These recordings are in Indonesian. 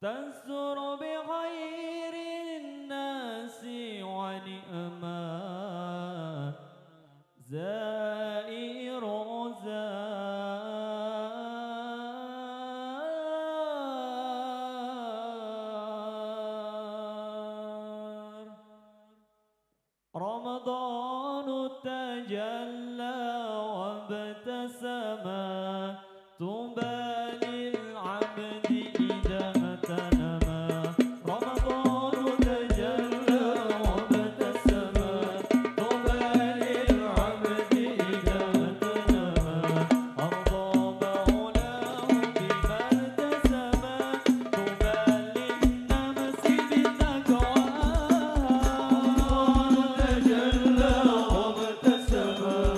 تسر بخير الناس ونعما زائر زار رمضان تجلى وابتسما طوبى للعبد إذا تنما رمضان تجلى وابتسما طوبى للعبد إذا تنما أرضى مولاه بما ارتسما طوبى للنمس بالتقوى رمضان تجلى وابتسما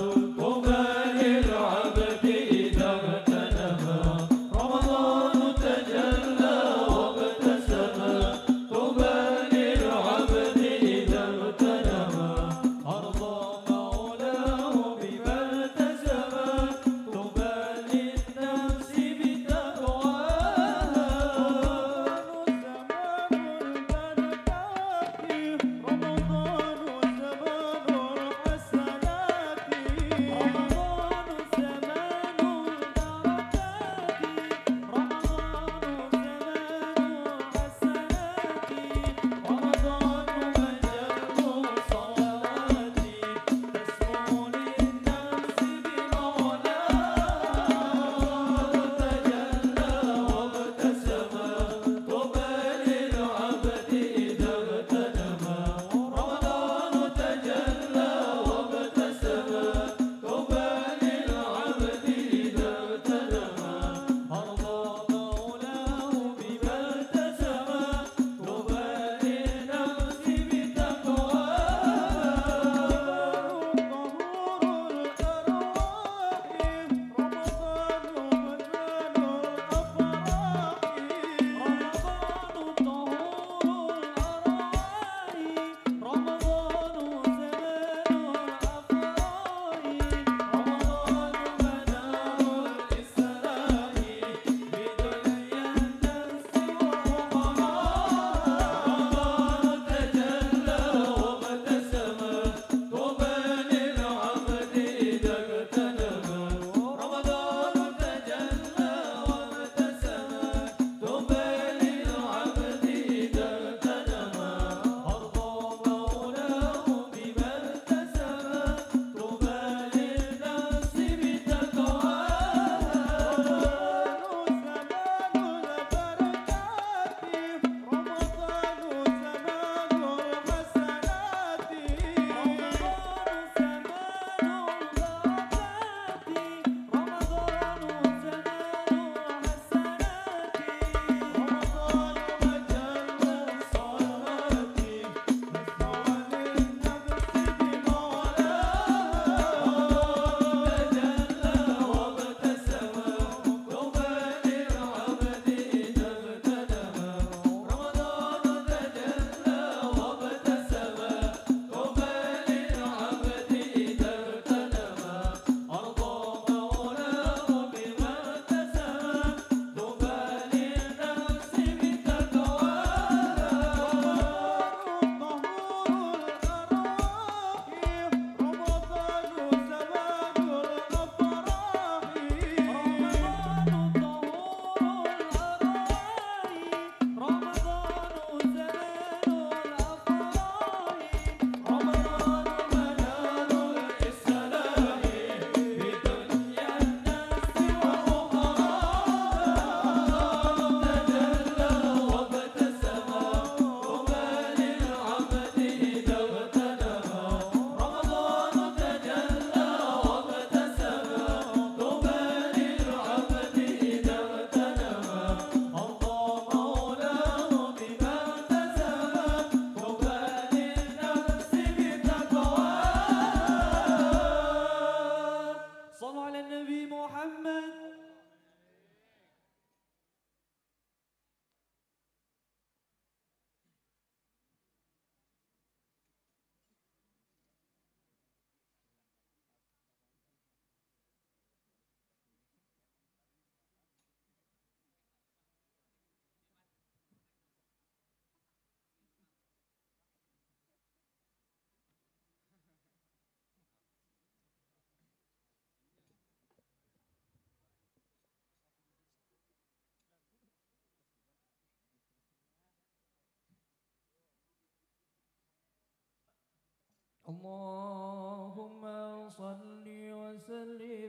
اللهم صل وسلم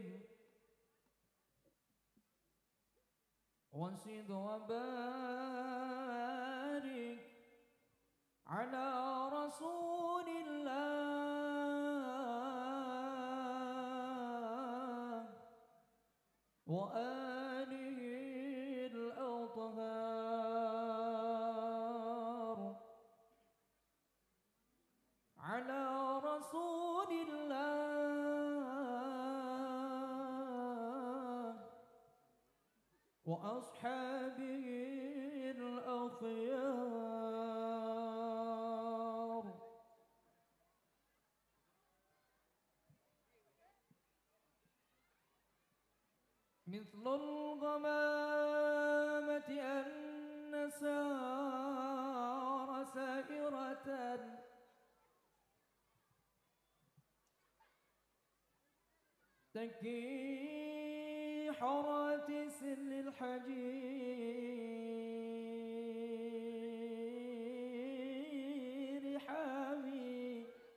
وزد وبارك على رسول الله وآله الأطهار على رسول الله وأصحابه الأخيار مثل الغمامة أن سار سائرة تكي حرات سل الحجير حامي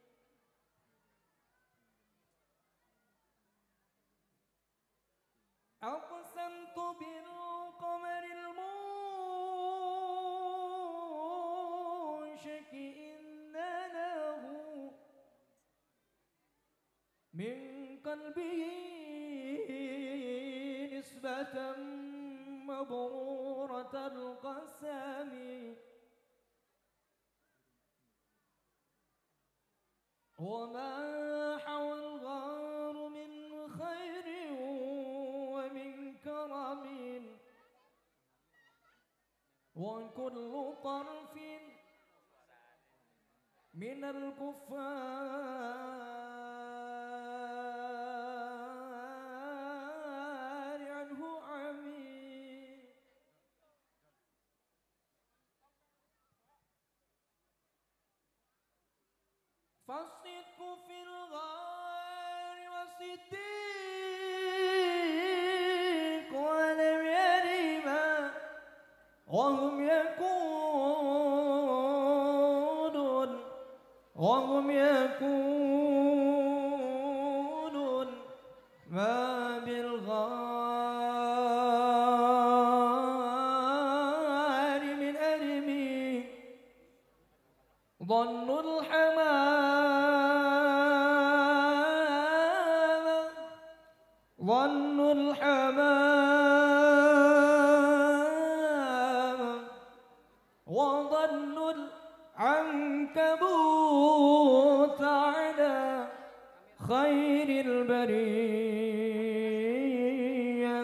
أقسمت بالقمر المنشك إن له من قلبه نسبة مبرورة القسم وما حوى الغار من خير ومن كرم وكل طرف من الكفار عنه عمي فالصدق في الغار والصديق ولم يرما وهم يكونون ما بالغار من أرمي ظن الحمام وظن العنكبوت على خير البرية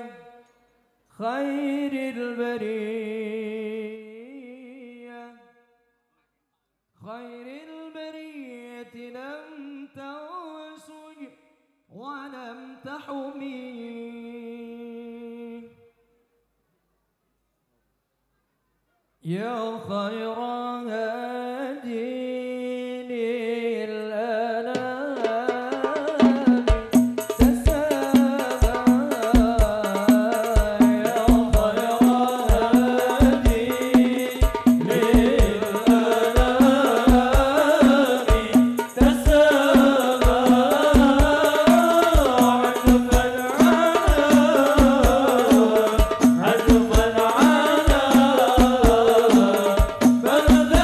لم تنسج ولم تحمي يا خير هادي بلد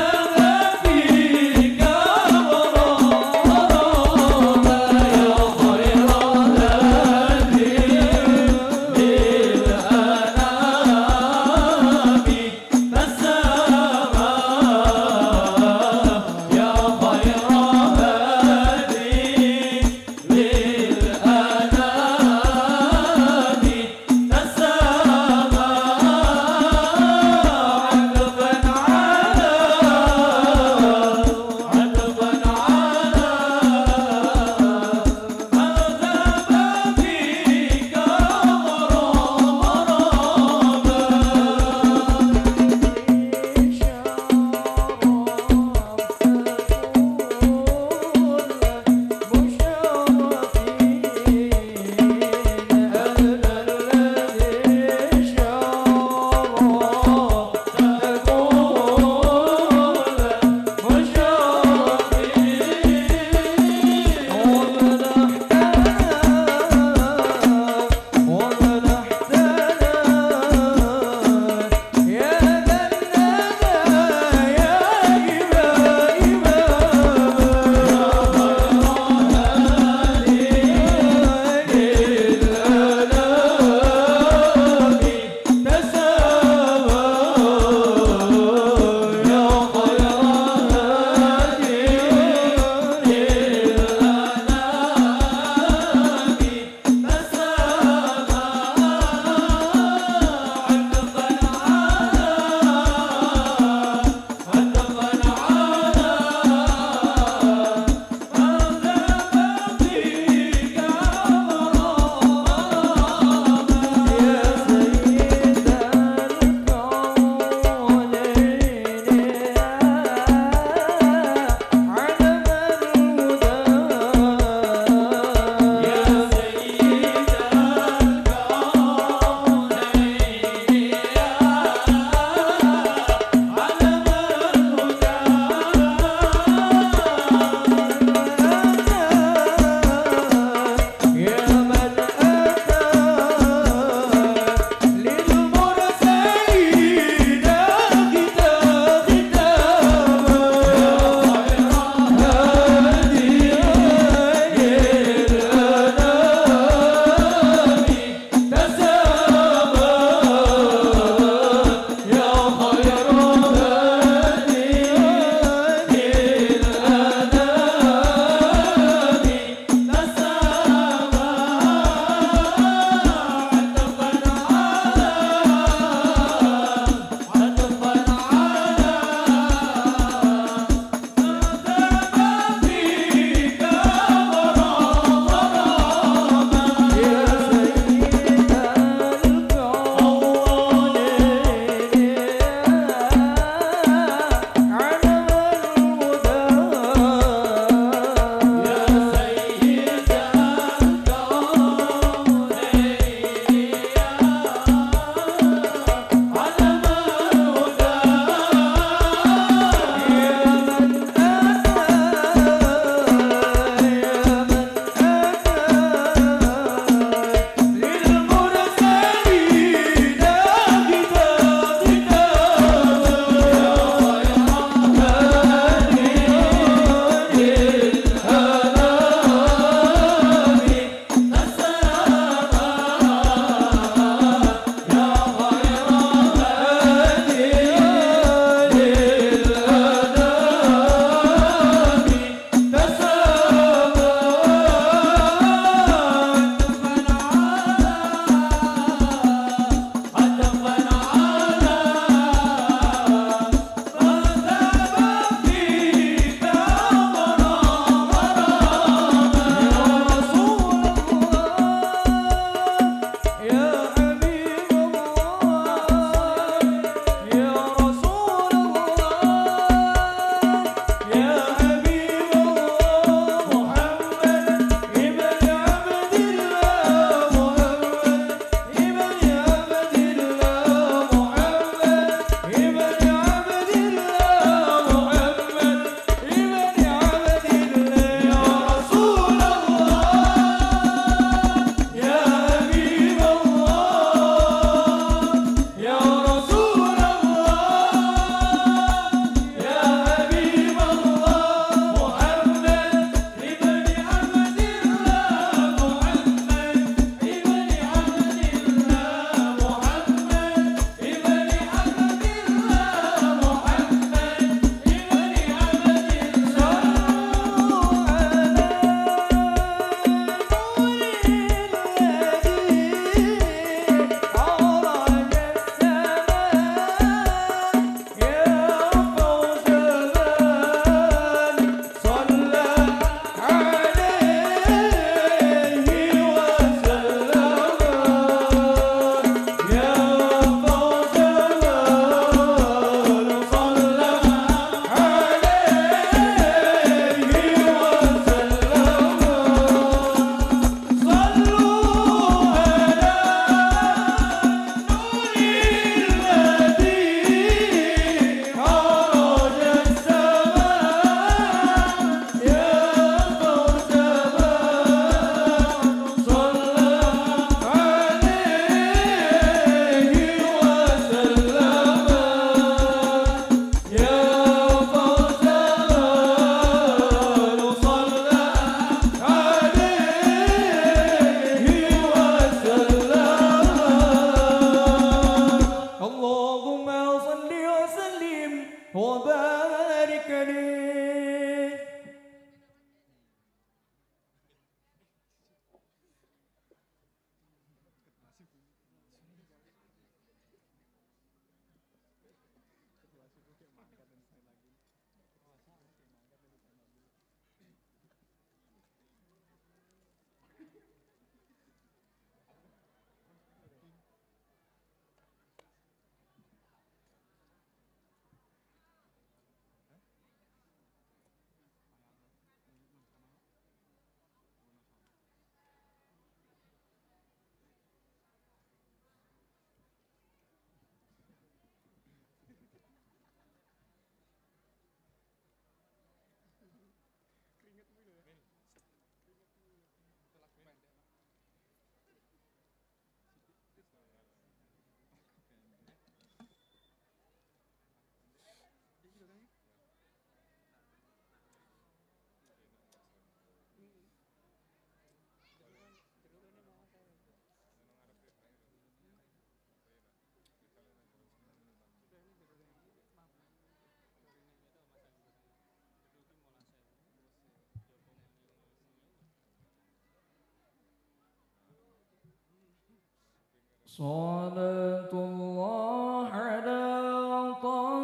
صلاة الله على طه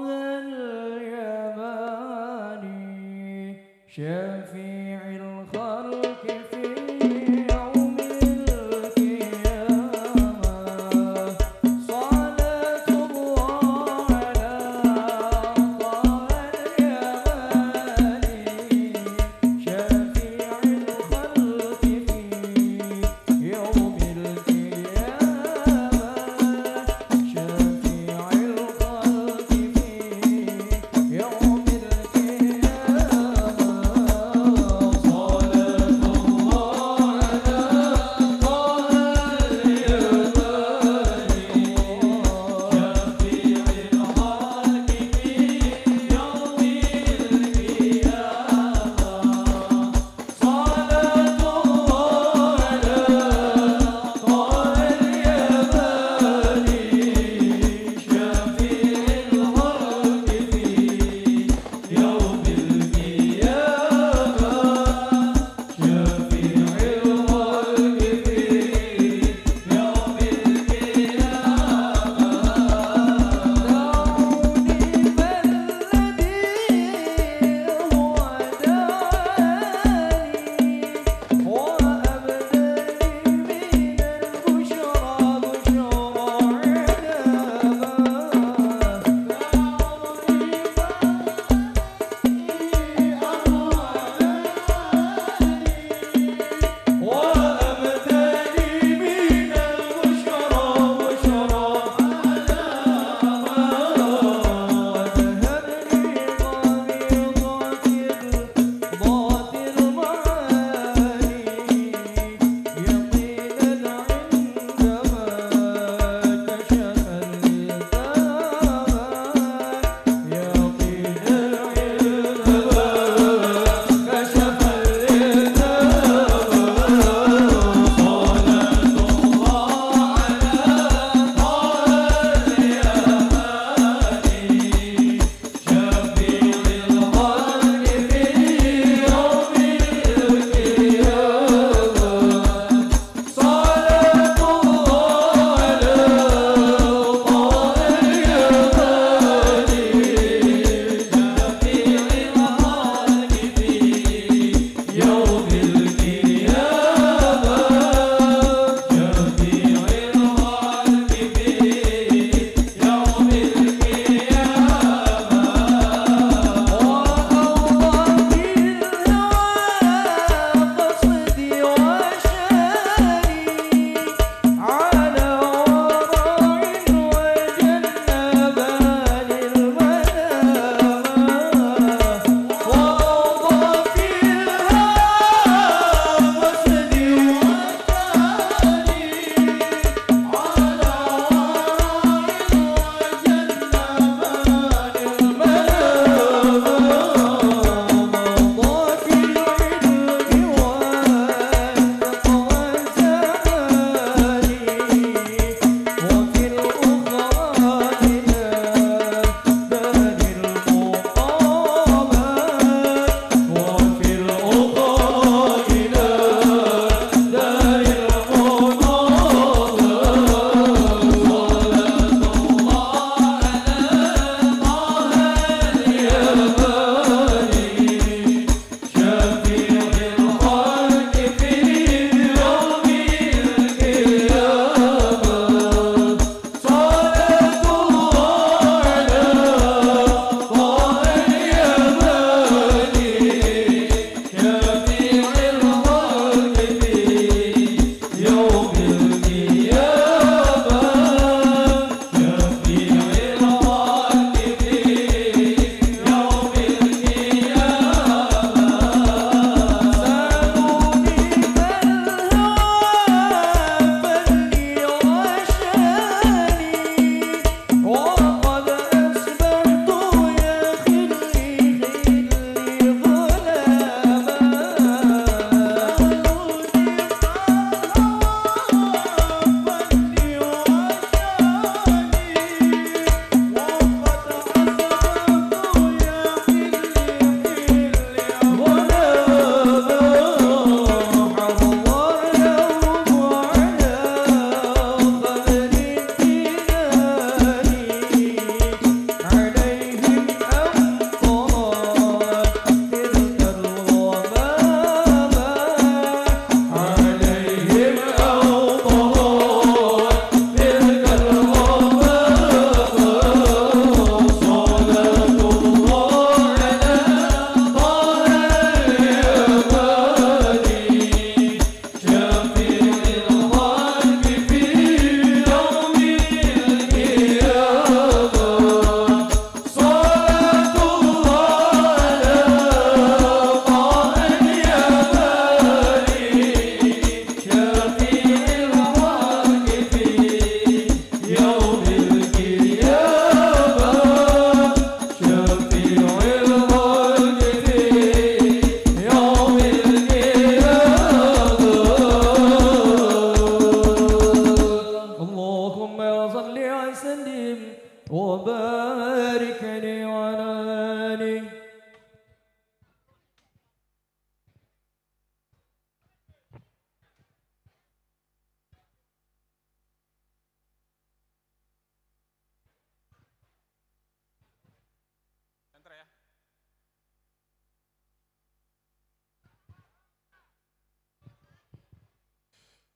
اليماني شفيع الخلق في يوم القيامة. صلاة الله على طه اليماني شفيع الخلق في يوم القيامة. شفيع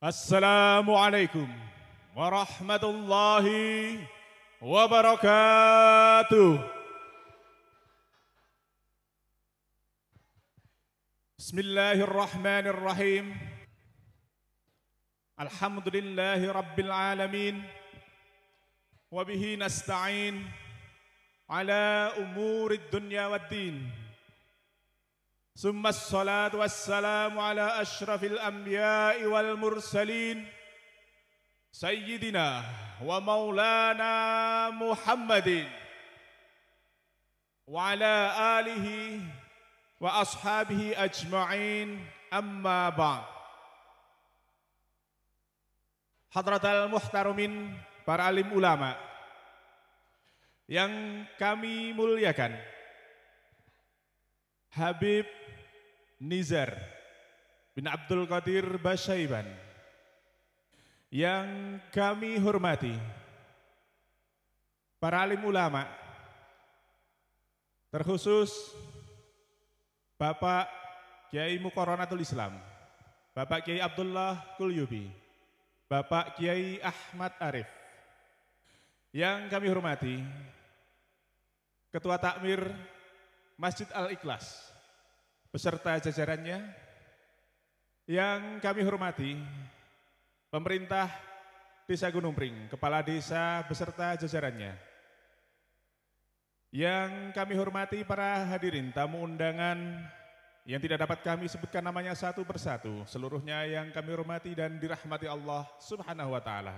Assalamualaikum warahmatullahi wabarakatuh. Bismillahirrahmanirrahim. Alhamdulillahi rabbil alamin. Wabihi nasta'in ala umurid dunya waddin. Summa salatu wassalamu ala ashrafil anbiya'i wal mursalin Sayyidina wa maulana Muhammadin wa ala alihi wa ashabihi ajma'in amma ba'd. Hadratal muhtarumin, para alim ulama yang kami muliakan, Habib Nizar bin Abdul Qadir Basyaiban yang kami hormati, para alim ulama, terkhusus Bapak Kiai Muqarranatul Islam, Bapak Kiai Abdullah Kulyubi, Bapak Kiai Ahmad Arif, yang kami hormati Ketua Takmir Masjid Al-Ikhlas beserta jajarannya, yang kami hormati pemerintah Desa Gunung Pring, Kepala Desa beserta jajarannya, yang kami hormati para hadirin tamu undangan yang tidak dapat kami sebutkan namanya satu persatu, seluruhnya yang kami hormati dan dirahmati Allah Subhanahu wa Ta'ala.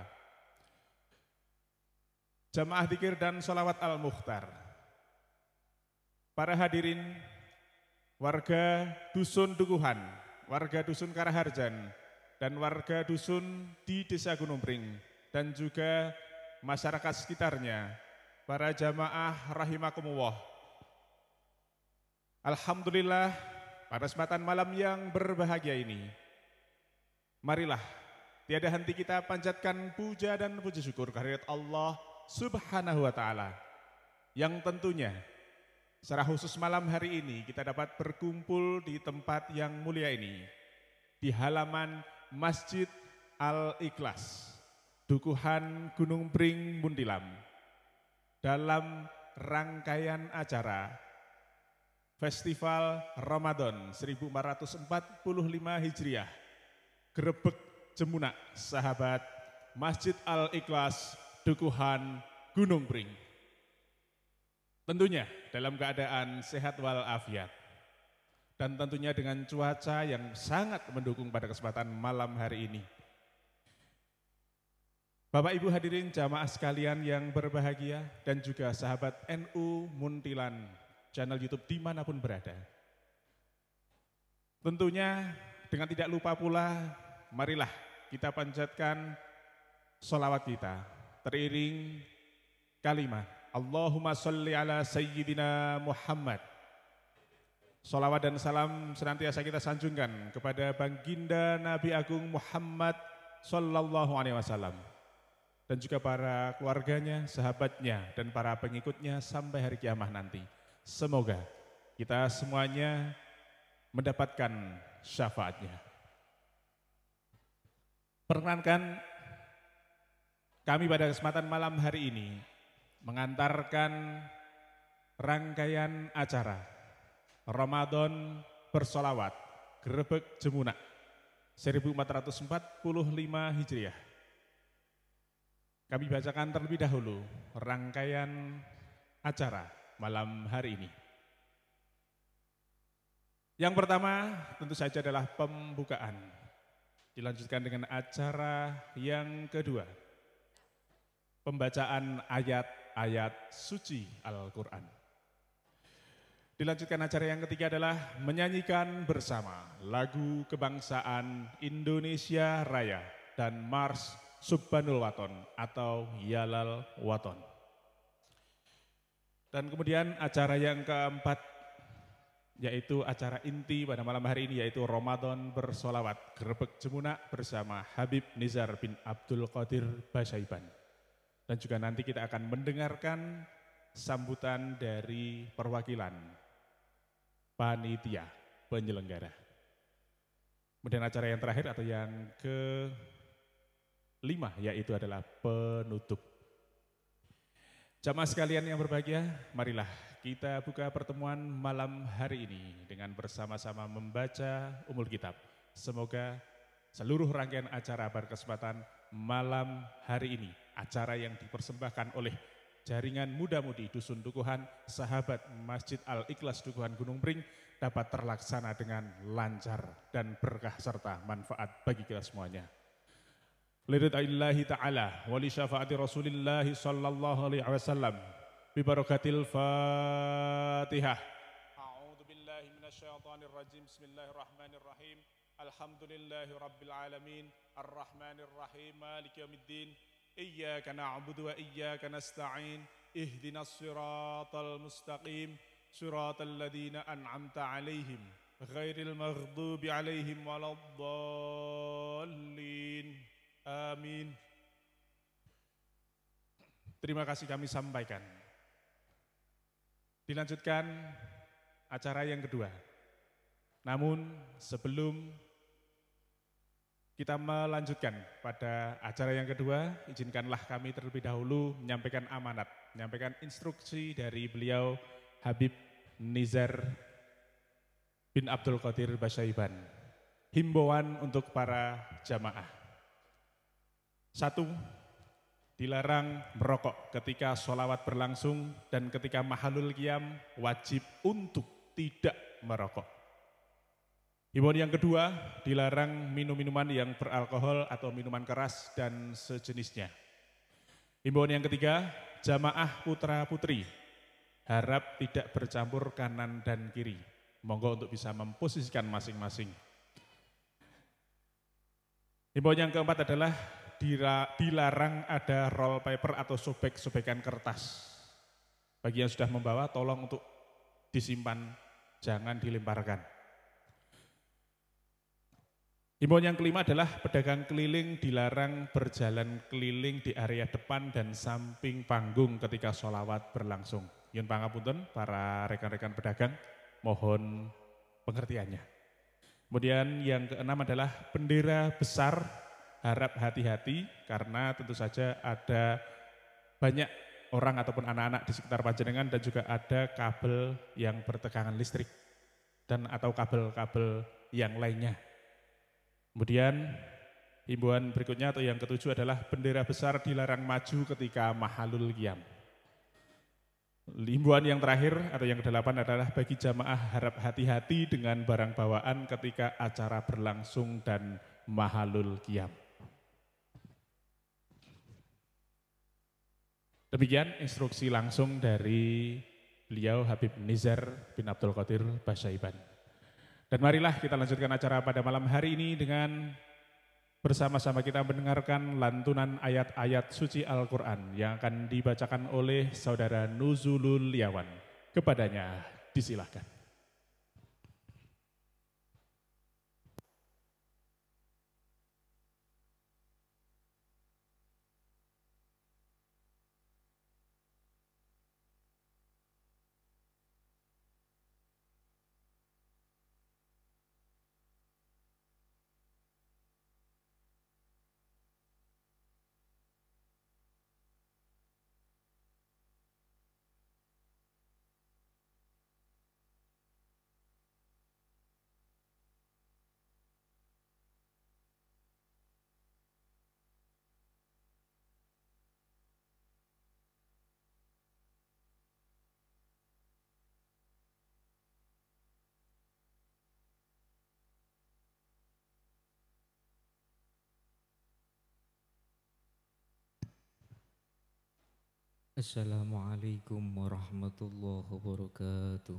Jamaah dzikir dan sholawat al-mukhtar, para hadirin warga Dusun Dukuhan, warga Dusun Karaharjan, dan warga Dusun di Desa Gunung Pring, dan juga masyarakat sekitarnya, para jamaah rahimakumullah. Alhamdulillah, pada kesempatan malam yang berbahagia ini, marilah tiada henti kita panjatkan puja dan puji syukur kehadirat Allah Subhanahu wa Ta'ala, yang tentunya secara khusus malam hari ini kita dapat berkumpul di tempat yang mulia ini, di halaman Masjid Al-Ikhlas, Dukuhan Gunung Pring, Muntilan, dalam rangkaian acara Festival Ramadan 1445 Hijriah, Grebeg Jemunak, sahabat Masjid Al-Ikhlas, Dukuhan Gunung Pring. Tentunya dalam keadaan sehat walafiat, dan tentunya dengan cuaca yang sangat mendukung pada kesempatan malam hari ini. Bapak Ibu hadirin jamaah sekalian yang berbahagia, dan juga sahabat NU Muntilan channel YouTube dimanapun berada. Tentunya dengan tidak lupa pula, marilah kita panjatkan sholawat kita teriring kalimat Allahumma sholli ala Sayyidina Muhammad. Sholawat dan salam senantiasa kita sanjungkan kepada Baginda Nabi Agung Muhammad Sallallahu Alaihi Wasallam, dan juga para keluarganya, sahabatnya, dan para pengikutnya sampai hari kiamat nanti. Semoga kita semuanya mendapatkan syafaatnya. Perkenankan kami pada kesempatan malam hari ini mengantarkan rangkaian acara Ramadan bersolawat Grebeg Jemunak 1445 Hijriah. Kami bacakan terlebih dahulu rangkaian acara malam hari ini. Yang pertama tentu saja adalah pembukaan, dilanjutkan dengan acara yang kedua, pembacaan ayat-ayat suci Al-Quran. Dilanjutkan acara yang ketiga adalah menyanyikan bersama lagu kebangsaan Indonesia Raya dan Mars Subhanul Waton atau Yalal Waton. Dan kemudian acara yang keempat, yaitu acara inti pada malam hari ini, yaitu Ramadan bersolawat Grebeg Jemunak bersama Habib Nizar bin Abdul Qadir Basyaiban. Dan juga nanti kita akan mendengarkan sambutan dari perwakilan panitia penyelenggara. Kemudian acara yang terakhir atau yang kelima yaitu adalah penutup. Jamaah sekalian yang berbahagia, marilah kita buka pertemuan malam hari ini dengan bersama-sama membaca Ummul Kitab. Semoga seluruh rangkaian acara berkesempatan malam hari ini, acara yang dipersembahkan oleh jaringan muda-mudi Dusun Dukuhan, sahabat Masjid Al-Ikhlas Dukuhan Gunung Pring, dapat terlaksana dengan lancar dan berkah serta manfaat bagi kita semuanya. Liridaillahi ta'ala wa li syafaati Rasulillahi sallallahu alaihi wasallam bi barakatil Fatihah. A'udzu billahi minasyaitonir rajim. Bismillahirrahmanirrahim. Alhamdulillahi rabbil alamin. Arrahmanir rahim. Maliki yaumiddin. Iyyaka na'budu wa iyyaka nasta'in. Ihdinas siratal mustaqim. Siratal ladzina an'amta 'alaihim ghairil maghdubi 'alaihim waladdallin. Amin. Terima kasih kami sampaikan. Dilanjutkan acara yang kedua. Namun sebelum kita melanjutkan pada acara yang kedua, izinkanlah kami terlebih dahulu menyampaikan amanat, menyampaikan instruksi dari beliau Habib Nizar bin Abdul Qadir Basyaiban. Himbauan untuk para jamaah. 1. Dilarang merokok ketika sholawat berlangsung dan ketika mahalul qiyam wajib untuk tidak merokok. Himbauan yang kedua, dilarang minum-minuman yang beralkohol atau minuman keras dan sejenisnya. Himbauan yang ketiga, jamaah putra-putri harap tidak bercampur kanan dan kiri. Monggo untuk bisa memposisikan masing-masing. Himbauan yang keempat adalah dilarang ada roll paper atau sobek-sobekan kertas. Bagi yang sudah membawa, tolong untuk disimpan, jangan dilemparkan. Himbauan yang kelima adalah pedagang keliling dilarang berjalan keliling di area depan dan samping panggung ketika sholawat berlangsung. Yun pangapunten para rekan-rekan pedagang, mohon pengertiannya. Kemudian yang keenam adalah bendera besar, harap hati-hati karena tentu saja ada banyak orang ataupun anak-anak di sekitar panjenengan dan juga ada kabel yang bertegangan listrik dan atau kabel-kabel yang lainnya. Kemudian himbauan berikutnya atau yang ketujuh adalah bendera besar dilarang maju ketika mahalul qiyam. Himbauan yang terakhir atau yang kedelapan adalah bagi jamaah harap hati-hati dengan barang bawaan ketika acara berlangsung dan mahalul qiyam. Demikian instruksi langsung dari beliau Habib Nizar bin Abdul Qadir Basyaiban. Dan marilah kita lanjutkan acara pada malam hari ini dengan bersama-sama kita mendengarkan lantunan ayat-ayat suci Al-Quran yang akan dibacakan oleh saudara Nuzulul Yawan. Kepadanya disilahkan. Assalamualaikum warahmatullahi wabarakatuh.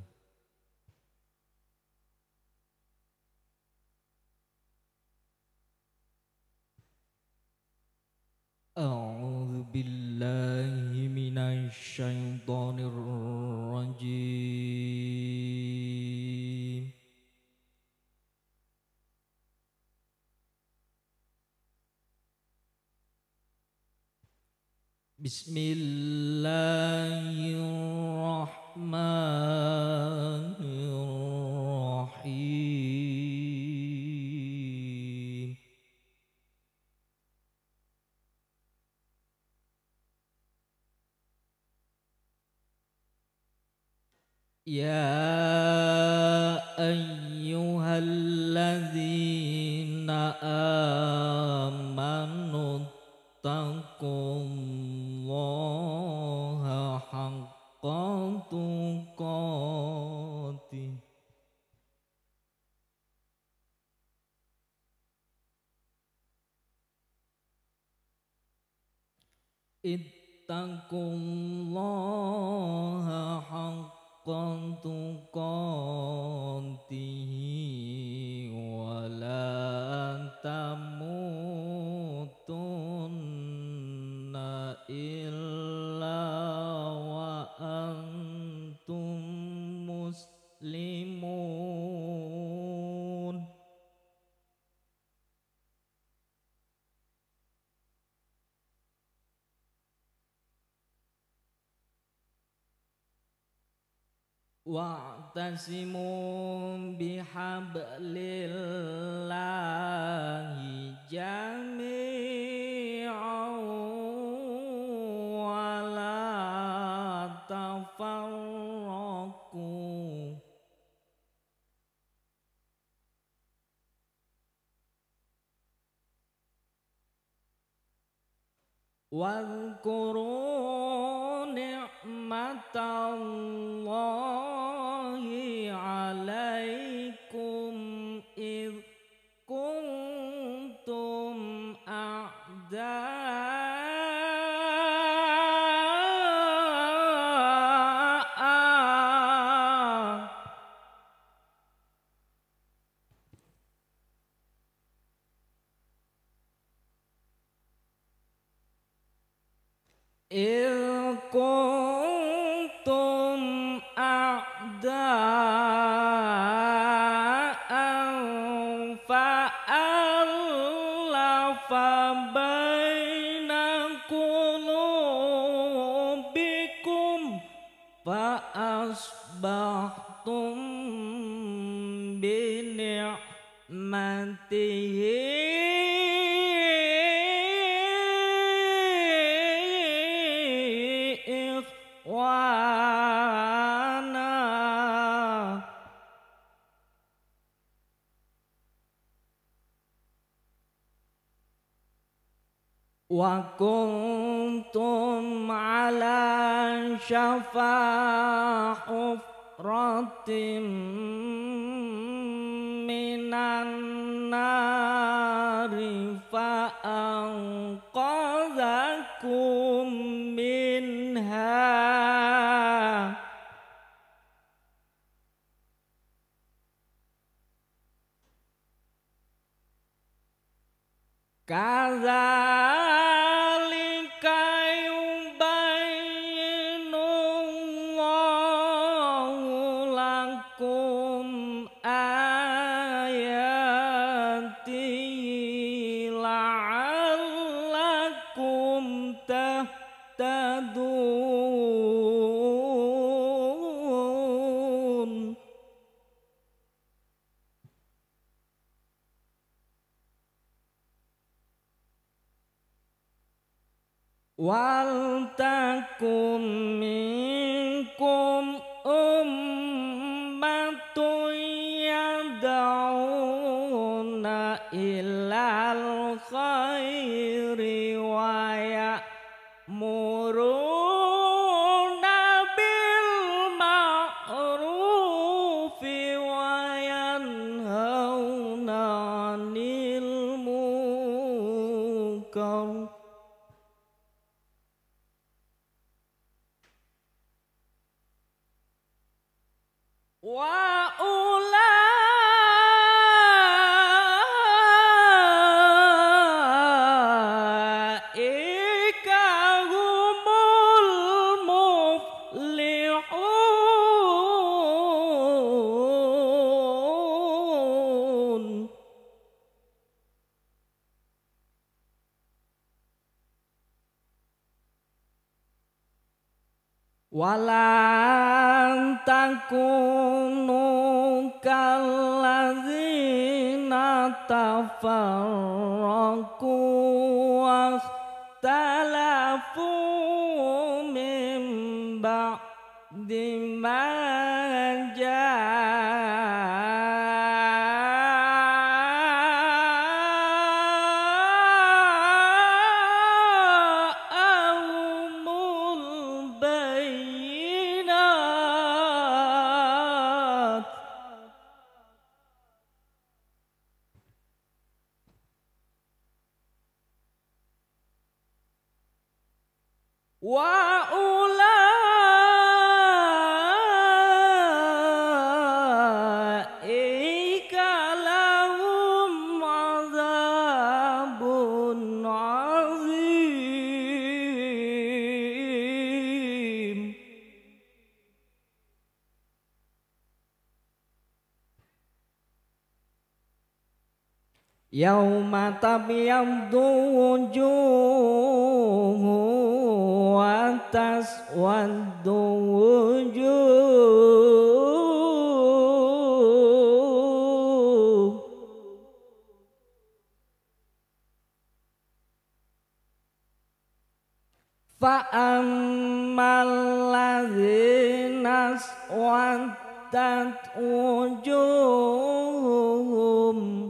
A'udzu billahi minasy syaithanir rajim. Bismillahirrahmanirrahim. يا أيها الذين آمنوا اتقوا الله حق تقاته اتقوا الله حق تقاته ولا تموتن إلا وأنتم مسلمون واعتصموا بحبل الله جميعا ولا تفرقوا واذكروا نعمة الله عليكم إذ كنتم أعداء إذ كنتم أعداء فألف بين قلوبكم فأصبحتم بنعمته إخوانا وكنتم على شفا حفرة من النار فأنقذكم منها كذلك يبين الله لكم آياته لعلكم تهتدون ولتكن منكم أمة يدعون إلى الخير ويأمرون بالمعروف وينهون عن المنكر وأولئك هم المفلحون ولا تكونوا كالذين تفرقوا واختلفوا من بعد ما wa ulaika lahum azabun azim. Yauma tabyaddu wujuhu wa taswaddu wujuh. Fa ammal ladzina aswaddat wujuhum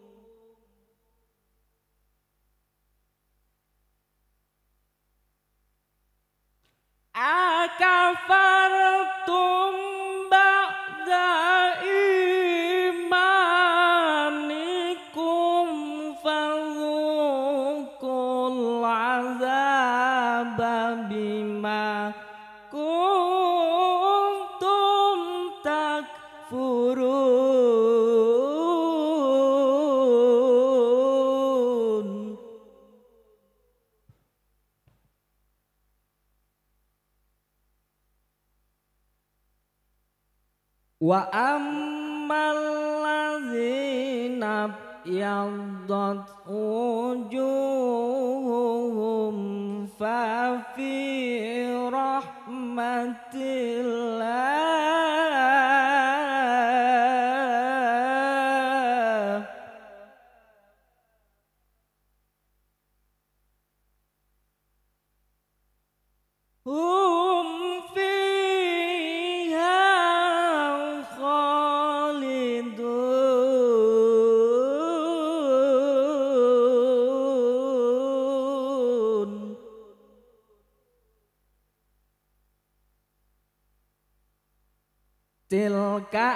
akafartum ba'da imanikum fadzuqul azaba bima kuntum takfurun. Wa ammal ladzina yaddat wujuhum fa fi rahmatillah hum fiha khalidun. Tilka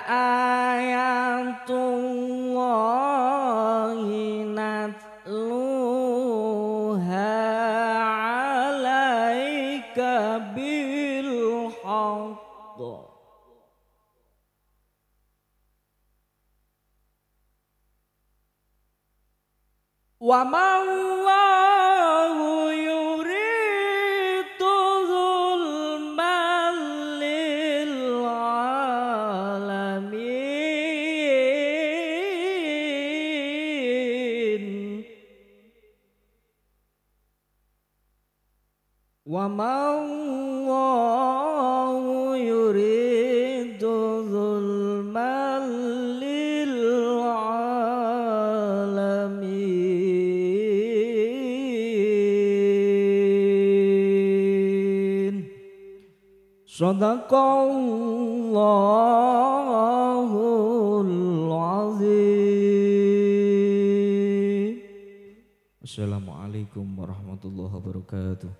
ayatullahi natluha alaika bil haqq. Wa mallahu yuridu zulman lil alamin. Wa mallahu yuridu zulman lil alamin. Shadaqallahul azim. Assalamualaikum warahmatullahi wabarakatuh.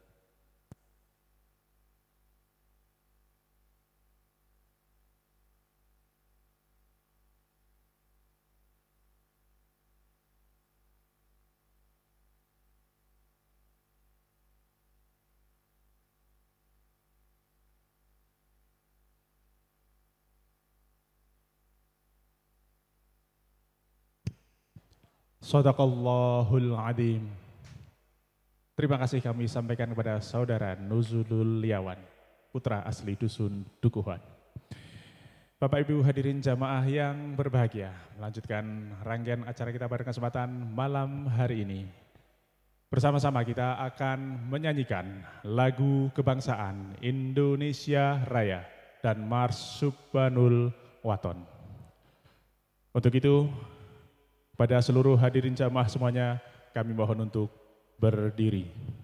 Shadaqallahul Adzim. Terima kasih kami sampaikan kepada saudara Nuzulul Liawan, putra asli dusun Dukuhan. Bapak Ibu hadirin jamaah yang berbahagia, melanjutkan rangkaian acara kita pada kesempatan malam hari ini. Bersama-sama kita akan menyanyikan lagu kebangsaan Indonesia Raya dan Mars Subhanul Waton. Untuk itu, pada seluruh hadirin jamaah semuanya, kami mohon untuk berdiri.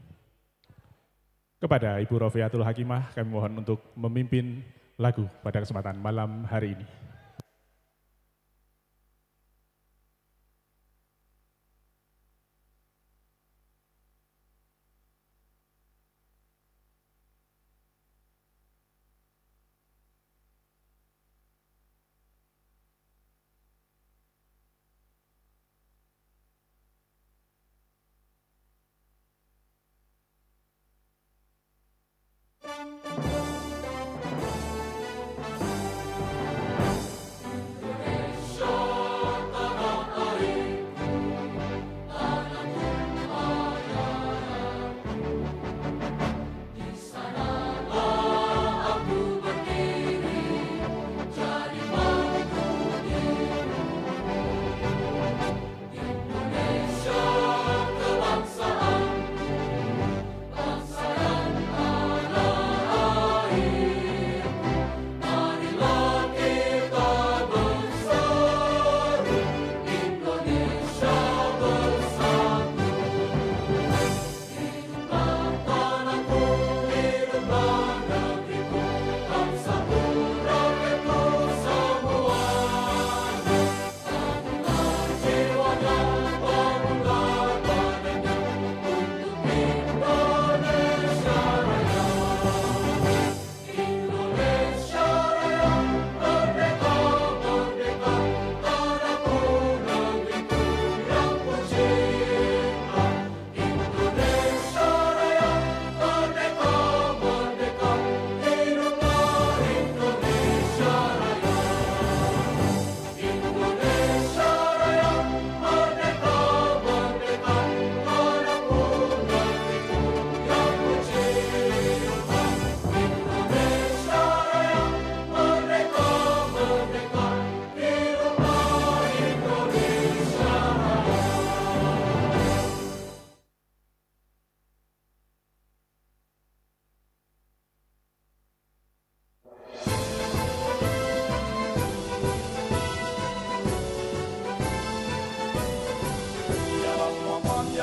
Kepada Ibu Rofiatul Hakimah, kami mohon untuk memimpin lagu pada kesempatan malam hari ini.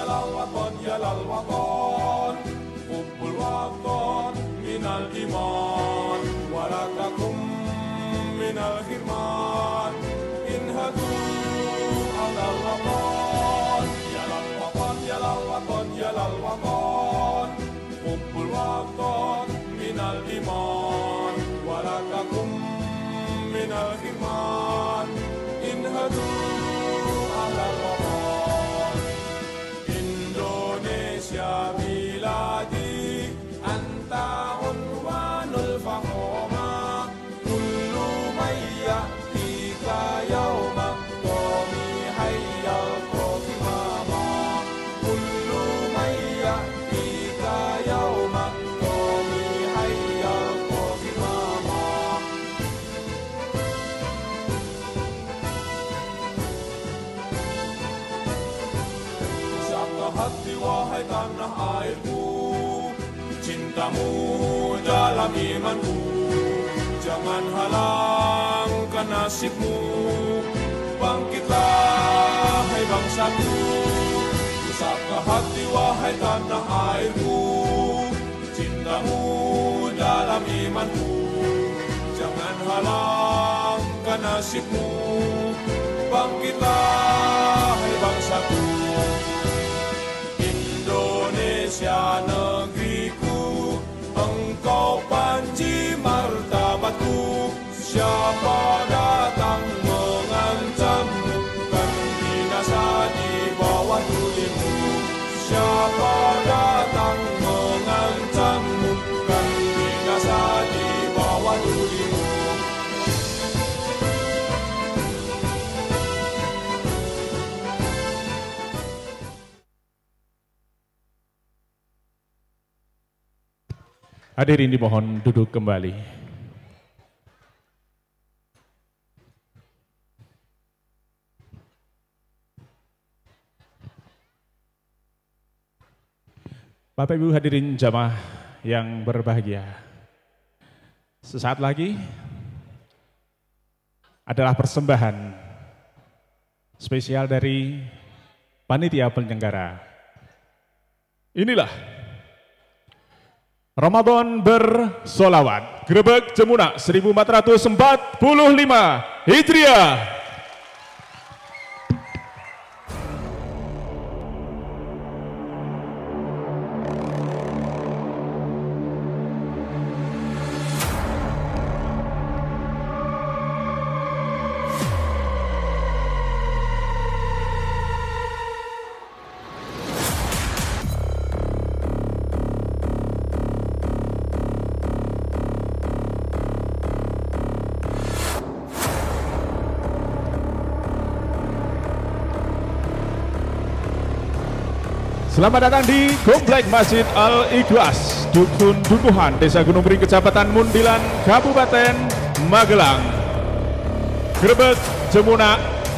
للوطن يا للوطن حب الوطن من الإيمان ولا تكن من الحرمان انهضوا على الوطن يا للوطن يا للوطن يا للوطن حب الوطن من الإيمان ولا تكن من الحرمان انهضوا على الوطن Indonesia بلادي أنت عنوان الفخامة كل من يأتيك يوم قومي حيا القومامة كل من يأتيك يوم قومي حيا القومامة Siapa hati wahai tanah airku Cintamu dalam imanku Jangan halangkan nasibmu Bangkitlah hai bangsaku Siapa hati wahai tanah airku Cintamu dalam imanku Jangan halangkan nasibmu Bangkitlah hai bangsaku Indonesia negeriku Engkau panji martabatku Siapa datang mengancammu Kan binasa di bawah tulimu Siapa datang mengancammu Kan binasa di bawah tulimu Hadirin dimohon duduk kembali. Bapak Ibu hadirin jamaah yang berbahagia. Sesaat lagi adalah persembahan spesial dari panitia penyelenggara. Inilah Ramadan bersolawat Grebek Jemunak 1445 Hijriah. Selamat datang di Komplek Masjid Al-Ikhlas, Dusun Dukuhan, Desa Gunung Pring, Kecamatan Mundilan, Kabupaten Magelang. Grebek Jemunak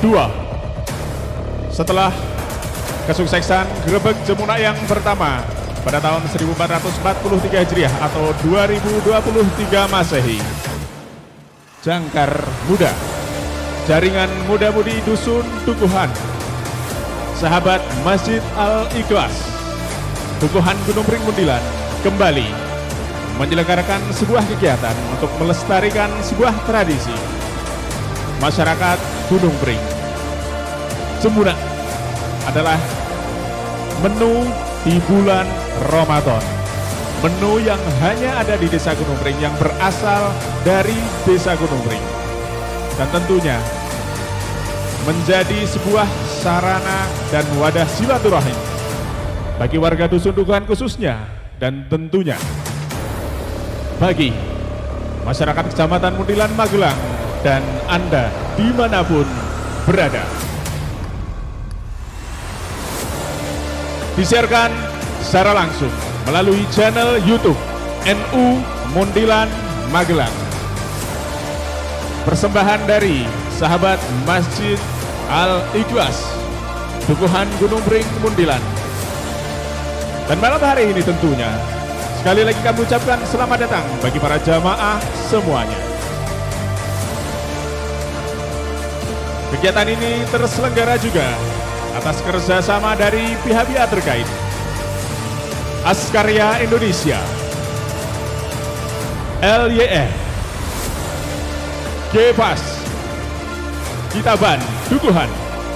2. Setelah kesuksesan Grebek Jemunak yang pertama pada tahun 1443 Hijriah atau 2023 Masehi, Jangkar Muda, Jaringan Muda-Mudi Dusun Dukuhan, sahabat Masjid Al-Ikhlas, Dukuhan Gunung Pring Mundilan kembali menyelenggarakan sebuah kegiatan untuk melestarikan sebuah tradisi masyarakat Gunung Pring. Jemunak adalah menu di bulan Ramadan, menu yang hanya ada di Desa Gunung Pring, yang berasal dari Desa Gunung Pring, dan tentunya menjadi sebuah sarana dan wadah silaturahim bagi warga Dusun Dukuhan khususnya, dan tentunya bagi masyarakat Kecamatan Mundilan Magelang dan Anda dimanapun berada. Disiarkan secara langsung melalui channel YouTube NU Mundilan Magelang. Persembahan dari sahabat Masjid Al-Ikhlas, Dukuhan Gunung Pring Mundilan. Dan malam hari ini tentunya sekali lagi kami ucapkan selamat datang bagi para jamaah semuanya. Kegiatan ini terselenggara juga atas kerjasama dari pihak-pihak terkait. Askarya Indonesia, LYF, Gepas, Kitaban Dukuhan,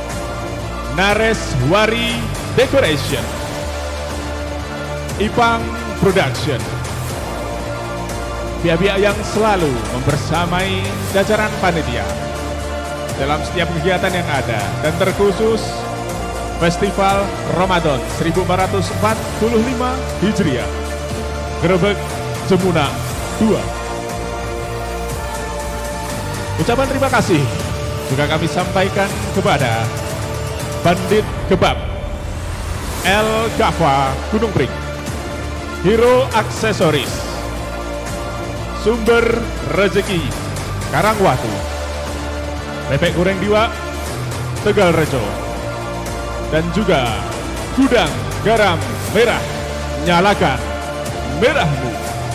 Nareswari Decoration, Ipang Production, pihak-pihak yang selalu membersamai jajaran panitia dalam setiap kegiatan yang ada, dan terkhusus Festival Ramadan 1445 Hijriah Grebek Jemuna 2. Ucapan terima kasih juga kami sampaikan kepada Bandit Kebab, El Gaffa Gunung Pring, Hero Aksesoris, Sumber Rezeki Karangwatu, Bebek Goreng Diwa Tegal Rejo, dan juga Gudang Garam Merah, nyalakan merahmu.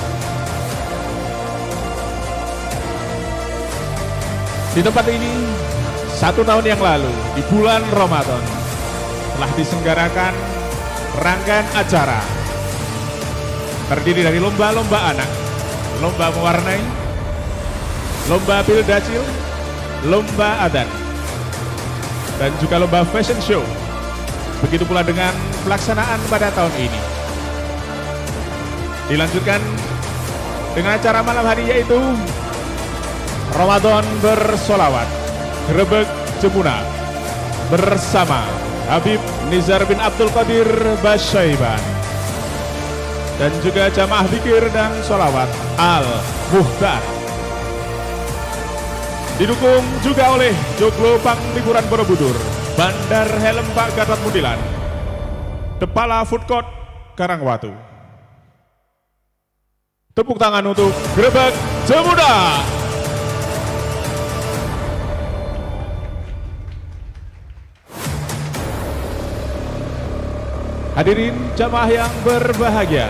Di tempat ini 1 tahun yang lalu di bulan Ramadan telah diselenggarakan rangkaian acara terdiri dari lomba-lomba anak, lomba mewarnai, lomba pildacil, lomba adat, dan juga lomba fashion show. Begitu pula dengan pelaksanaan pada tahun ini. Dilanjutkan dengan acara malam hari, yaitu Ramadan bersolawat Grebek Jemuna bersama Habib Nizar bin Abdul Qadir Basyaiban, dan juga jamaah zikir dan solawat Al-Muhtar. Didukung juga oleh Joglo Panglipuran Borobudur, Bandar Helm Pak Gatot Mundilan, Depala Food Court Karangwatu. Tepuk tangan untuk Grebek Jemuna. Hadirin jamaah yang berbahagia,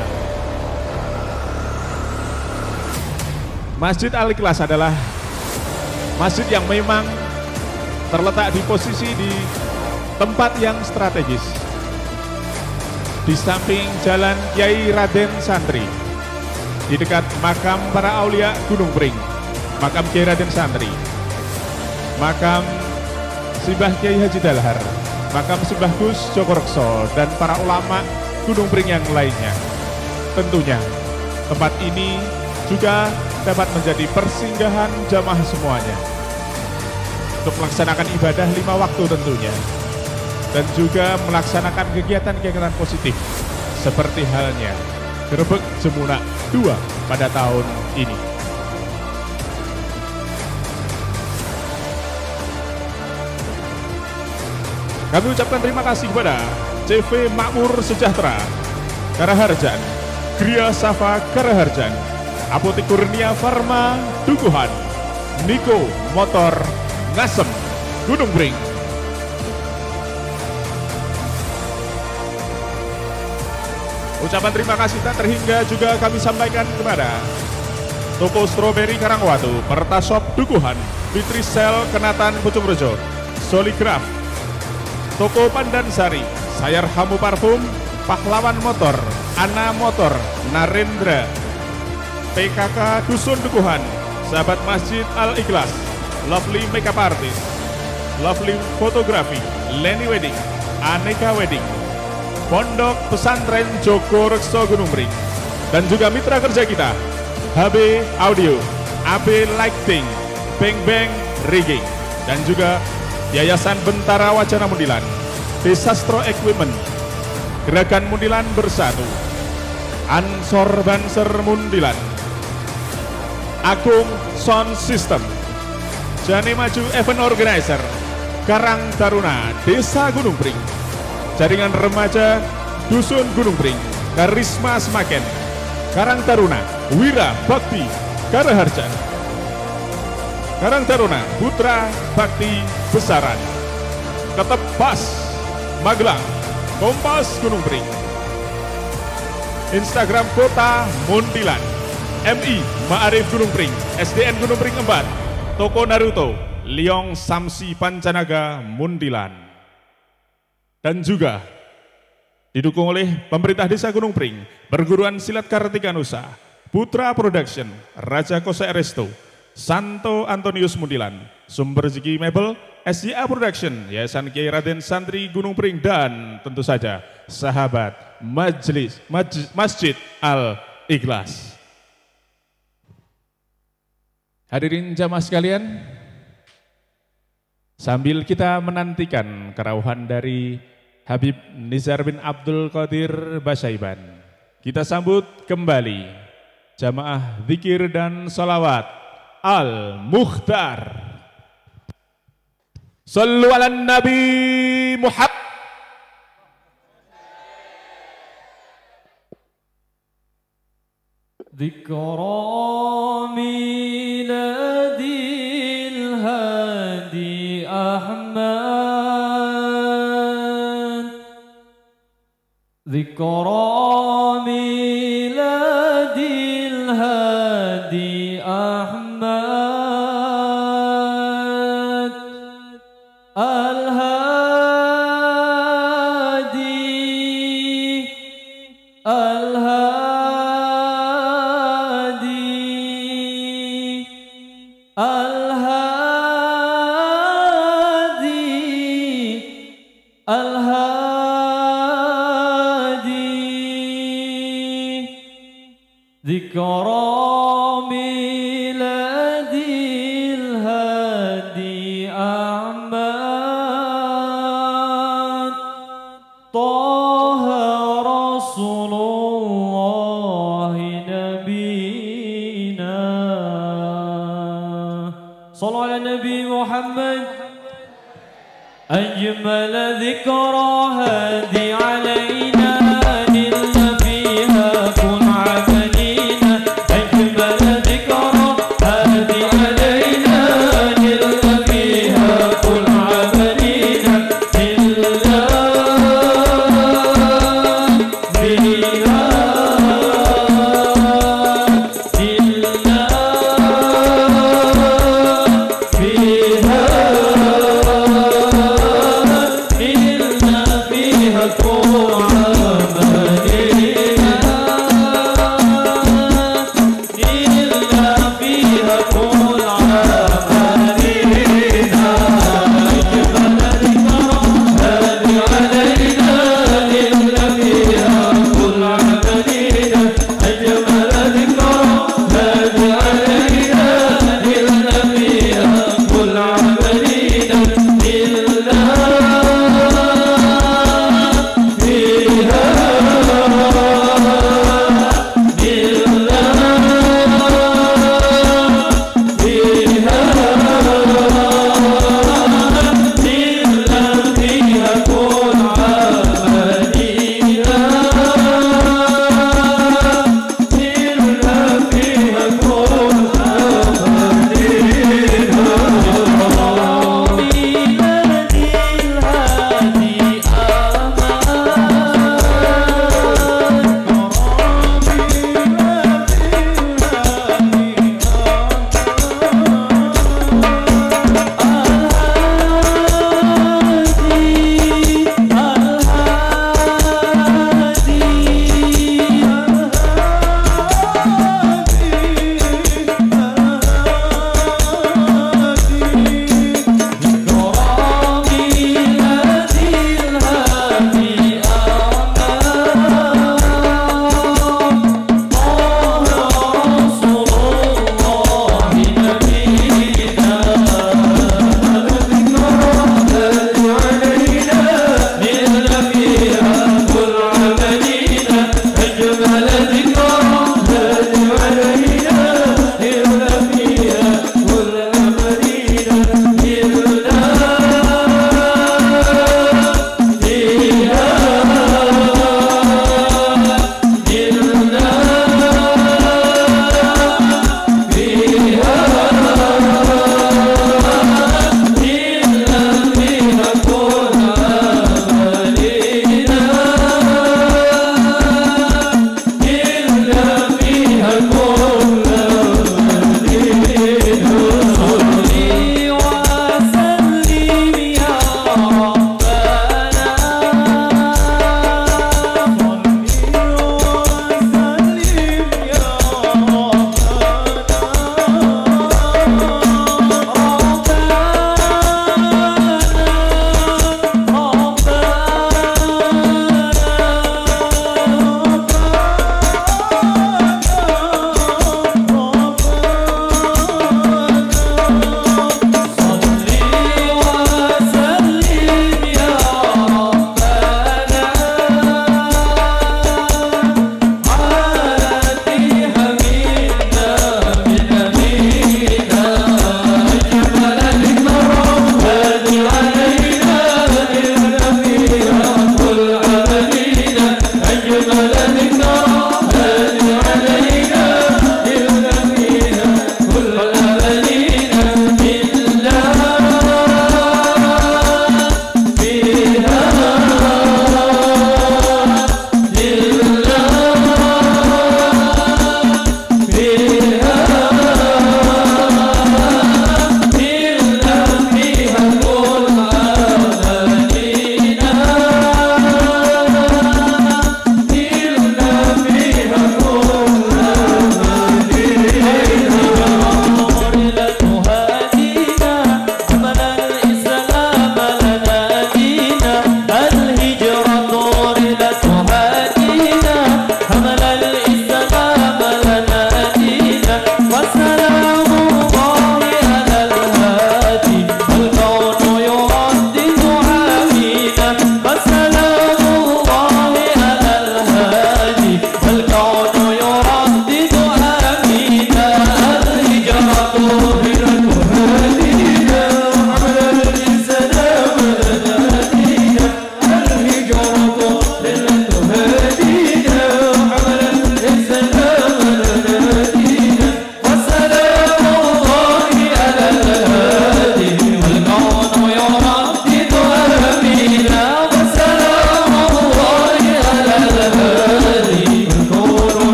Masjid Al-Ikhlas adalah masjid yang memang terletak di posisi di tempat yang strategis, di samping Jalan Kiai Raden Santri, di dekat makam para aulia Gunung Pring, makam Kiai Raden Santri, makam Simbah Kiai Haji Dalhar, makam Simbah Gus Jogorekso, dan para ulama Gunung Pring yang lainnya. Tentunya tempat ini juga dapat menjadi persinggahan jamaah semuanya untuk melaksanakan ibadah 5 waktu tentunya, dan juga melaksanakan kegiatan-kegiatan positif seperti halnya Grebek Jemuna 2 pada tahun ini. Kami ucapkan terima kasih kepada CV Makmur Sejahtera Karaharjan, Gria Safa Karaharjan, Apotek Kurnia Farma Dukuhan, Niko Motor Ngasem Gunung Pring. Ucapan terima kasih tak terhingga juga kami sampaikan kepada Toko Stroberi Karangwatu, Pertasop Dukuhan, Fitri Sel Kenatan Pucung Rejo, Soligraf, Toko Pandansari, Sayar Hamu Parfum, Pahlawan Motor, Ana Motor, Narendra, PKK Dusun Dukuhan, Sahabat Masjid Al-Ikhlas, Lovely Makeup Artist, Lovely Fotografi, Lenny Wedding, Aneka Wedding, Pondok Pesantren Jogorekso Gunung Pring, dan juga mitra kerja kita HB Audio, AB Lighting, Bang Bang Rigging, dan juga Yayasan Bentara Wacana Mundilan, Desastro Equipment, Gerakan Mundilan Bersatu, Ansor Banser Mundilan, Agung Sound System, Jani Maju Event Organizer, Karang Taruna Desa Gunung Pring, Jaringan Remaja Dusun Gunung Pring, Karisma Semaken, Karang Taruna Wira Bakti Karaharjan, Karang Taruna Putra Bakti Besaran, Ketepas Magelang, Kompas Gunung Pring, Instagram Kota Mundilan, MI Ma'arif Gunung Pring, SDN Gunung Pring 4, Toko Naruto, Liong Samsi Pancanaga Mundilan. dan juga didukung oleh pemerintah Desa Gunung Pring, Perguruan Silat Kartika Nusa, Putra Production, Raja Kosek Resto, Santo Antonius Muntilan, Sumber Rezeki Mebel, SYA Production, Yayasan Kiai Raden Santri Gunung Pring, dan tentu saja sahabat Masjid Al-Ikhlas. Hadirin jamaah sekalian, sambil kita menantikan kerawuhan dari Habib Nizar bin Abdul Qadir Basaiban, kita sambut kembali jamaah zikir dan salawat Al-Mukhtar. Sallu ala Nabi Muhammad. Dzikra miladil hadi Ahmad, Dzikra miladil hadi Ahmad, Al-Hadi, Al-Hadi, Al-Hadi, Al-Hadi, Dzikra miladil hadi Ahmad, Taha Rasulullah Nabina. Sallu ala Nabi Muhammad. أجمل ذكرى هادي علينا نلنا فيها كن عملينا، أجمل ذكرى هادي علينا نلنا فيها كن عملينا، نلنا فيها نلنا فيها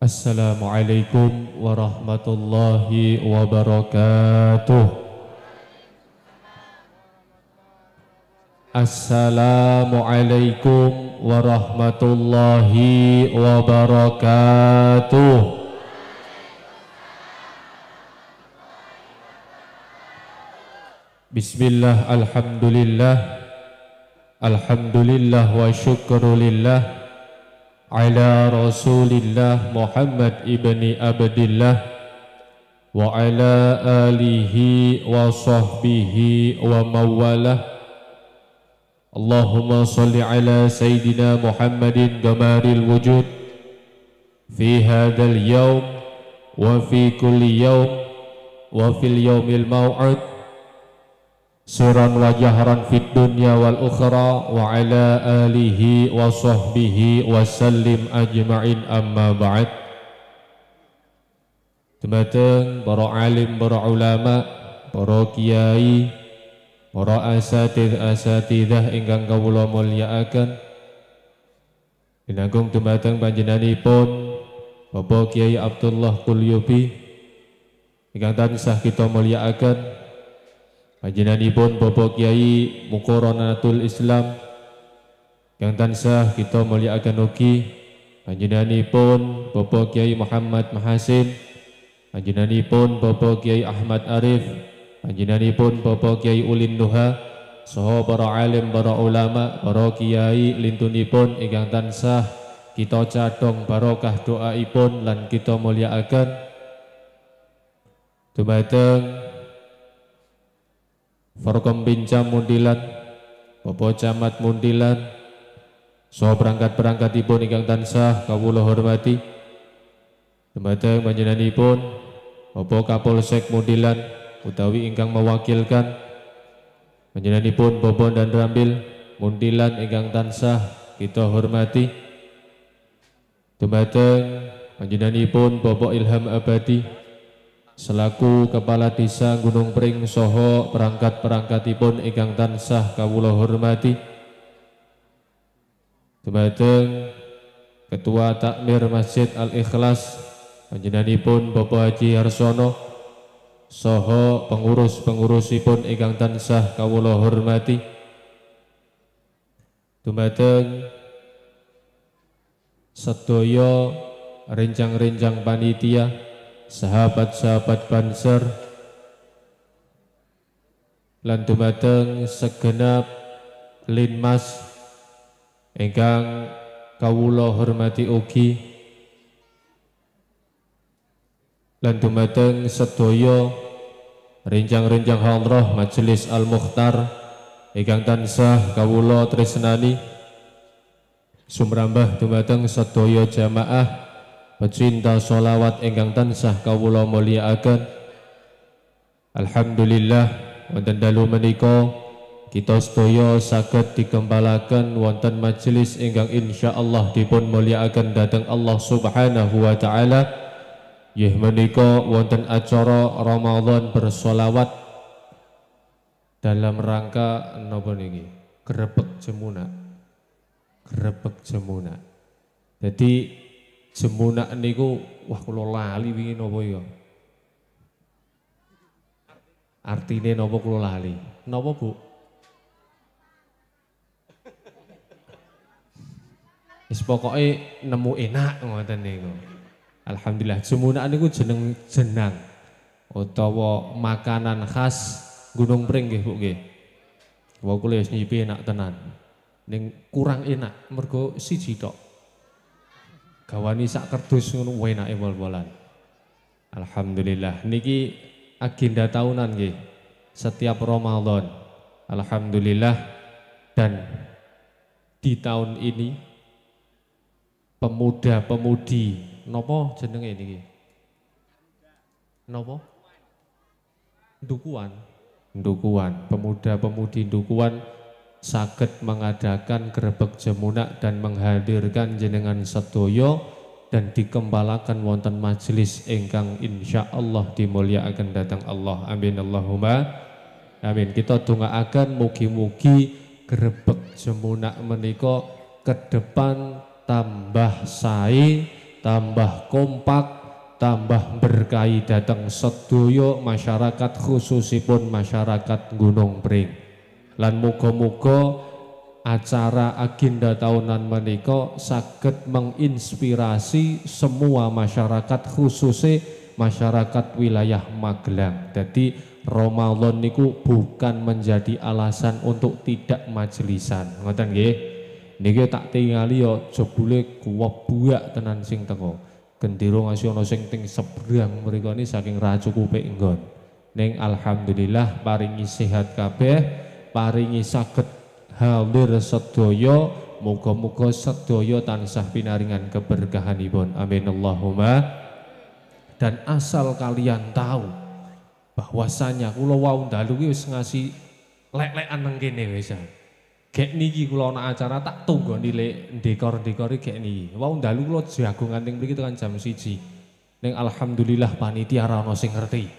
Assalamualaikum warahmatullahi wabarakatuh. Assalamualaikum warahmatullahi wabarakatuh. Bismillah, alhamdulillah, alhamdulillah wa syukrulillah ala rasulillah Muhammad ibni Abdillah wa ala alihi wa sahbihi wa mawalah. Allahumma salli ala Sayyidina Muhammadin gamaril wujud fi hadal yawm wa fi kulli yawm wa fil yawmil maw'ud sirran wa jahran fid dunya wal ukhra wa ala alihi wa sahbihi wa sallim ajma'in, amma ba'd. Dumateng para alim, para ulama, para kiai, para asatidah ingkang kawula mulyakaken, Inanggung dumateng panjenenganipun Bapak Kiai Abdullah Qulyubi ingkang tansah kita mulyakaken, panjenenganipun Bapak Kiai Muqarranatul Islam yang tansah kita mulyakaken ugi, panjenenganipun Bapak Kiai Muhammad Mahasin, panjenenganipun Bapak Kiai Ahmad Arif, panjenenganipun Bapak Kiai Ulin Nuha, saha para alim, para ulama, para kiai lintunipun ingkang tansah kita cadhong barokah doaipun lan kita mulyakaken dumateng Forkom Pincam Mundilan, Bapak Camat Mundilan, saha perangkat-perangkatipun ingkang tansah kawula hormati, dumateng panjenenganipun Bapak Kapolsek Mundilan utawi ingkang mewakilkan, panjenenganipun Bapak dan Rambil Mundilan ingkang tansah kita hormati, dumateng panjenenganipun Bapak Ilham Abadi selaku Kepala Desa Gunung Pring saha perangkat-perangkatipun ingkang tansah kawula hormati, dumateng Ketua Takmir Masjid Al-Ikhlas panjenenganipun Bapak Haji Harsono saha pengurus-pengurusipun ingkang tansah kawula hormati, dumateng sedaya rencang-rencang panitia, sahabat-sahabat Banser, lan dumateng segenap linmas ingkang kawula hormati ugi, lan dumateng sedaya rencang-rencang hadroh Majelis Al-Mukhtar ingkang tansah kawula tresnani, sumrambah dumateng sedaya jamaah pecinta sholawat ingkang tansah kawula mulyakaken. Alhamdulillah wonten dalu menika kita sedaya saged dikempalaken wonten majelis ingkang insyaallah dipun mulyakaken dhateng Allah Subhanahu wa taala. Nggih menika wonten acara Ramadan bersolawat dalam rangka napa niki? Grebeg Jemunak. Grebeg Jemunak. Jadi Jemunak niku wah kula lali wingi napa ya. Artine napa kula lali? Napa, Bu? Wis pokoke nemu enak ngoten niku. Alhamdulillah, Jemunak niku jeneng-jenang utawa makanan khas Gunung Pring nggih, Bu nggih. Wah kula wis nyipi enak tenan. Ning kurang enak mergo siji tok. Gawani sak kerdus ngono enake wol-wolan. Alhamdulillah niki agenda tahunan nggih. Setiap Ramadan. Alhamdulillah, dan di tahun ini pemuda-pemudi napa jenenge niki? Napa? Ndukuan. Ndukuan, pemuda-pemudi Ndukuan saged mengadakan grebeg Jemunak dan menghadirkan jenengan sedaya dan dikembalakan wonten majelis ingkang insyaallah dimulyakaken dhateng Allah. Amin Allahumma amin. Kita dongaaken mugi-mugi grebeg Jemunak menika ke depan tambah sae, tambah kompak, tambah berkahi dateng sedaya masyarakat khususipun masyarakat Gunung Pring. Lan muga-muga acara agenda tahunan menika saged menginspirasi semua masyarakat khususnya masyarakat wilayah Magelang. Jadi Ramadan niku bukan menjadi alasan untuk tidak majelisan. Ngoten nggih. Niki tak tingali yo jebule buak tenan sing teko. Gendera ngasih ana sing ting sebrang mriku ni saking ra cukupe nggon. Ning alhamdulillah paringi sehat kabeh, paringi saged hadir sedaya, muga-muga sedaya tansah pinaringan keberkahanipun. Amin Allahumma. Dan asal kalian tahu bahwasanya kula wau ndalu wis ngasih lek-lekan nang kene wis. Gek niki kula ana acara tak tunggoni lek dekor-dekore gek niki. Wau ndalu kula jago nganti mriki tekan jam 1. Ning alhamdulillah panitia ra ono sing ngerti.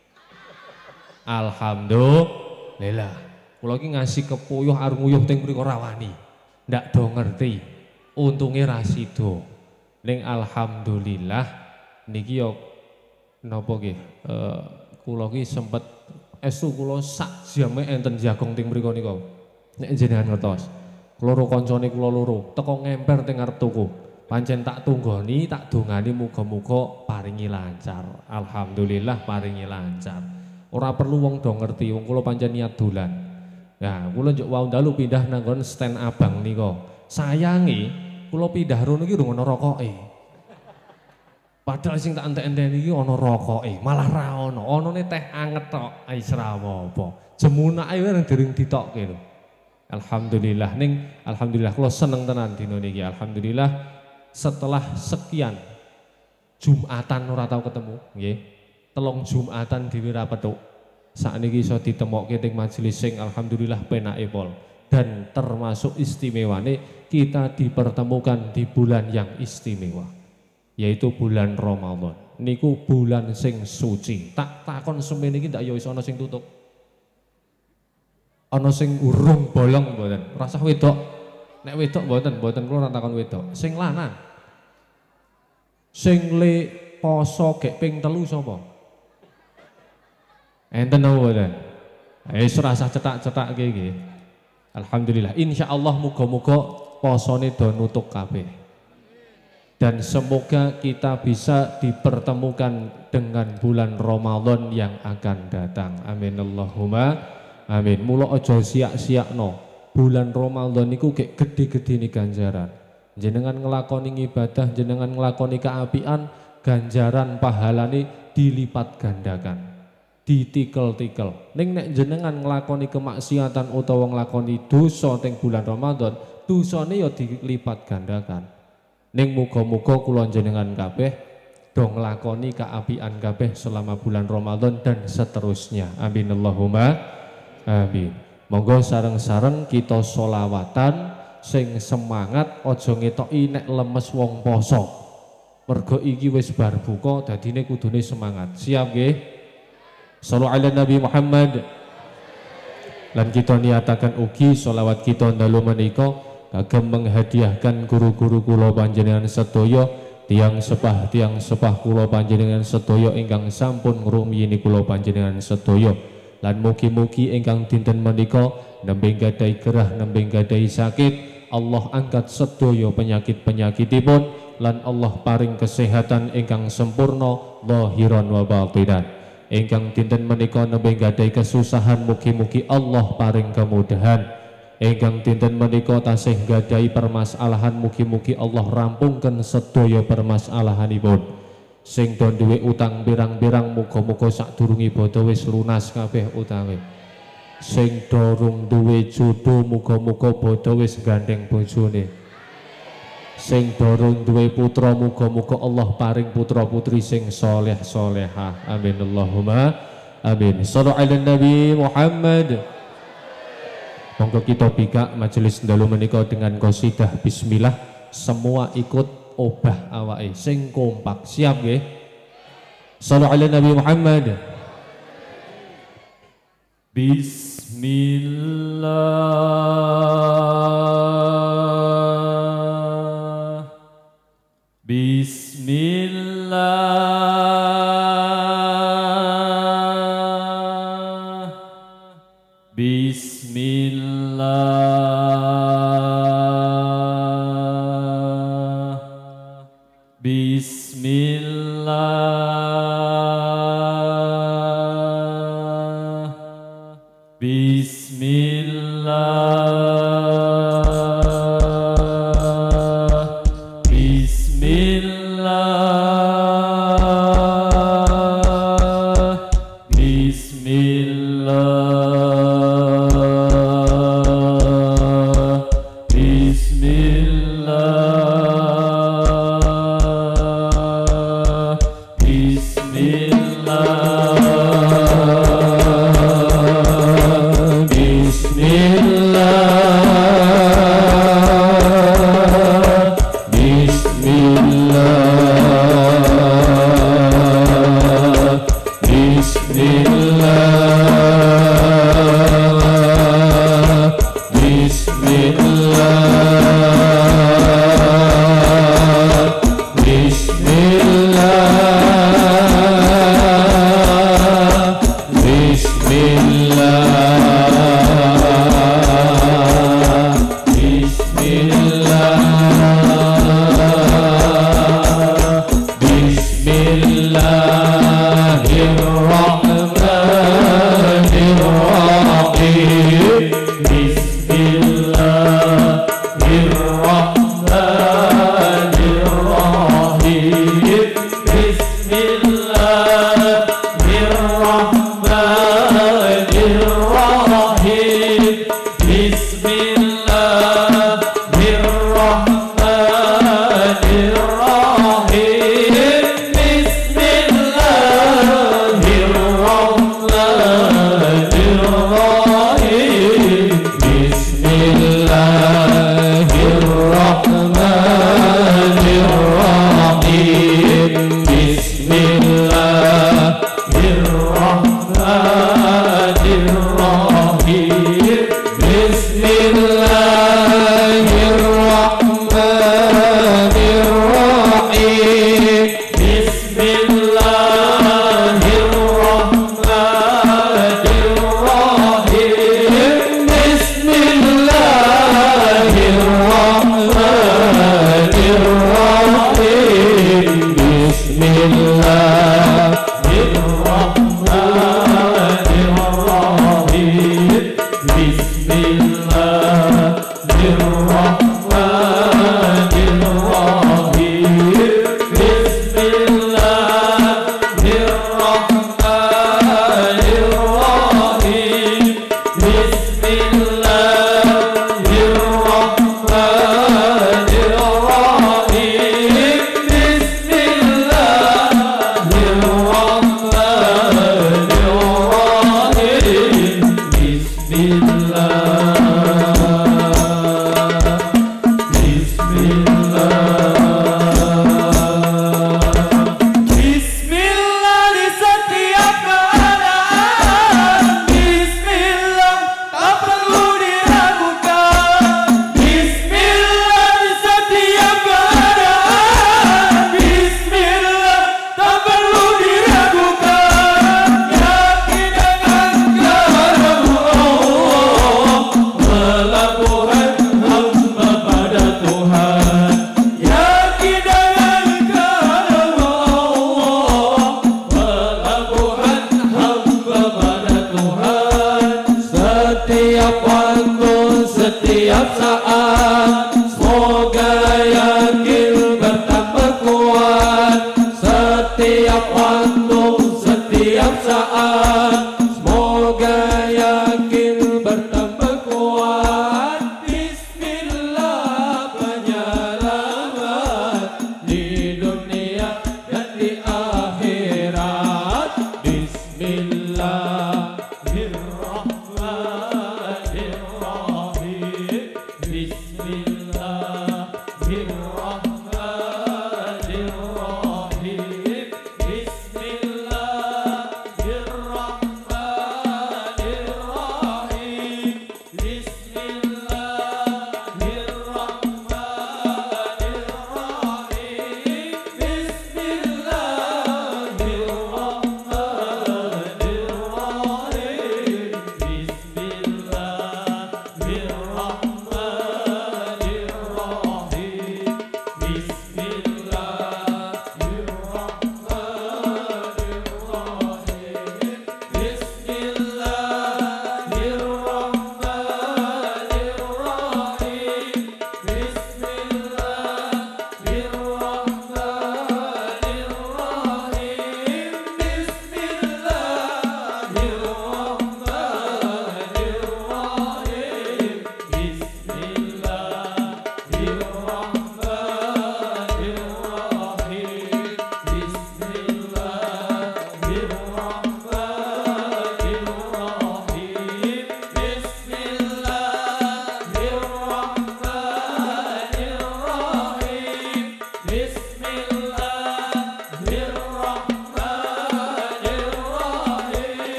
Alhamdulillah. Kula iki ngasih kepuyuh arep nguyuh teng mriku ora wani. Ndak do ngerti. Untunge ra sida. Ning alhamdulillah niki yo napa nggih? Kula iki sempet estu kula sak jame enten jagong teng mriku nika. Nek jenengan ngertos. Loro kancane kula loro teko ngemper teng arep tuku. Pancen tak tunggoni, tak dongani muga-muga paringi lancar. Alhamdulillah paringi lancar. Ora perlu wong do ngerti, wong kula pancen niat dolan. Nah, kula njuk wau dalu pindah nang nggon stand abang nika. Sayange kula pindah rono iki durung ana rokoke. Padahal sing tak entek-enteni iki ana rokoke, malah ra ana. Anane teh anget tok, wis ra apa-apa. Jemunake wae dereng ditokke lho. Alhamdulillah alhamdulillah kula seneng tenan dina niki. Alhamdulillah setelah sekian Jumatan ora tau ketemu, nggih. 3 Jumatan dhewe ra petuk. Sakniki iso ditemokke teng majelis sing alhamdulillah penake pol. Dan termasuk istimewane kita dipertemukan di bulan yang istimewa, yaitu bulan Ramadan. Niku bulan sing suci. Tak takon semene iki ndak ya iso ana sing tutup. Ana sing urung bolong mboten. Rasah wedok. Nek wedok mboten kula ora takon wedok. Sing lanang. Sing le poso gek ping 3 sapa? Enten apa mboten? Wis rasah cetak-cetak iki. Alhamdulillah. Insyaallah muga-muga posone do nutuk kabeh. Dan semoga kita bisa dipertemukan dengan bulan Ramadan yang akan datang. Amin Allahumma amin. Mula aja siak-siakno. Bulan Ramadan niku gek gede-gedene ganjaran. Jenengan nglakoni ibadah, jenengan nglakoni kaapian, ganjaran pahalane dilipat gandakan. Ditikel-tikel. Ning nek jenengan nglakoni kemaksiatan utawa nglakoni dosa teng bulan Ramadan, dosane ya dilipat gandakan. Ning muga-muga kula jenengan kabeh do nglakoni kaapian kabeh selama bulan Ramadan dan seterusnya. Amin Allahumma amin. Monggo sareng-sareng kita sholawatan sing semangat, aja ngetoki nek lemes wong poso. Mergo iki wis bar buka dadine kudune semangat. Siap nggih? Shallu ala Nabi Muhammad. Lan kita niatakan ugi sholawat kita dalu menika kagem menghadiahkan guru-guru kula panjenengan sedaya, tiang sepah kula panjenengan sedaya ingkang sampun ngrumiyini kula panjenengan sedaya. Lan mugi-mugi ingkang dinten menika nembe gadhahi gerah, nembe gadhahi sakit, Allah angkat sedaya penyakit-penyakitipun lan Allah paring kesehatan ingkang sempurna zahiran wa batinan. Ingkang dinten menika nembe gadhahi kesusahan, mugi-mugi Allah paring kemudahan. Ingkang dinten menika tasih gadhahi permasalahan, mugi-mugi Allah rampungken sedaya permasalahanipun. Sing do duwe utang pirang-pirang, muga-muga sadurunge ibadah wis lunas kabeh utange. Sing durung duwe jodoh, muga-muga bodho wis gandeng bojone. Sing durung duwe putra, muga-muga Allah paring putra-putri sing saleh salehah. Amin Allahumma amin. Shallu ala Nabi Muhammad. Monggo kita bika majelis dalu menika dengan qasidah bismillah. Semua ikut obah awake sing kompak. Siap nggih? Shallu ala Nabi Muhammad. Bismillah. Bismillah,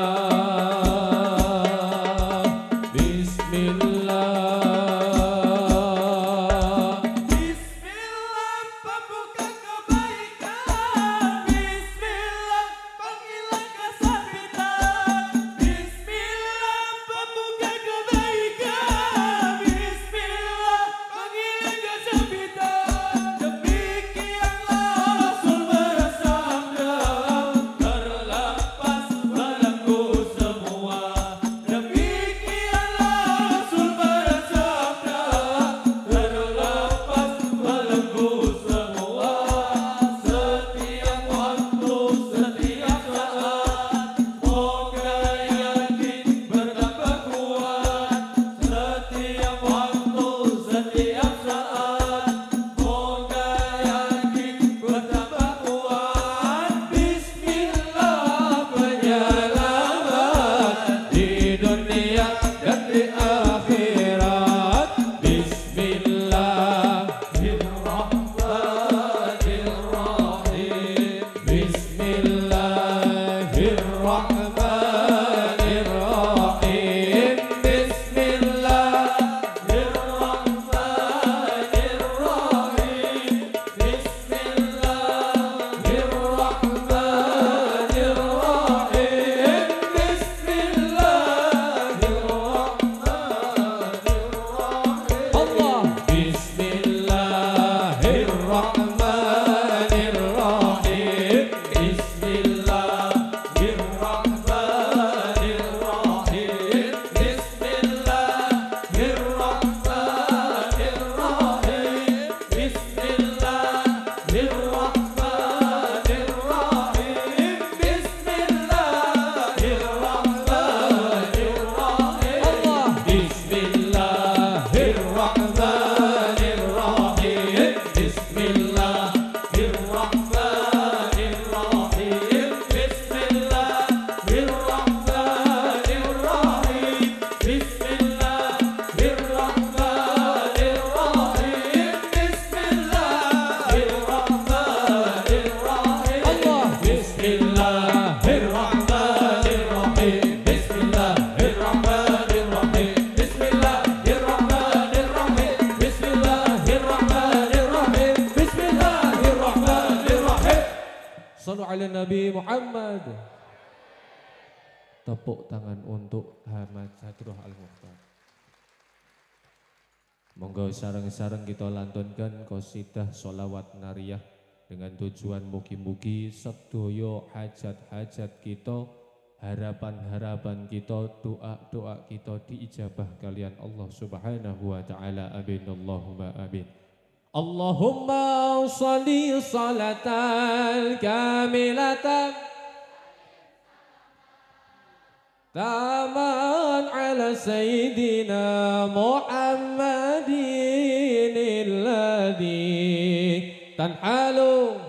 Nabi Muhammad. Tepuk tangan untuk Ahmad Sadroh Al-Mukhtar. Monggo sareng-sareng kita lantunkan qasidah sholawat nariyah dengan tujuan mugi-mugi sedaya hajat-hajat kita, harapan-harapan kita, doa-doa kita diijabah kalian Allah Subhanahu wa taala. Amin Allahumma amin. Allahumma sholli salatan kamilatan taman ala sayyidina Muhammadin alladhi tanhalu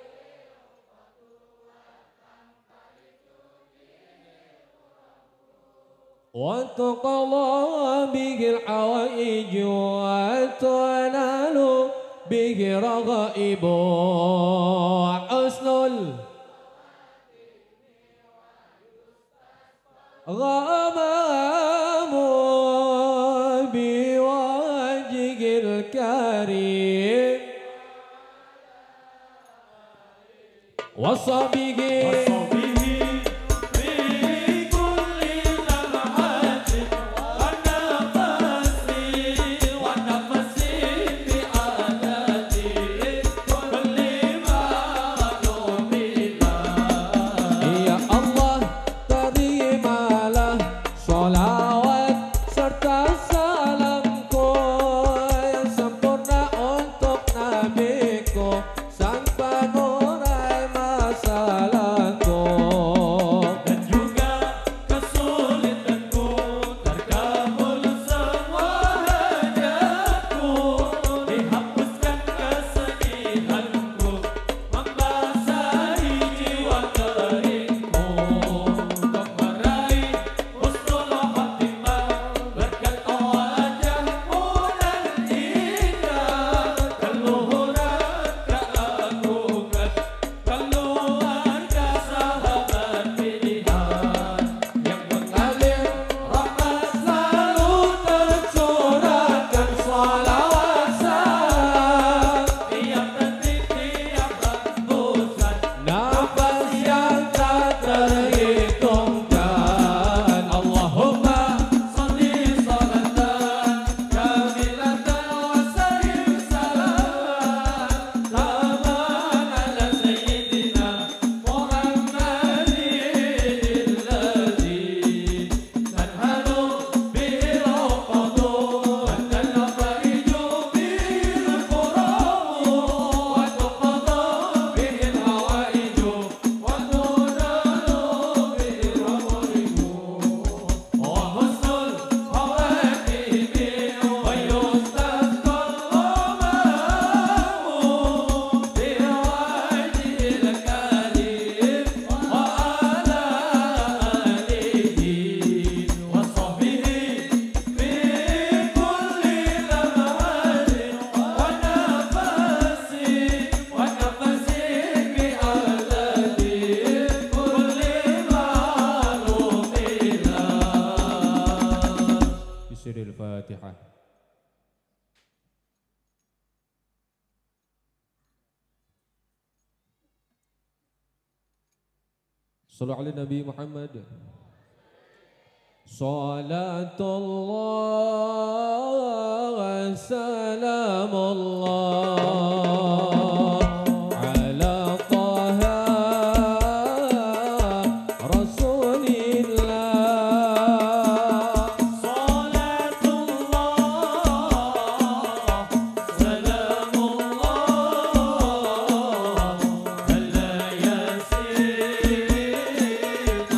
wa tuqalla bihil hawaij wa tunalu bihi raghaibu husnul ghamamu biwajhil karim wasabihi Salam Al-Fatihah. Sallu ala Nabi Muhammad. Salatullah salamullah ala Taha Rasulillah. Salatullah salamullah ala Yasin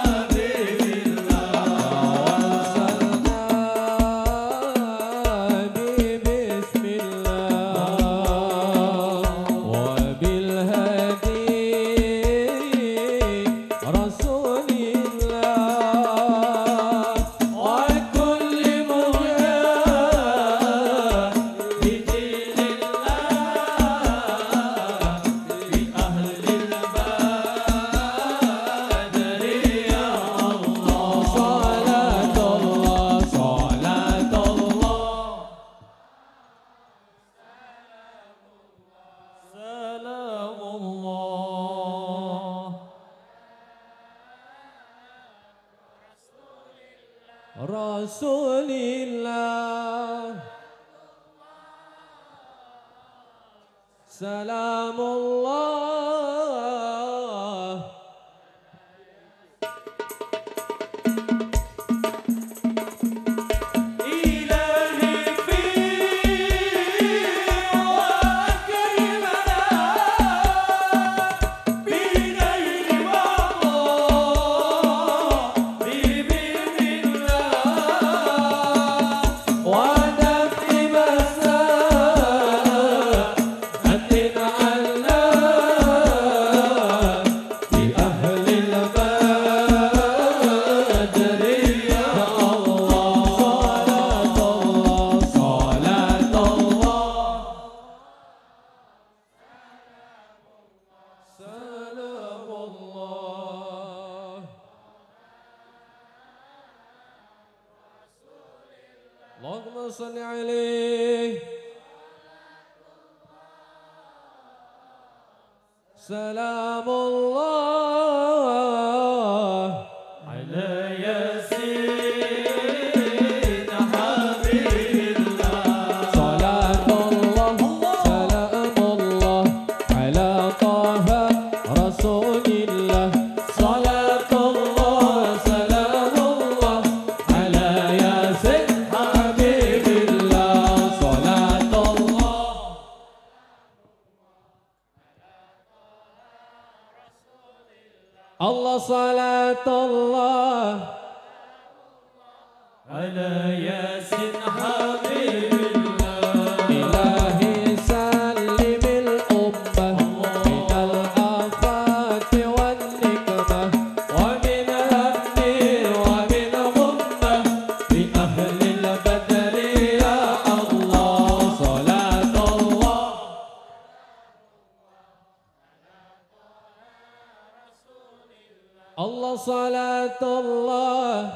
Rasulillah. Salamullah ilahi fi wa akrimana binaili wa bibinillah wa dafi masa'atin ala bi ahli al-badri ya Allah. Salamullah Allahumma salli alaihi. Salamullah ala Yasin habibillah. Salatullah salamullah ala Taha Rasulillah. Salatullah salamullah ala Yasin habibillah. Salatullah Allah salatullah ala Yasin habibillah. Ilahi sallimil ummah minal afati wan nikmah wa min hamdi wa min ghummah bi ahli al-badri ya Allah. Salatullah Allah salatullah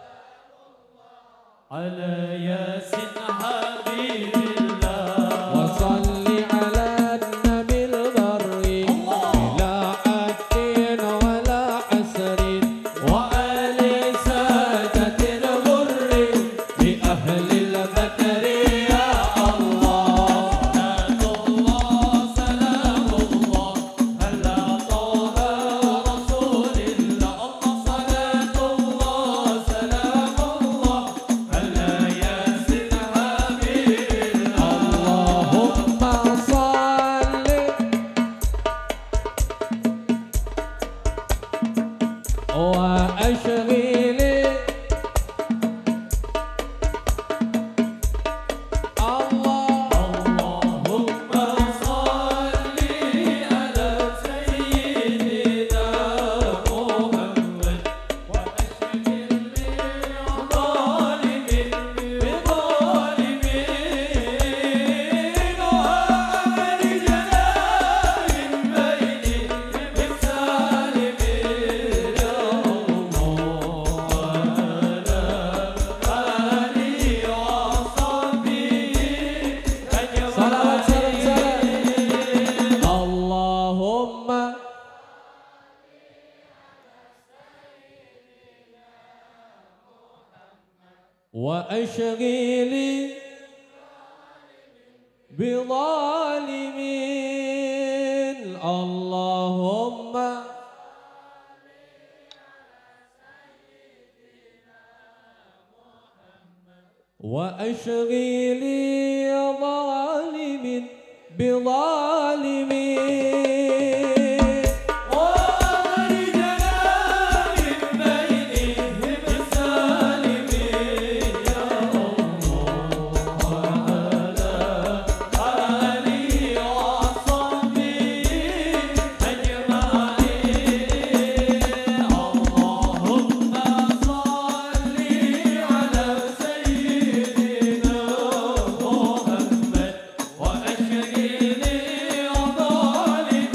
ala Yasin habibillah. wa salli ala nabil barri bila atin wala asrin wa ali sadatil ghurri bi ahli al-badri ya Allah. Salatullah salamullah ala Taha Rasulillah. Allah salatullah salamullah ala Yasin وأشغلي بظالمين اللهم وأشغلي ظالم بظالمين ورجلا من بينهم سالمين يا الله وعلى آله وصحبه أجمعين اللهم صل على سيدنا محمد وأشغل ظالم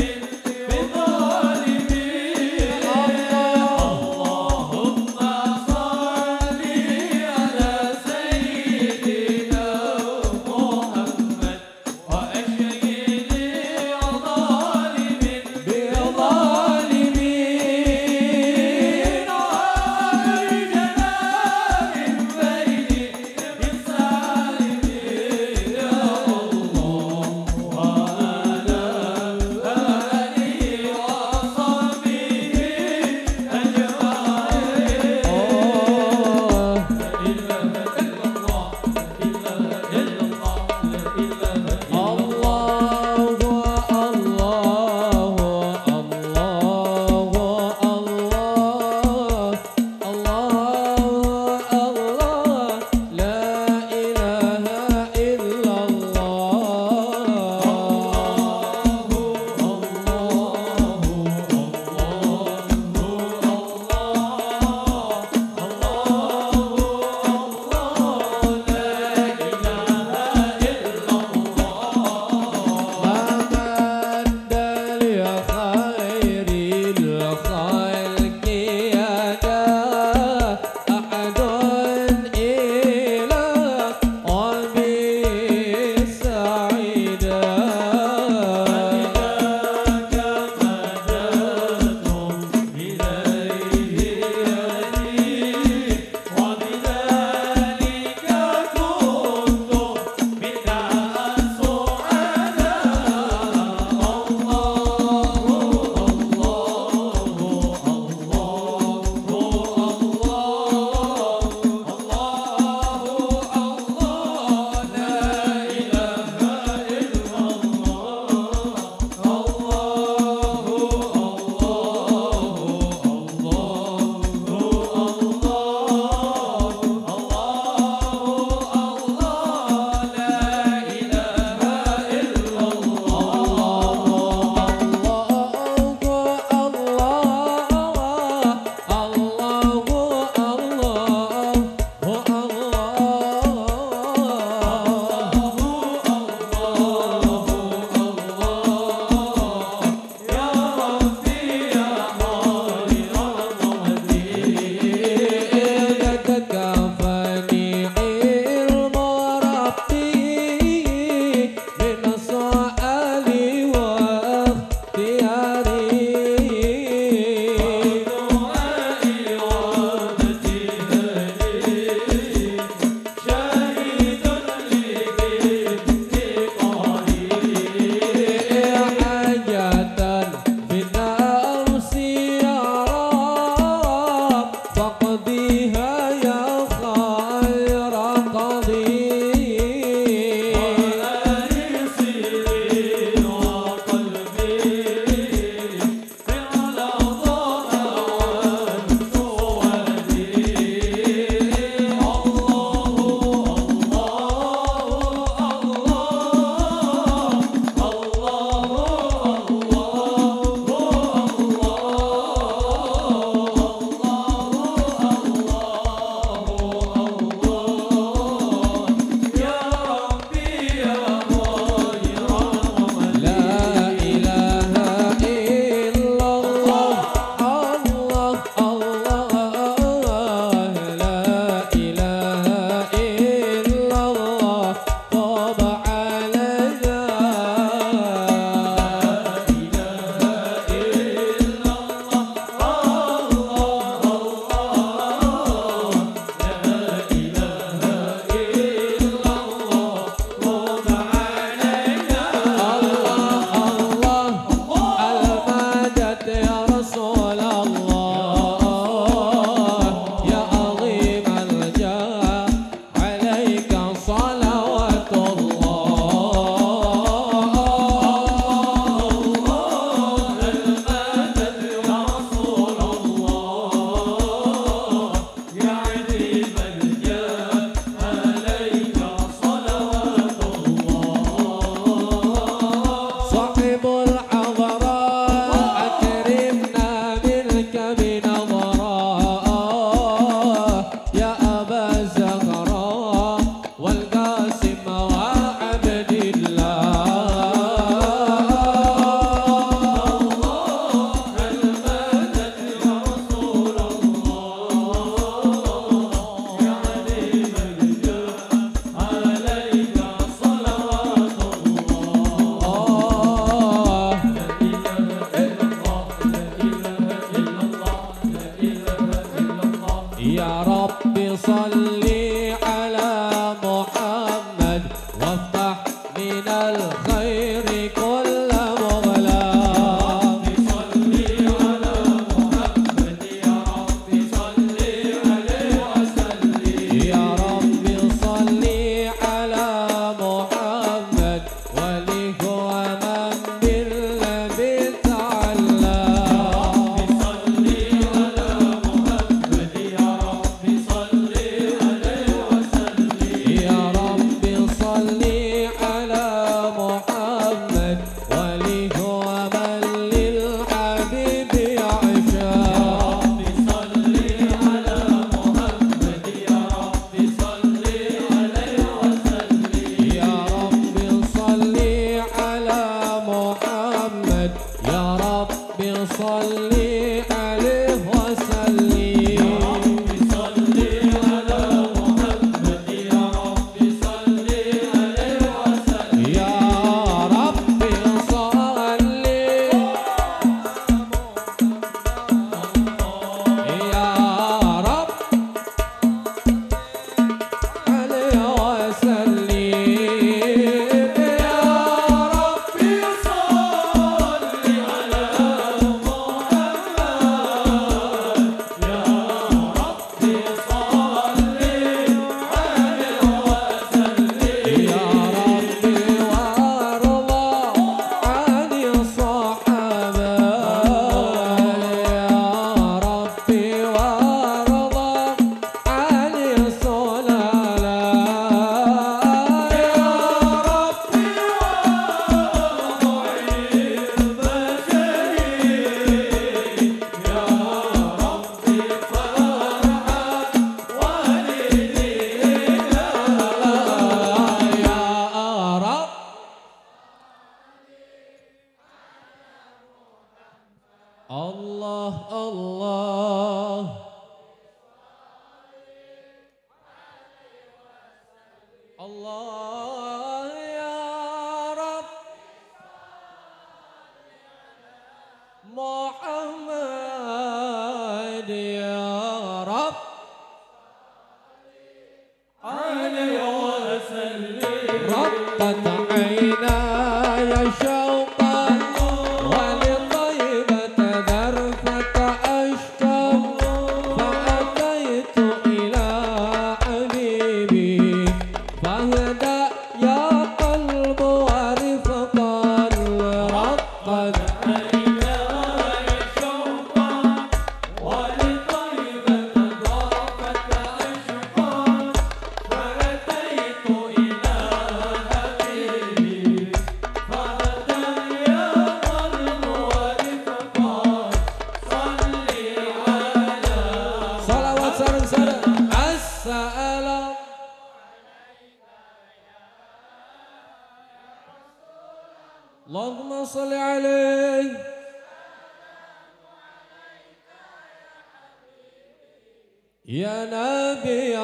يا رب صل على محمد وافتح من الخير كل مغلاق صل على محمد يا رب صل عليه وسلم يا رب صل على محمد وله ومن بالنبي تعلى يا رب صل على محمد وله ومن للحبيب يعشى يا رب صل على محمد يا رب صل عليه وسلم يا رب صل يا رب عليه وسلم يا رب صل على محمد يا رب صل عليه وسلم يا رب وارضى عن الصحابة يا رب وارضى عن الصلاة يا رب يا رب الله الله الله يا رب محمد يا رب عليه وسلم رقت عيناي شوقا ولطيبة ذرفة أشتاق فأتيت إلى حبيبي فاهدأ يا قلب ورفقا رقت عيناي شوقا ولطيبة ذرفة أشتاق فأتيت إلى حبيبي فاهدأ يا قلب ورفقا صل على صلوات سر السلام اللهم صل عليه يا نبي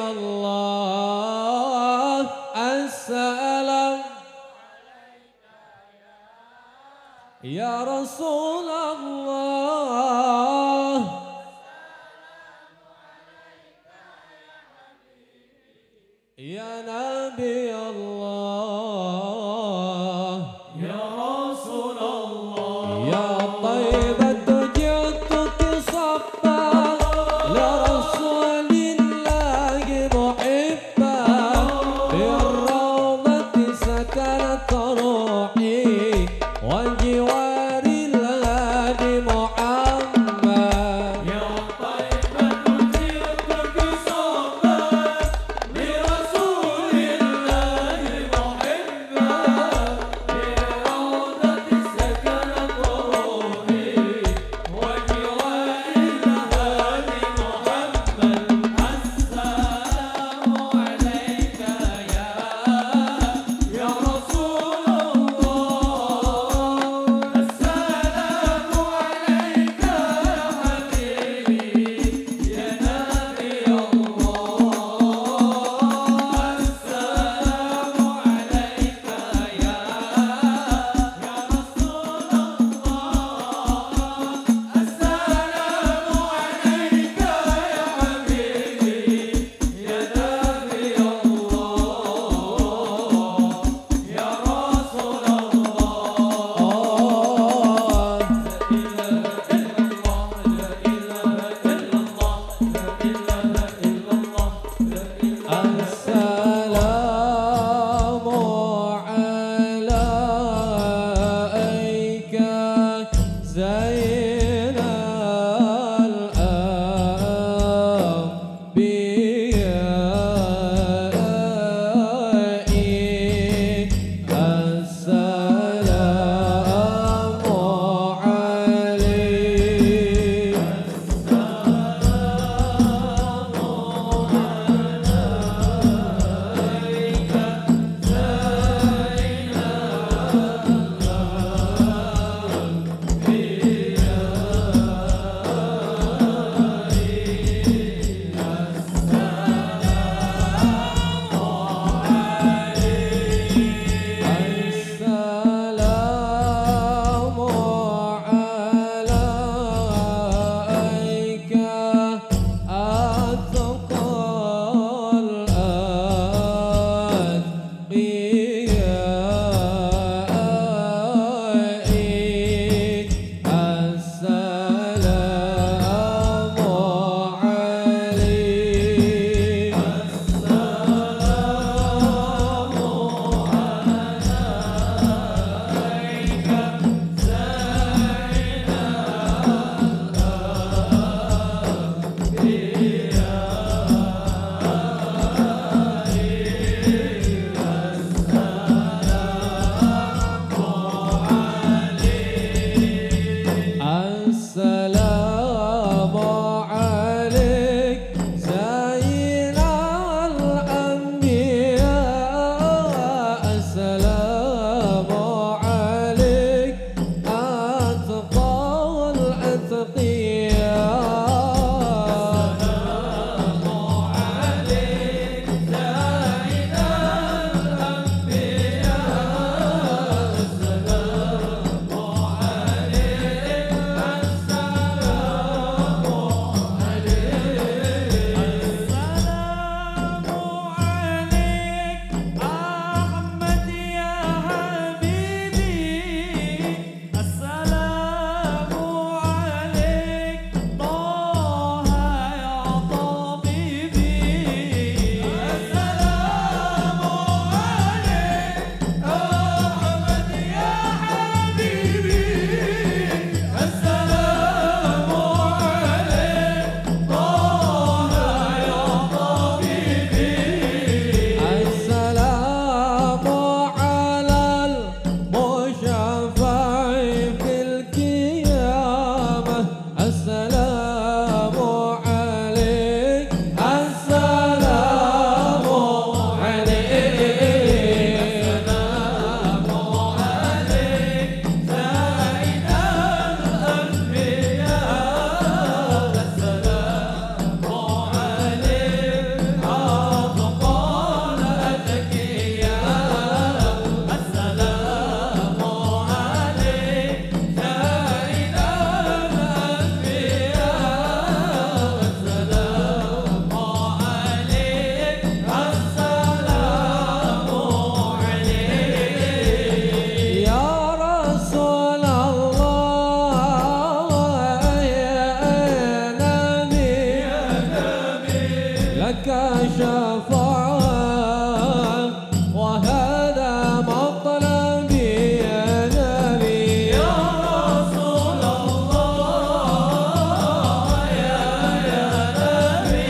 الله السلام يا رسول الله يا نبي الله يا رسول الله يا طيبة جئتك صبا لرسول الله محبا بالروضة سكنت روحي وجوار الهادي محمد يا طيبة جئتك صبا لرسول الله محبا لك شفاعة وهذا مطلبي يا نبي يا رسول الله يا نبي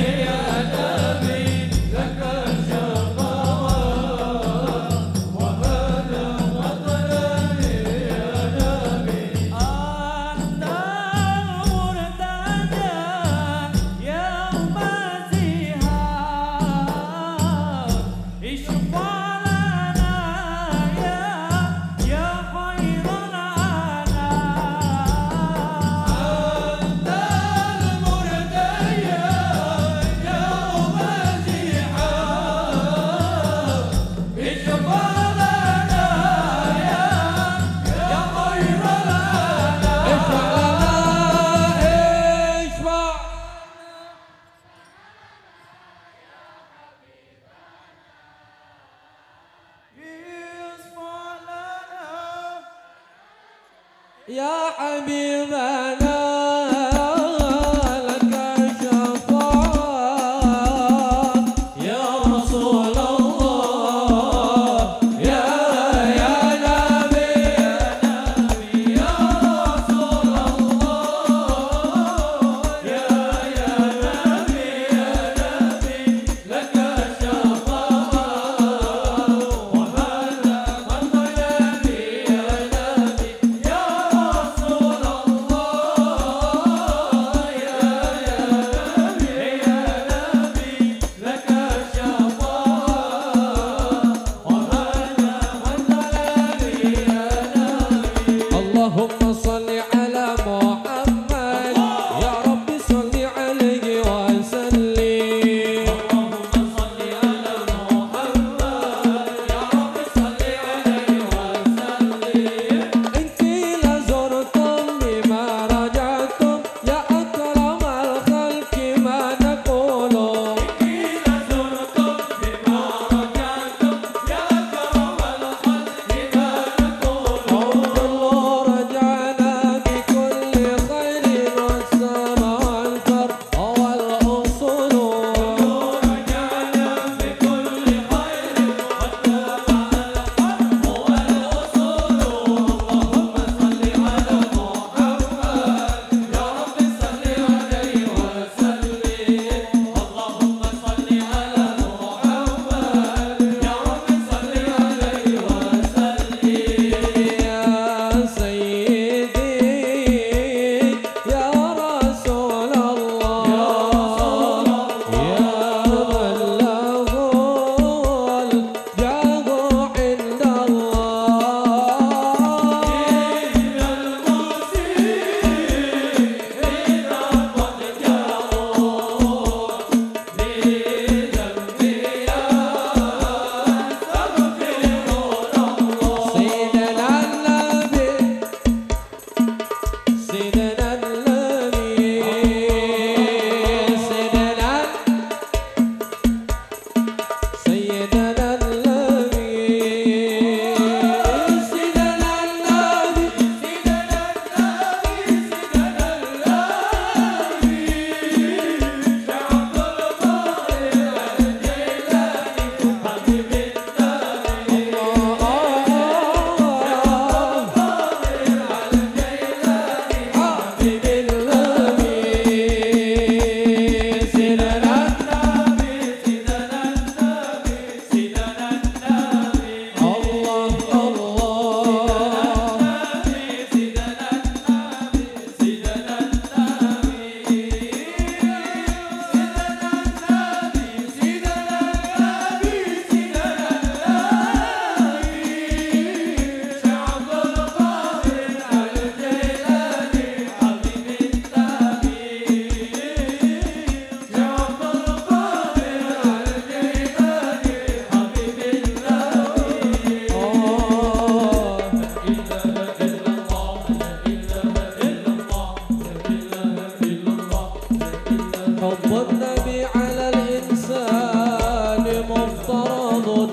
لك شفاعة وهذا مطلبي يا نبي أنت المرتجى يوم الزهاد اشفع لنا يا خير الأنام أنت المرتجى يوم الزهاد اشفع لنا يا خير الأنام اشفع لنا اشفع يا حبيبنا لك شفاعة يا رسول الله يا نبي يا رسول الله يا نبي لك شفاعة وهذا مطلبي يا نبي يا رسول الله يا نبي لك شفاعة وهذا مطلبي يا نبي اللهم صل على محمد يا رب صل عليه وسلم اللهم صل على محمد يا رب صل عليه وسلم إن قيل زرتم بما رجعتم يا أكرم الخلق ما نقول إن قيل زرتم بما رجعتم يا أكرم الخلق ما نقول الله رجعنا بكل خير والسماء والفرح والأصول رجعنا بكل خير والسماء والفرح والأصول اللهم صل على محمد يا رب صل عليه وسلم اللهم صل على محمد يا رب صل عليه وسلم يا سيدي يا رسول الله يا من له الجاه عند سيدنا النبي سيدنا النبي سيدنا النبي سيدنا النبي شعب القادر الجيلاني حبيب النبي حبيب النبي سيدنا النبي سيدنا النبي الله الله سيدنا شعب القادر الجيلاني حبيب النبي شعب القادر الجيلاني حبيب النبي حب النبي على الإنسان مفترض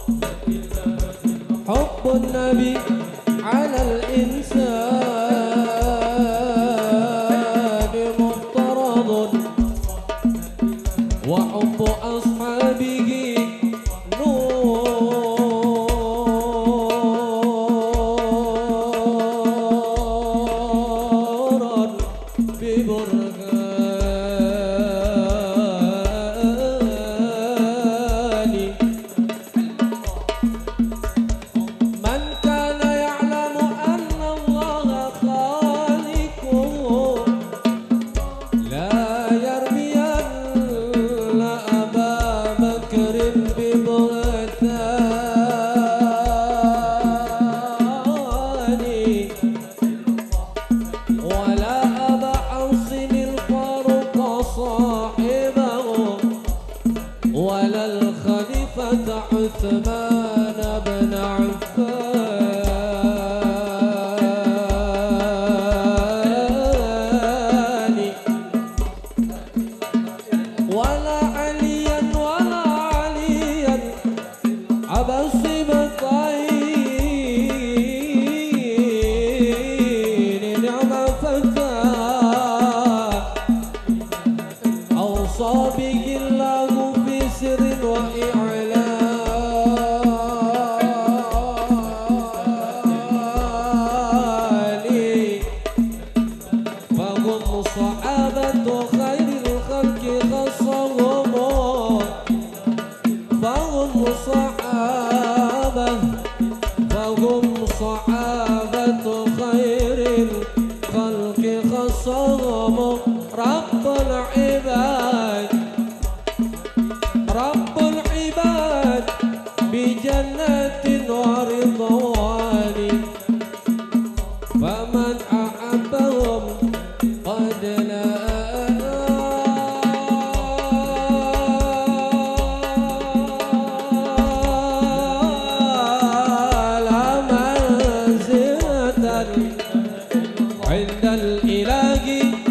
حب النبي على الإنسان مفترض وحب أصحابه نورا ببرهان من كان يعلم أن الله خالقه لا يرمين أبا بكر ببغتان ولا أبا حفص الفاروق صاحبه ولا الخليفة عثمان بن عفان ولا عليا أبا السبطين نعم فتى أوصى به الله في سر وإعلان فهم صحابة خير الخلق خصهم فهم صحابة خير الخلق خصهم رب العباد بجنة ورضوان فمن أحبهم قد نال منزلة عند الإله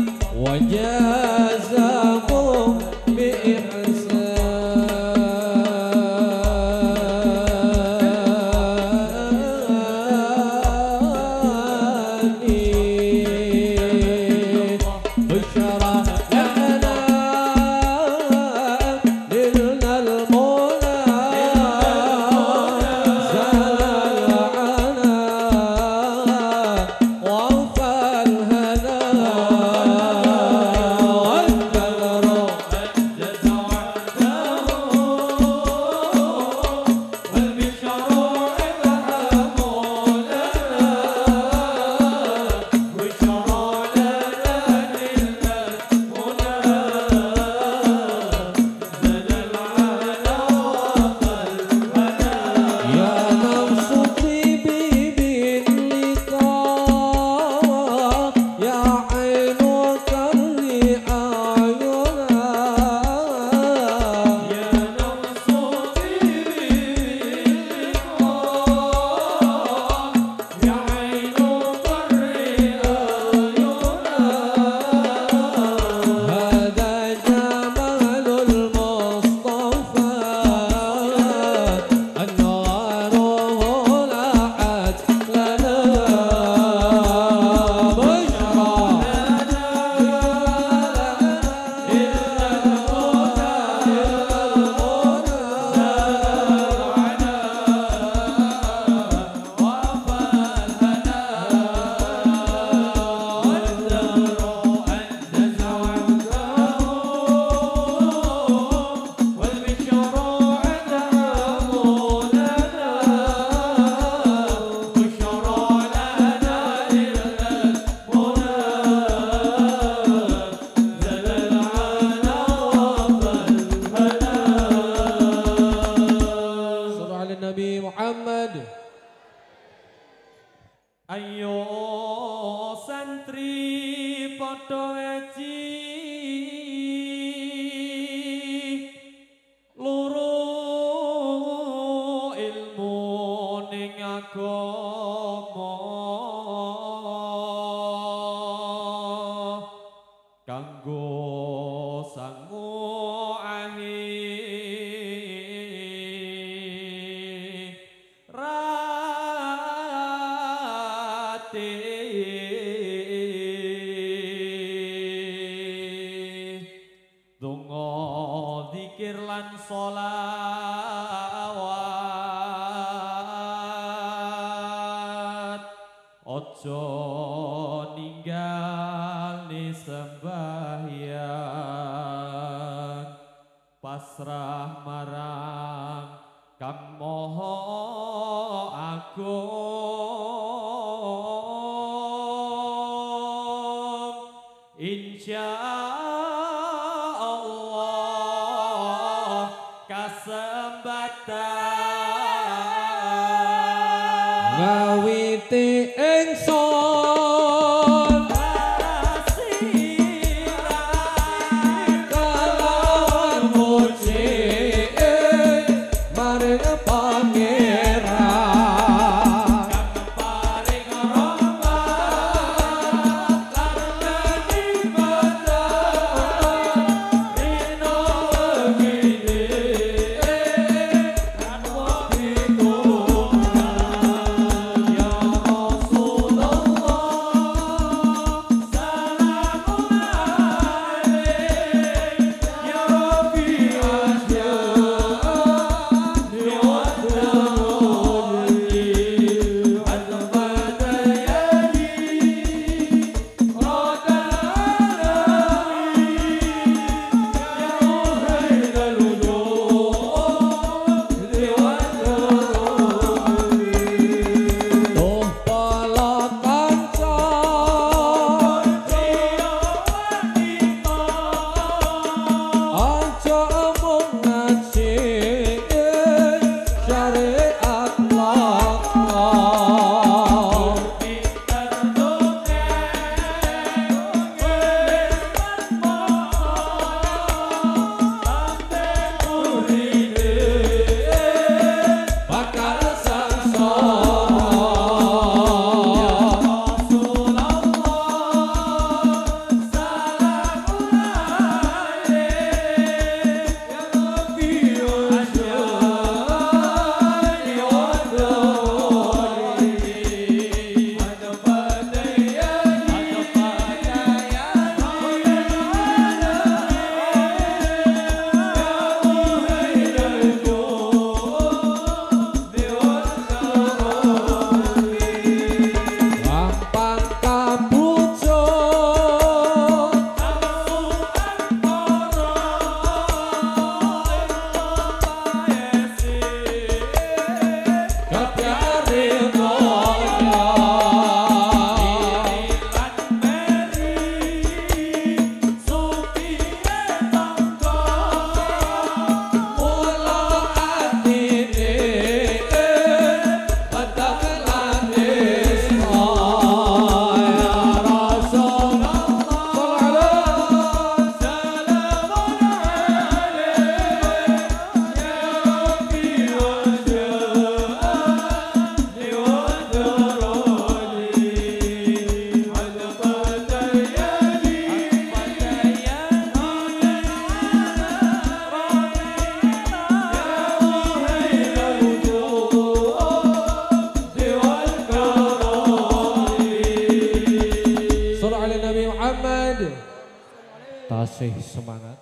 وجازاه بإحسان بشرى لنا نلنا المولى زال العنا وفى الهنا والدهر أجز وعده والبشر إبهام لنا بشرى يا نفس طيبي باللقاء يا عين وكري أعينا يا نفس طيبي باللقاء يا عين وكري أعينا هذا جمال المصطفى النار ولعت لنا صلوا على النبي محمد. Ayo santri padha ngaji loro ilmu ning agama kanggo sangu lan sholawat ojo ninggal ni sembahyang pasrah marang Kang Maha Agung insya Allah kasembatan ngawiti ingsun kalawan muji maring pangeran kang paring rahmat lan kenikmatan rino begini kan wabitungan ya Rasulullah salamun alaik ya Rabbi Duh pala kanca aja mung ngaji syariat lakon bakal sangsara gampang kabujuk kebiari donya mula atine petang lanis ya Rasulullah Sallallahu alaihi Nabi Muhammad. Tasih semangat.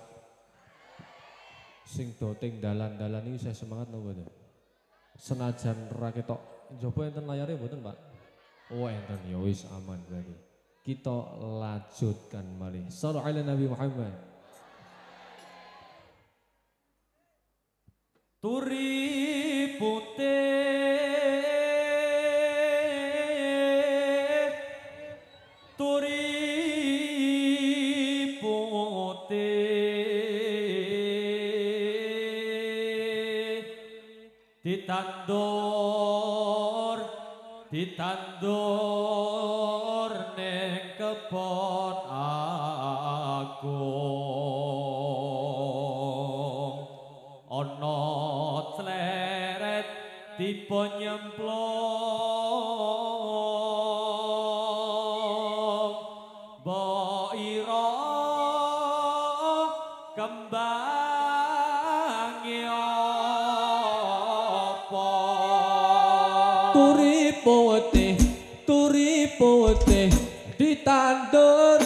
Sing doting dalan-dalan ini saya semangat nopo to. Senajan ra ketok njaba enten layare mboten, Pak? Oh, enten ya wis aman berarti. Kita lanjutkan malih. Sallallahu alaihi Nabi Muhammad. Turi putih ditandur ning kebon agung ana sleret tiba nyemplung mbok ira kembang apa turi putih ditandur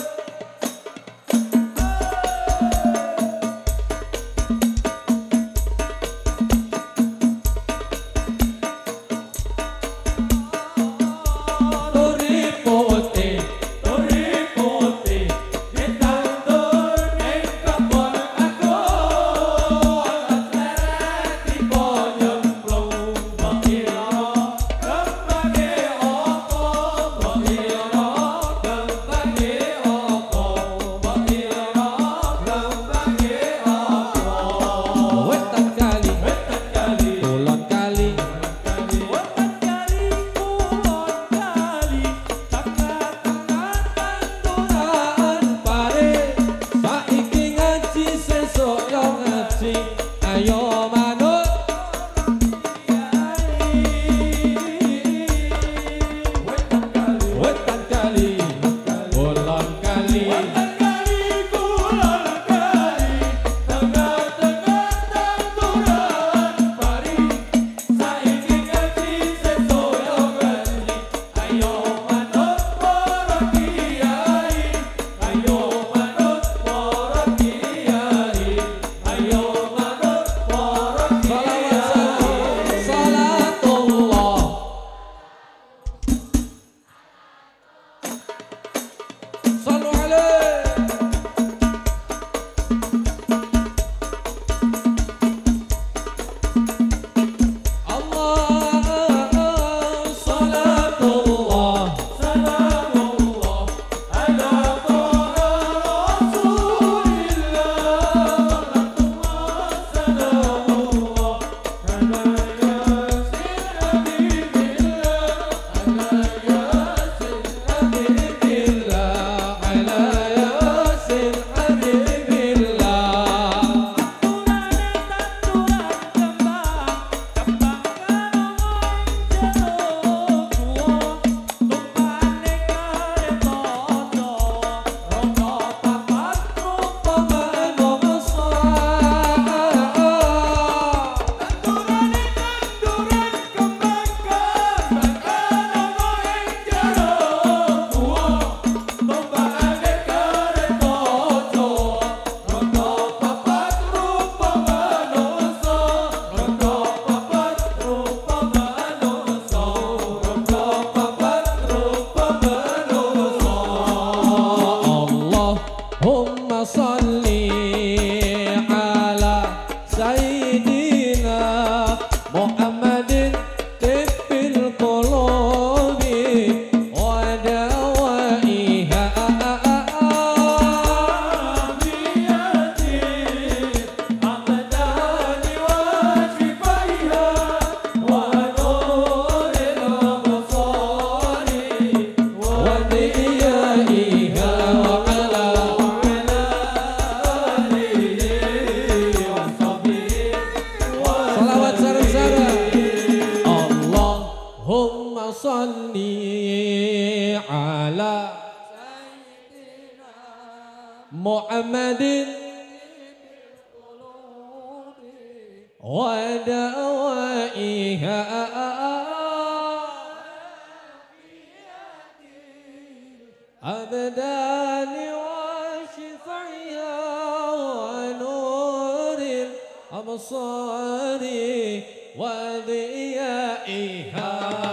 Muhammadin wa dawaiha abdani wa shifaiha wa nuril absari wa diyaiha.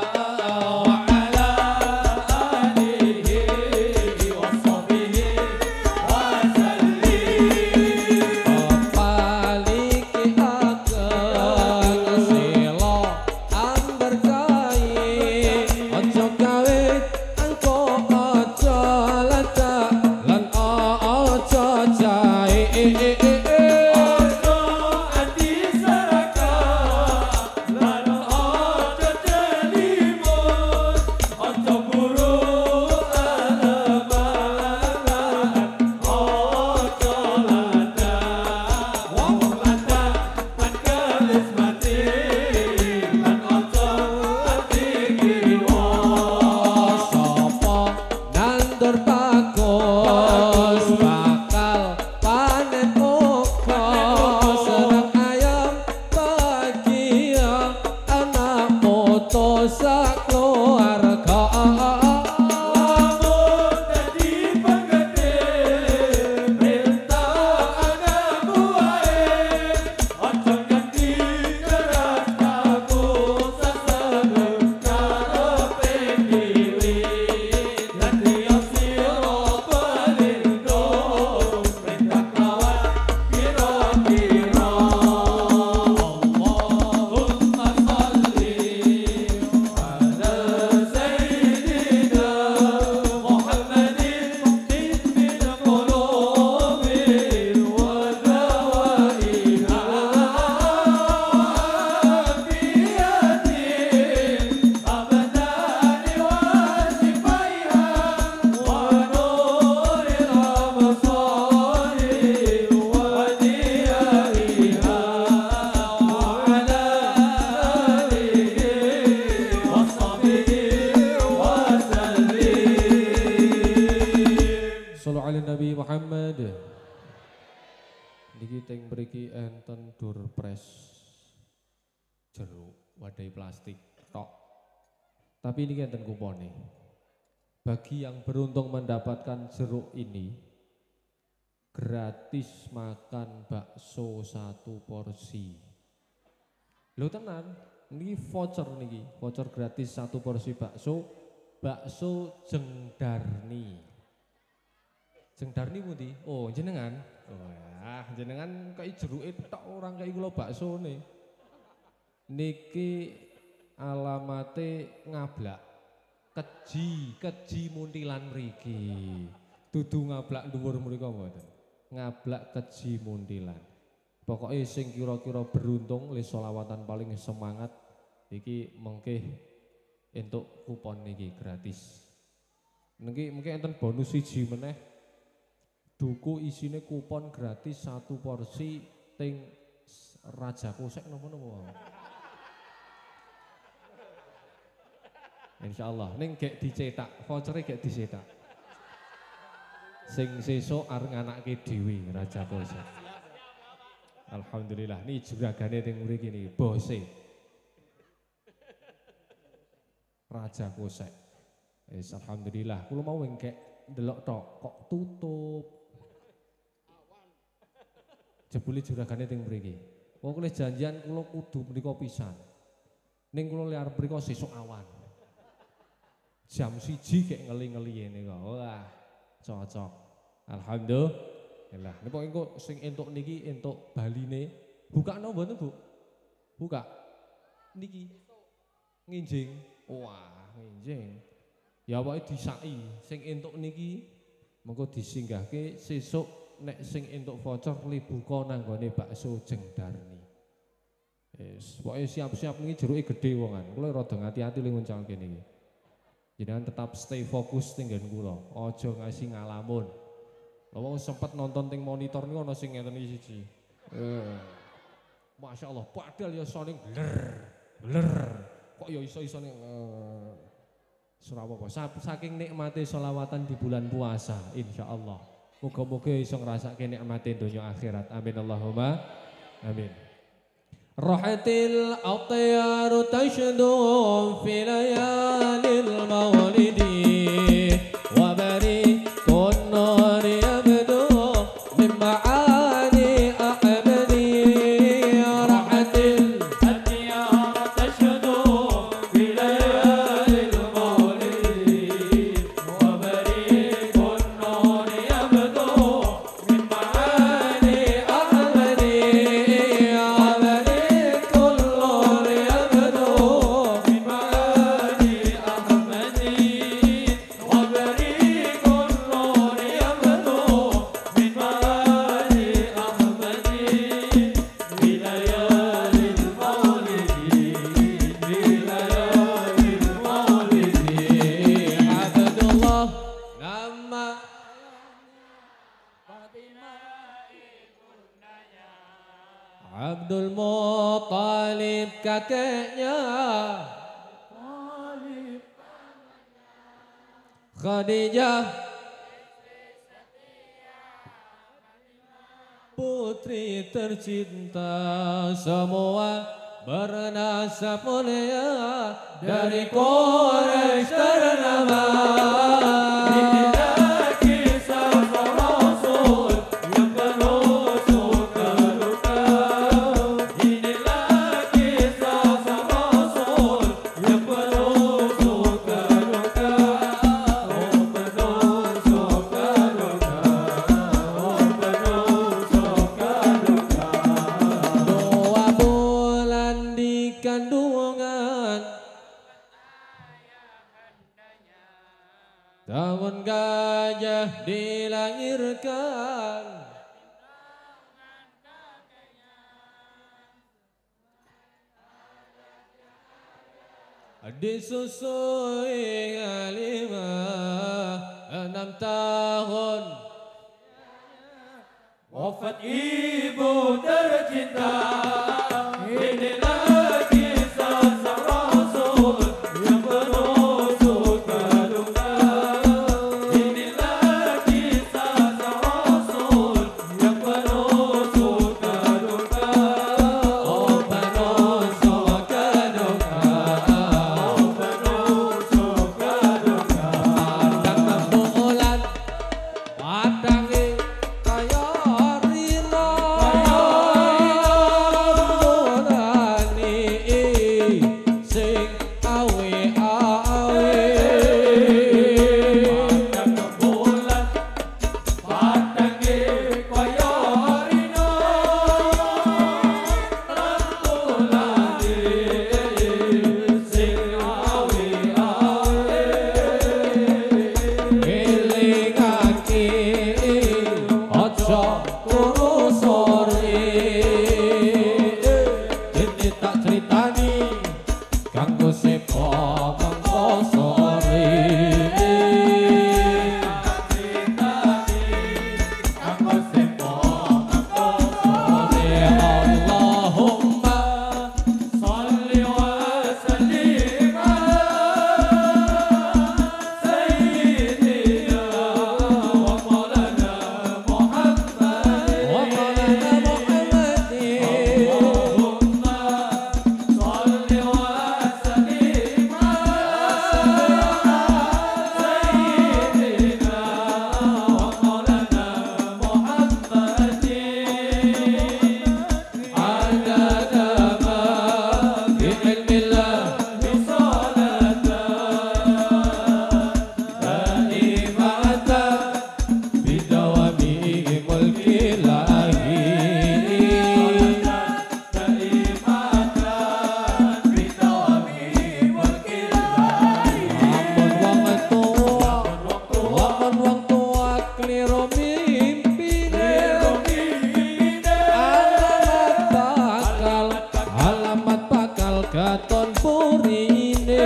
Tapi ini kan kupone. Bagi yang beruntung mendapatkan jeruk ini, gratis makan bakso 1 porsi. Lho tenan, ini voucher niki, voucher gratis 1 porsi bakso, bakso Jengdarni. Jengdarni pundi? Oh, jenengan. Wah, jenengan kaya jeruke tok orang kaya kula baksone. Niki alamate Ngablak Keji Muntilan mriki. Dudu Ngablak dhuwur mrika mboten. Ngablak Keji Muntilan. Pokoke sing kira-kira beruntung le selawatan paling semangat iki mengke entuk kupon niki gratis. Niki mungkin enten bonus siji meneh. Duku isine kupon gratis 1 porsi ting Raja Kosek napa-napa. Insyaallah ning gek dicetak, vouchere gek dicetak. Sing sesuk arep nganake dhewe Raja Kosek. Alhamdulillah niki juragane teng mriki niki bose. Raja Kosek. Wis alhamdulillah kula mau engkek ndelok tok kok tutup. Jebule juragane teng mriki. Wong kula janjian kula kudu mriko pisan. Ning kula li arep mriko sesuk awan. Jam 1 kayak ngeli-ngeli ini kok. Wah, cocok. Alhamdulillah. Nek engko sing entuk niki entuk baline. Buka no mboten, Bu? Buka. Niki. Nginjing. Wah, nginjing. Ya awake disaki sing entuk niki mengko disinggahke sesuk nek sing entuk voucher li buka nang gone bakso Jengdarni. Wis, pokoke siap-siap niki jeruke gedhe wongan. Kula rada ngati-ati li nguncalke niki. Jangan tetap stay fokus tinggal kula, ojo ngasih ngalamun. Lawang sempat nonton ting monitor nih ono sing ngeten iki siji. Masya Allah, padahal ya soning bler. Kok ya iso-iso ning Surabaya. Saking nikmati sholawatan di bulan puasa, insya Allah. Muga-muga iso ngrasake nikmate donya akhirat. Amin Allahumma amin. Rahatil atyaru tashdu fi layalil maulidi wa barikun nur yabdu min ma'ani ahmadi. Rahatil الديار تشهد بليالي المولد وبريق النور يبدو من معاني أحمدي وبريق النور يبدو من معاني أحمدي وبريق النور يبدو من معاني أحمدي بليالي المولد بليالي المولد عبد الله لما Abdul Muthalib kakeknya Khadijah putri tercinta semua bernasab mulia dari Quraisy ternama. Inilah kisah Rasul yang penuh suka duka. Inilah kisah Rasul yang penuh suka duka. Oh penuh suka duka. Oh penuh suka duka. 2 bulan di kandungan, tahun gajah dilahirkan, disusui Halimah 6 tahun. Wafat ibu tercinta. Inilah kisah sang Rasul yang penuh suka duka. Inilah kisah sang Rasul yang penuh suka duka. Oh penuh suka duka. Oh penuh suka duka. Padang bulan, padang kaya rino, mulani sing awe-awe. Padang bulan, padang kaya rino, bulan sing awe-awe. Eling aki aja turu sore, dene tak critani kanggo sepo mangko sore. Aku sepo aku sore. Allahumma Salli wa sallim Sayyidina wa maulana Muhammad. wa maulana Muhammadin. Allahumma salli wa sallim Sayyidina wa maulana Muhammadin. Adada ma bi ilmillah daimata bidawami mulkillahi. Lamun wong tua keliru mimpine, alamat bakal katon purine.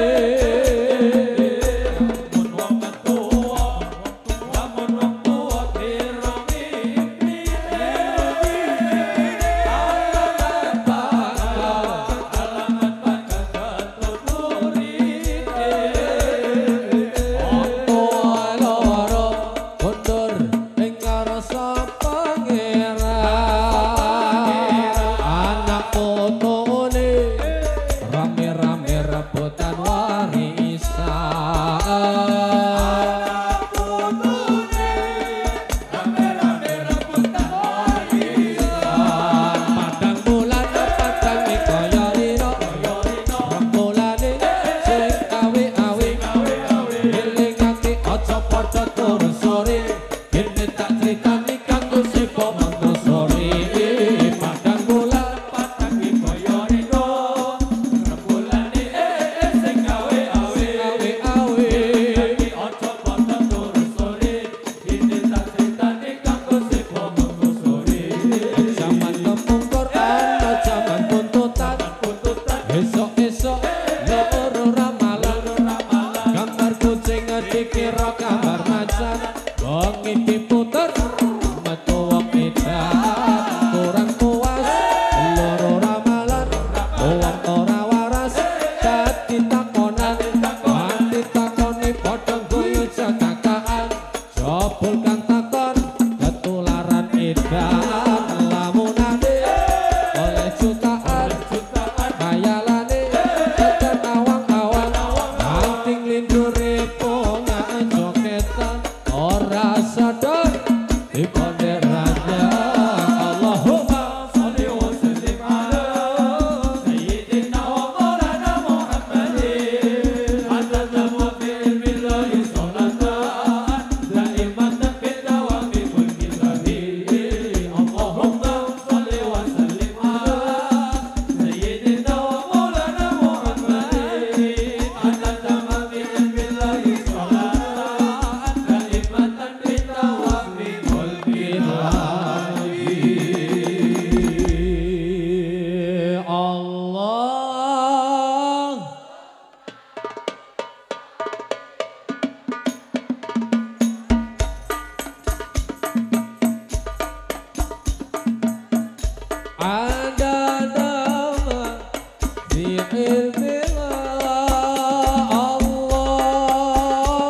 Tua loro mundur ing esok-esok loro ramalan gambar kucing dikira gambar macan bengi diputer metu wong edan kurang puas loro ramalan wong ora waras dadi takonan mati takoni padha guyu jagakaan jebul kang takon ketularan edan lamunane oleh jutaan khayalane tekan awang-awang anting lindure ponga jogetan ora sadar dipondek raja Allahumma sholli wa sallim ala sayyidina wa maulana Muhammadin hatta wa fil billahi salatan daimatan fid dawami mulkillahi Allahumma sholli wa sallim ala sayyidina wa maulana Muhammadin hatta wa fil billahi salatan daimatan fid dawami mulkillahi Allah ada nama di ilmillah Allah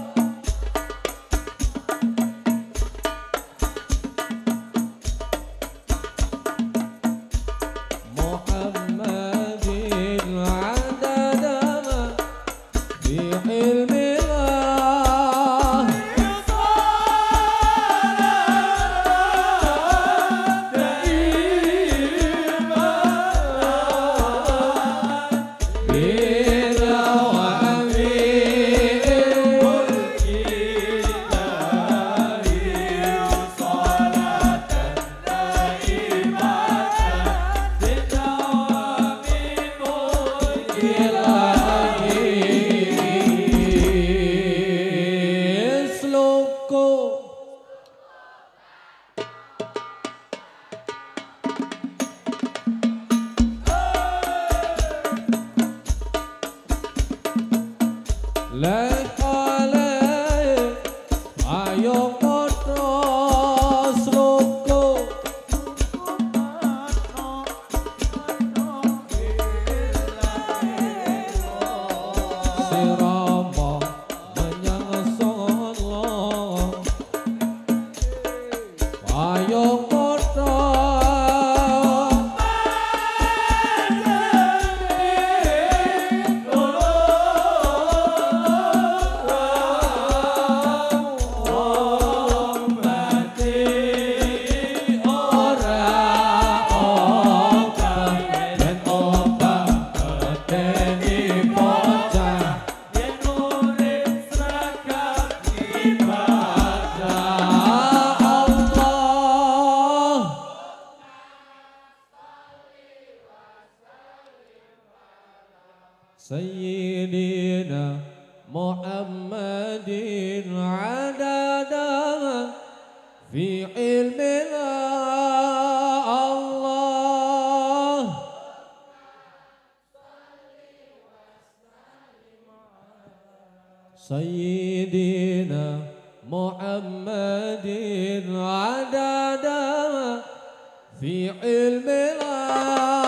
Muhammadin ada nama di ilmillah Sloko lekale ayo padha sloko sirama menyang solo ayo padha Sayyidina Muhammadin adada fi ilmillah Allah Sayyidina Muhammadin adada fi ilmillah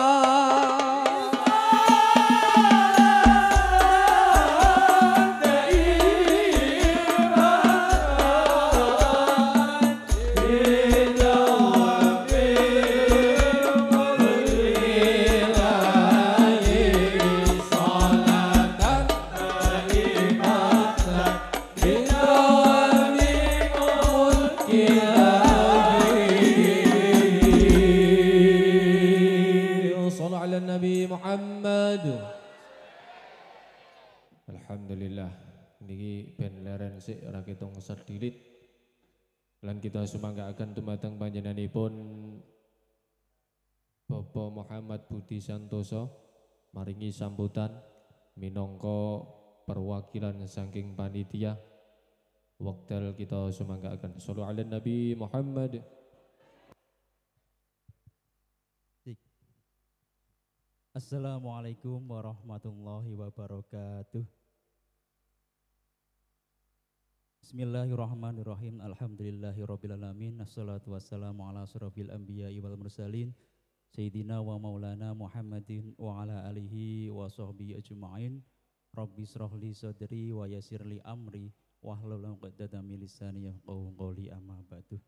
Muhammad. Alhamdulillah niki ben leren sik ora ketung sedilit lan kita sumanggaaken dumateng panjenenganipun Bapak Muhammad Budi Santoso maringi sambutan minangka perwakilan saking panitia wekdal kita sumanggaaken shollu ala Nabi Muhammad. Assalamualaikum warahmatullahi wabarakatuh. Bismillahirrahmanirrahim. Alhamdulillahirrabbilalamin. Assalatu wassalamu ala asyrafil anbiya'i wal mursalin Sayyidina wa maulana Muhammadin wa ala alihi wa sahbihi ajma'in. Rabbi srahli sadri wa yasirli amri wahlul 'uqdatam min lisani yafqahu qawli, amma ba'du.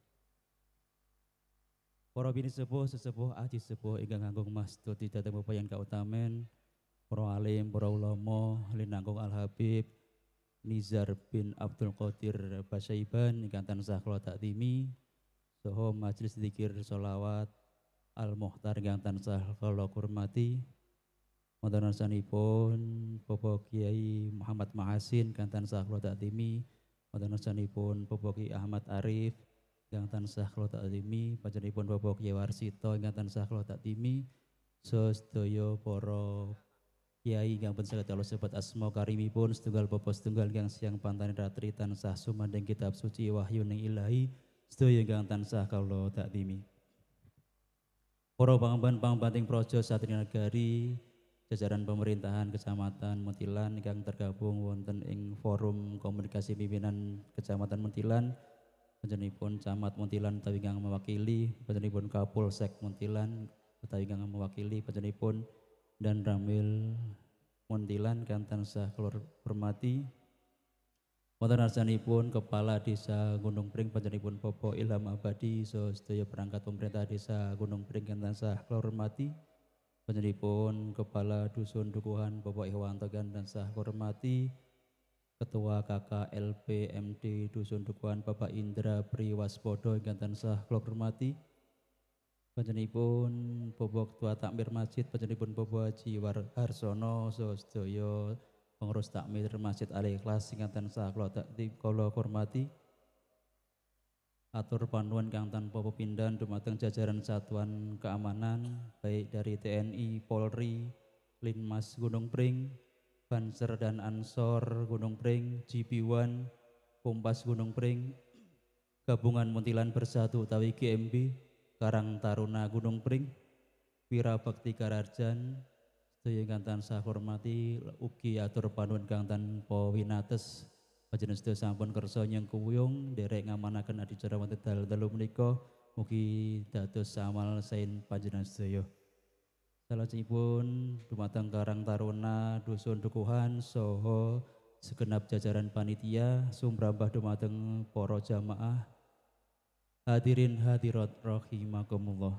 Para bini sesepuh aji sepuh ingkang nganggung mastud dhateng pepayan kautamen, para alim, para ulama linangkung Al Habib Nizar bin Abdul Qadir Basyaiban ingkang tansah kula taktimi, saha majelis zikir sholawat Al Mukhtar ingkang tansah kula hormati. Wonten arsanipun Bapak Kiai Muhammad Mahasin ingkang tansah kula taktimi, wonten arsanipun Bapak Kiai Ahmad Arif ingkang tansah kula taktimi, panjenenganipun Bapak Kiai Warsito ingkang tansah kula taktimi, sedaya para kiai ingkang pun saged kula sebat asma karimipun, setunggal bapa setunggal ingkang siang pantane ratri tansah sumandhing kitab suci wahyuning ilahi, sedaya ingkang tansah kula taktimi. Para pangamban-pangambanting praja satria nagari, jajaran pemerintahan Kecamatan Muntilan ingkang tergabung wonten ing forum komunikasi pimpinan Kecamatan Muntilan, panjenenganipun Camat Muntilan utawi ingkang mewakili, panjenenganipun Kapolsek Muntilan utawi ingkang mewakili, panjenenganipun dan Ramil Muntilan kang tansah kula hormati. Wonten arsanipun Kepala Desa Gunung Pring, panjenenganipun Bapak Ilham Abadi, so sedaya perangkat pemerintah Desa Gunung Pring kang tansah kula hormati. Panjenenganipun Kepala Dusun Dukuhan Bapak Iwanto kang tansah kula hormati. Ketua KKLP MD Dusun Dukuhan Bapak Indra Priwaspodo ingkang tansah kula hormati. Panjenenganipun Bapak Ketua Takmir Masjid, panjenenganipun Bapak Haji Harsono, sedaya pengurus takmir Masjid Al Ikhlas ingkang tansah kula hormati. Atur panuwun kang tanpa pepindhan dumateng jajaran satuan keamanan baik dari TNI, Polri, Linmas Gunung Pring, Banser dan Ansor Gunung Pring, GP1, Kompas Gunung Pring, Gabungan Muntilan Bersatu utawi GMB, Karang Taruna Gunung Pring, Wira Bakti Kararjan, sedaya ingkang tansah hormati, ugi atur panuwun kang tanpa winates, panjenengan sedaya sampun kersa nyengkuyung derek ngamanaken adicara wonten dalu menika, mugi dados amal saen panjenengan sedaya. Salajengipun dumateng Karang Taruna Dusun Dukuhan saha segenap jajaran panitia sumrambah dumateng para jamaah hadirin hadirat rahimakumullah.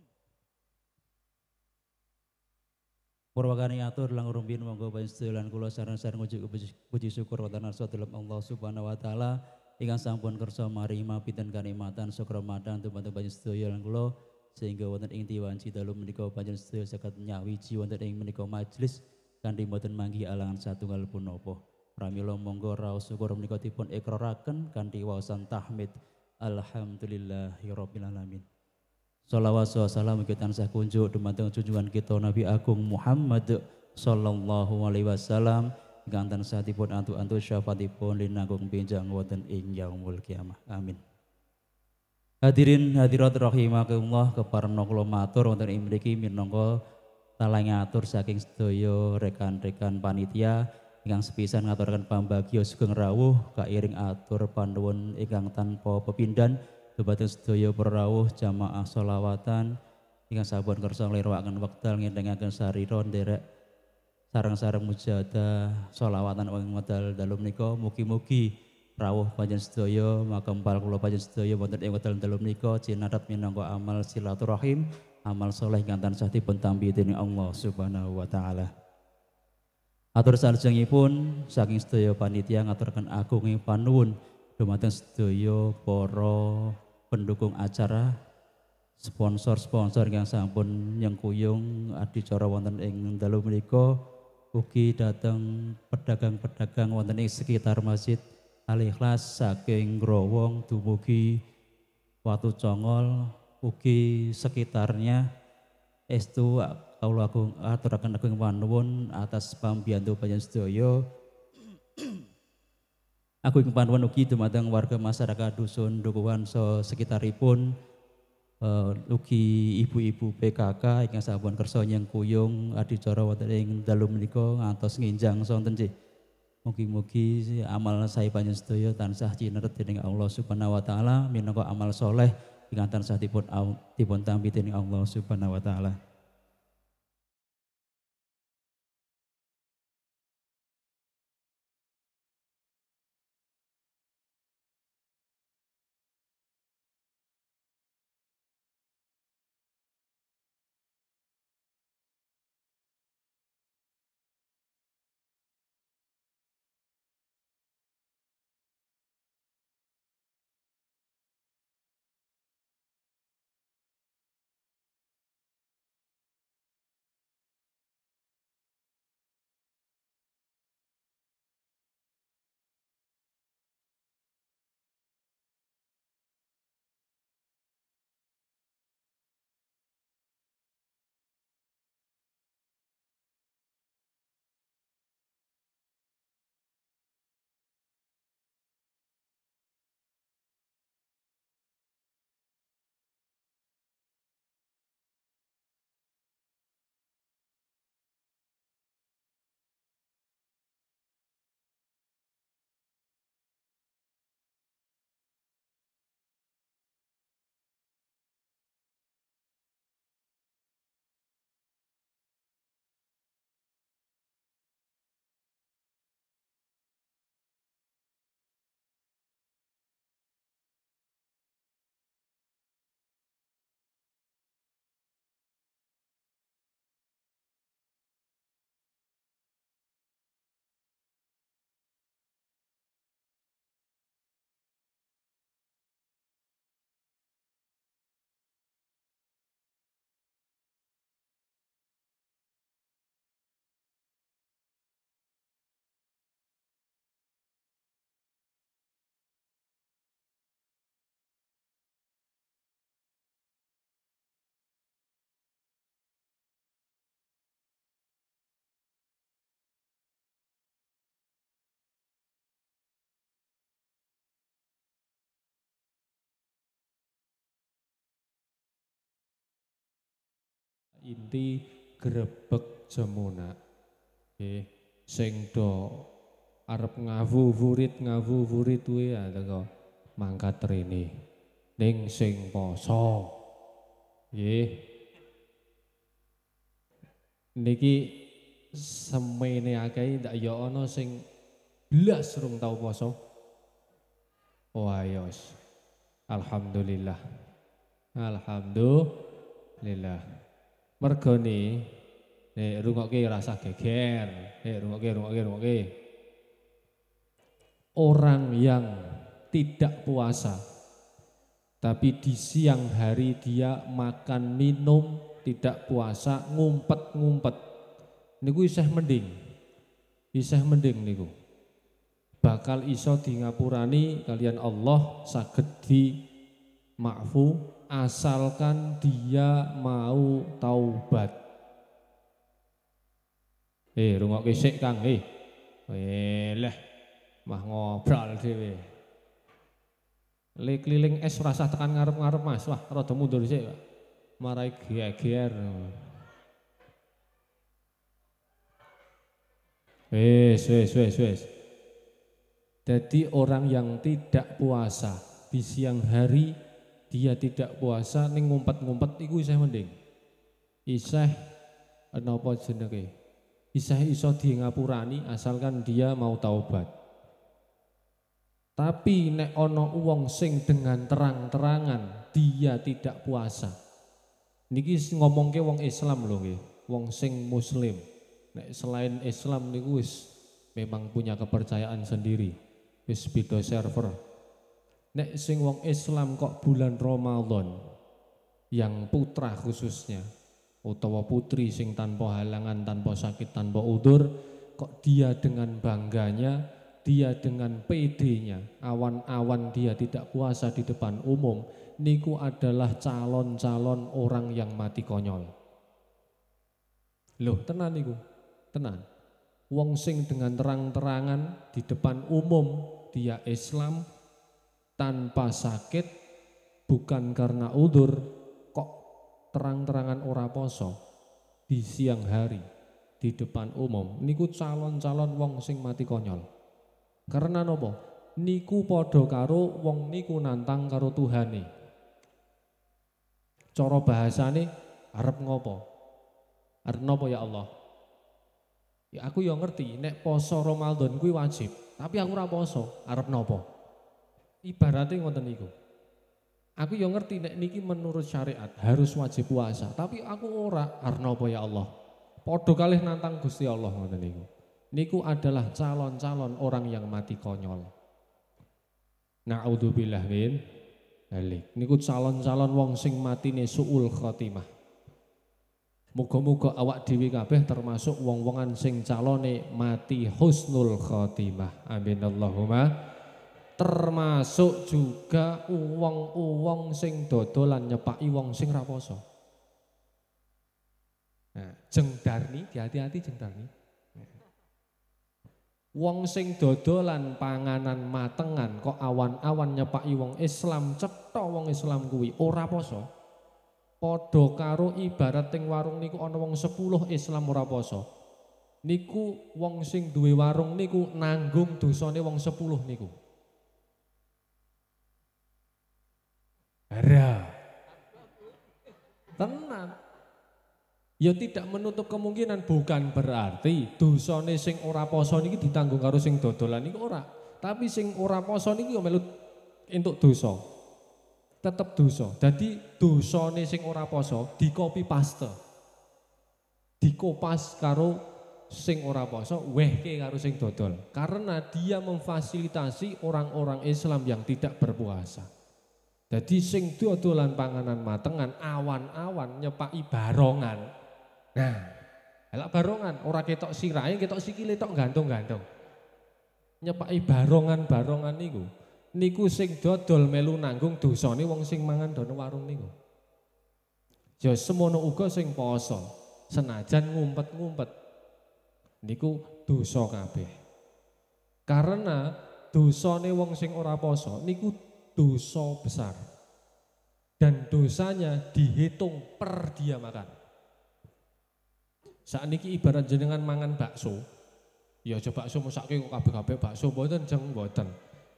Purwakani atur lang rumbin monggo panjenengan lan kula sareng-sareng ngujuk puji syukur wonten arsa dalem Allah Subhanahu wa taala ingkang sampun kersa marima pinten kanikmatan sakramatan dumateng panjenengan sedaya lan kula, sehingga wonten ing diwanci dalu menika panjenengan sedaya saged nyawiji wonten ing menika majelis kanthi boten manggi alangan satunggal punapa. Pramila monggo raos syukur menika dipun ikraraken kanthi waosan tahmid alhamdulillahirabbil alamin. Shalawat salam mugi tansah kunjuk dumateng junjungan kita Nabi Agung Muhammad sallallahu alaihi wasallam ingkang tansah dipun antu-antu syafaatipun linanggung benjang wonten ing yaumul kiamah. Amin. Hadirin hadirat rahimakumullah, kepareng kula matur wonten ing mriki minangka talange atur saking sedaya rekan-rekan panitia ingkang sepisan ngaturaken pambagya sugeng rawuh kairing atur panuwun ingkang tanpa pepindhan dumateng sedaya para rawuh jamaah sholawatan ingkang sampun kersa nglirwakaken wekdal ngentengaken sarira nderek sareng-sareng mujahadah sholawatan ing wekdal dalu menika. Mugi-mugi rawuh panjenengan sedaya makempal kula panjenengan sedaya wonten ing wekdal dalu menika cinarat minangka amal silaturahim, amal saleh ingkang tansah dipun tampi dening Allah Subhanahu wa taala. Atur salajengipun saking sedaya panitia ngaturaken agunging panuwun dumateng sedaya para pendukung acara, sponsor-sponsor yang sampun nyengkuyung adicara wonten ing dalu menika, ugi dhateng pedagang-pedagang wonten ing sekitar Masjid Al Ikhlas saking Growong dumugi Watu Congol ugi sekitarnya, estu kawula aturaken agung panuwun atas pambiyantu panjenengan sedaya. Agung panuwun ugi dumateng warga masyarakat Dusun Dukuhan so sekitaripun Ugi ibu-ibu PKK ingkang sampun kersa nyengkuyung adicara wonten ing dalu menika ngantos nginjang sonten nggih. Mugi-mugi amal sae panjenengan sedaya tansah cineret dening Allah Subhanahu wa taala minangka amal soleh ingkang tansah dipun tampi dening Allah Subhanahu wa taala. Inti grebek jemuna. Nggih, sing do arep ngawu-wurit kuwi ya teko mangkat rene. Ning sing poso. Nggih. Niki semene akeh ndak ya ana sing blas rung tau poso. Wah yos. Alhamdulillah. Alhamdulillah. Mergone nek rungokke rasa geger. Rungokke. Orang yang tidak puasa tapi di siang hari dia makan minum tidak puasa ngumpet niku isih mending niku bakal iso di ngapurani kalian Allah saged di ma'fu asalkan dia mau taubat. Rungokke sik Kang leh mah ngobrol dhewe. Le keliling es rasa tekan ngarep-ngarep Mas. Wah, rada mundur sik, Pak. Marai geger. Wes. Jadi orang yang tidak puasa di siang hari dia tidak puasa ning ngumpet-ngumpet iku isih mending. Isih napa jenenge? Isih iso di ngapurani asalkan dia mau taubat. Tapi nek ana wong sing dengan terang-terangan dia tidak puasa. Niki ngomongke wong Islam lho nggih, wong sing muslim. Nek selain Islam niku wis memang punya kepercayaan sendiri. Wis beda server. Nek sing wong Islam kok bulan Ramadan yang putra khususnya utawa putri sing tanpa halangan, tanpa sakit, tanpa udzur, kok dia dengan bangganya, dia dengan PD-nya, awan-awan dia tidak puasa di depan umum, niku adalah calon-calon orang yang mati konyol. Loh, tenan niku, tenan. Wong sing dengan terang-terangan di depan umum dia Islam tanpa sakit, bukan karena udzur, terang-terangan ora poso di siang hari di depan umum niku calon-calon wong sing mati konyol. Karena napa? Niku padha karo wong niku nantang karo Tuhane. Cara bahasane arep ngopo? Arep napa ya Allah? Ya aku ya ngerti nek poso Ramadan kuwi wajib, tapi aku ora poso, arep napa? Ibaratnya ngoten niku. Aku ya ngerti nek niki menurut syariat harus wajib puasa, tapi aku ora, arep napa ya Allah? Padha kalih nantang Gusti Allah ngoten niku. Niku adalah calon-calon orang yang mati konyol. Na'udzubillah min dzalik. Niku calon-calon wong sing matine suul khotimah. Muga-muga awak dhewe kabeh termasuk wong-wongan sing calone mati husnul khotimah. Amin Allahumma. Termasuk juga uwong-uwong sing dodolan nyepaki wong sing ra poso. Nah, jengdarni, hati-hati jengdarni. Wong sing dodolan panganan matengan kok awan-awan nyepaki wong Islam cetha wong Islam kuwi ora poso. Padha karo ibarat teng warung niku ana wong 10 Islam ora poso. Niku wong sing duwe warung niku nanggung dosane wong 10 niku. Ara. Tenan. Ya tidak menutup kemungkinan, bukan berarti dosane sing ora poso niki ditanggung karo sing dodolan niku ora. Tapi sing ora poso niki yo melu entuk dosa. Tetep dosa. Dadi dosane sing ora poso di copy paste. Dikopas karo sing ora poso, wehke karo sing dodol. Karena dia memfasilitasi orang-orang Islam yang tidak berpuasa. Jadi sing dodolan panganan matengan awan-awan nyepaki barongan. Nah, elak barongan ora ketok sirahe, ketok sikile tok gantung-gantung. Nyepaki barongan-barongan niku sing dodol melu nanggung dosane wong sing mangan dono warung niku. Ya semono uga sing poso, senajan ngumpet-ngumpet niku dosa kabeh. Karena dosane wong sing ora poso niku dosa besar. Dan dosanya dihitung per dia makan. Saat niki ibarat jenengan mangan bakso, ya aja bakso mesake kok kabeh-kabeh bakso mboten jeng mboten.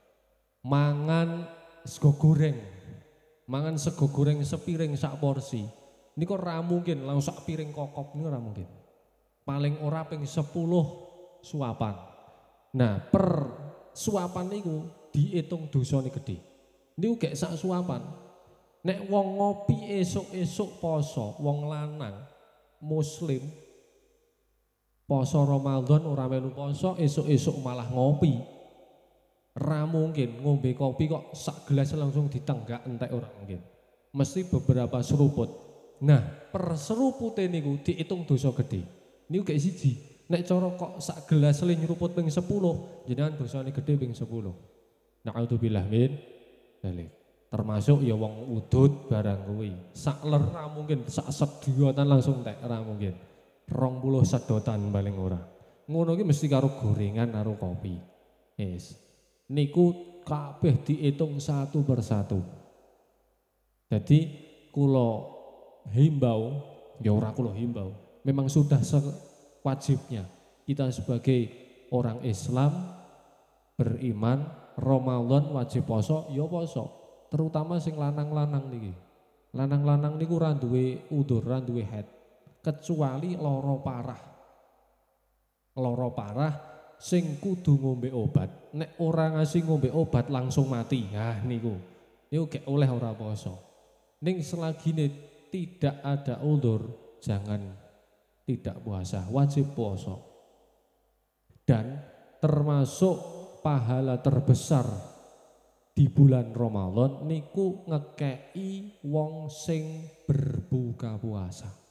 Mangan sego goreng. Mangan sego goreng sepiring sak porsi. Niku ora mungkin langsung sak piring kokop niku ora mungkin. Paling ora ping 10 suapan. Nah, per suapan niku diitung dosane gedhe. Niku gek sak suapan. Nek wong ngopi esuk-esuk poso, wong lanang muslim poso Ramadan ora melu poso, esuk-esuk malah ngopi. Ra mungkin ngombe kopi kok sak gelas langsung ditenggak entek ora mungkin. Mesti beberapa seruput. Nah, per serupute niku diitung dosa gede. Niku gak siji. Nek cara kok sak gelas le nyeruput ping 10, jenengan dosane gede ping 10. Na'udzubillah min dzalik. Termasuk ya wong udud barang kuwi. Sak ler ra mungkin, sak sedotan langsung entek ra mungkin. 20 sedotan paling ora. Ngono ki mesti karo gorengan karo kopi. Yes. Niku kabeh diitung satu persatu. Jadi kula himbau, ya ora kula himbau, memang sudah wajibnya kita sebagai orang Islam beriman Ramadan wajib poso, ya poso. Terutama sing lanang-lanang niki. Lanang-lanang niku ora duwe udzur, ora duwe haid. Kecuali loro parah. Loro parah sing kudu ngombe obat. Nek ora ngasih ngombe obat langsung mati. Nah niku. Niku gek oleh ora poso. Ning selagine tidak ada udzur, jangan tidak puasa, wajib poso. Dan termasuk pahala terbesar di bulan Ramadan niku ngekei wong sing berbuka puasa.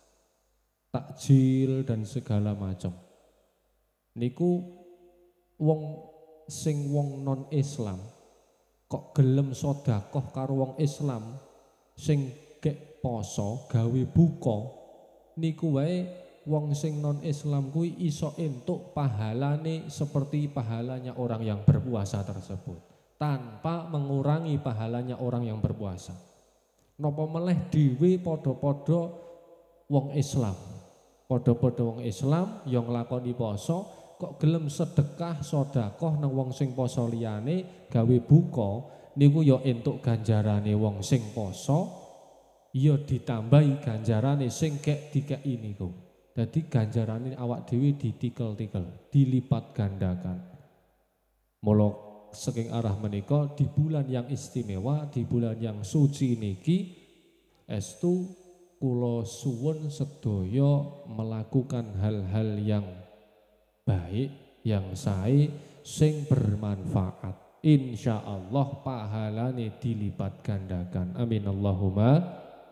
Takjil dan segala macam. Niku wong sing wong non Islam kok gelem sedekah karo wong Islam sing gek poso gawe buka niku wae wong sing non Islam kuwi iso entuk pahalane seperti pahalanya orang yang berpuasa tersebut tanpa mengurangi pahalanya orang yang berpuasa. Napa meleh dhewe padha-padha wong Islam. Padha-padha wong Islam yang nglakoni poso kok gelem sedekah sedekah nang wong sing poso liyane gawe buka niku ya entuk ganjarane wong sing poso ya ditambahi ganjarane sing kek dikeki niku. Dadi ganjarane awak dhewe ditikel-tikel, dilipat gandakan. Mula saking arah menika di bulan yang istimewa, di bulan yang suci niki estu kula suwun sedaya melakukan hal-hal yang baik, yang sae, sing bermanfaat. Insyaallah pahalane dilipat gandakan. Amin Allahumma.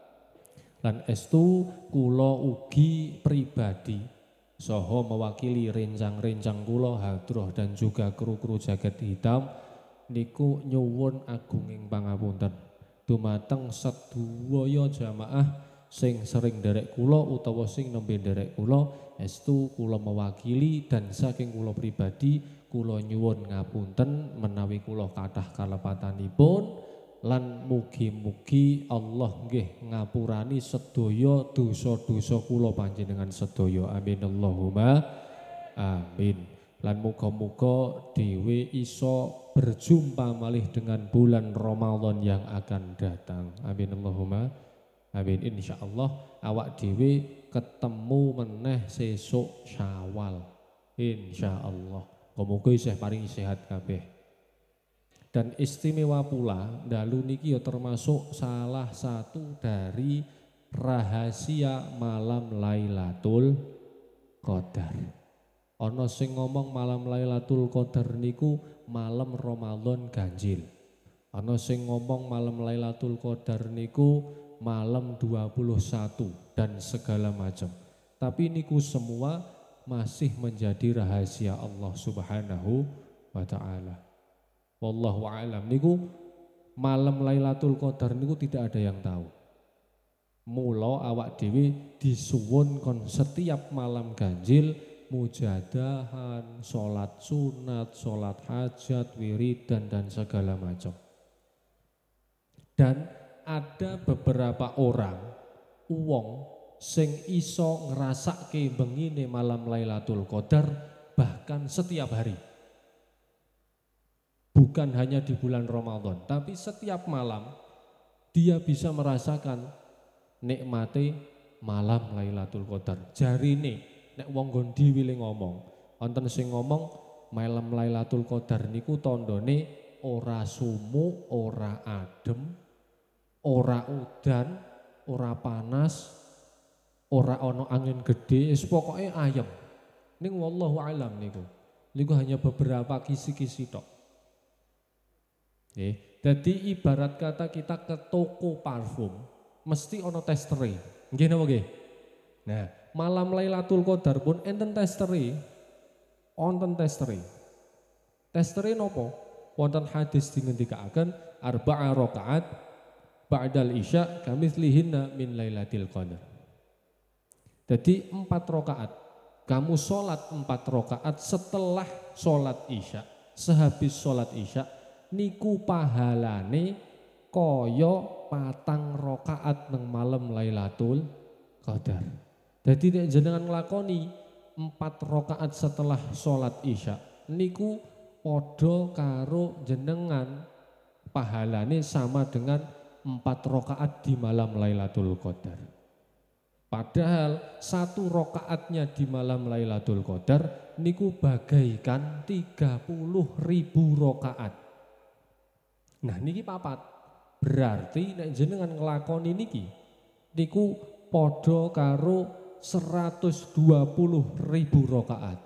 Lan estu kula ugi pribadi saha mewakili rencang-rencang kula hadroh dan juga kru-kru jagat hitam niku nyuwun agunging pangapunten dumateng sedaya jamaah sing sering nderek kula utawa sing nembe nderek kula estu kula mewakili dan saking kula pribadi kula nyuwun ngapunten menawi kula kathah kalepatanipun lan mugi-mugi Allah nggih ngapurani sedaya dosa-dosa kula panjenengan sedaya. Amin Allahumma amin. Lan muga-muga dhewe iso berjumpa malih dengan bulan Ramadan yang akan datang. Amin Allahumma amin. Insyaallah awak dhewe ketemu meneh sesuk Syawal. Insyaallah. Muga-muga isih paring sehat kabeh. Dan istimewa pula dalu niki ya termasuk salah satu dari rahasia malam Lailatul Qadar. Ana sing ngomong malam Lailatul Qadar niku malam Ramadan ganjil. Ana sing ngomong malam Lailatul Qadar niku malam 21 dan segala macam. Tapi niku semua masih menjadi rahasia Allah Subhanahu wa taala. Wallahu a'lam. Niku malam Lailatul Qadar niku tidak ada yang tahu. Mula awak dhewe disuwun kon setiap malam ganjil mujadahan, salat sunat, salat hajat, wiridan dan segala macam. Dan ada beberapa orang wong sing iso ngrasake bengine malam Lailatul Qadar bahkan setiap hari. Bukan hanya di bulan Ramadan, tapi setiap malam dia bisa merasakan nikmate malam Lailatul Qadar. Jarine nek wong nggon dhewe ngomong, wonten sing ngomong malam Lailatul Qadar niku tandane ora sumuk, ora adem, ora udan, ora panas, ora ana angin gede, pokoke ayem. Ning wallahu alam niku. Niku hanya beberapa kisi-kisi tok. Jadi ibarat kata kita ke toko parfum mesti ono testere. Nggih napa nggih? Nah, malam Lailatul Qadar pun enten testere. Wonten testere. Testere napa? Wonten hadis dingendikaken arba'a rakaat ba'dal isya kamitslihinna min Lailatul Qadar. Jadi 4 rakaat. Kamu sholat 4 rakaat setelah sholat isya. Sehabis sholat isya niku pahalane kaya 4 rakaat nang malam Lailatul Qadar. Jadi nek jenengan nglakoni 4 rakaat setelah sholat isya niku padha karo jenengan pahalane sama dengan 4 rakaat di malam Lailatul Qadar. Padahal 1 rakaatnya di malam Lailatul Qadar niku bagaikan 30.000 rakaat. Nah niki papat, berarti nek jenengan nglakoni niki niku padha karo 120.000 rakaat.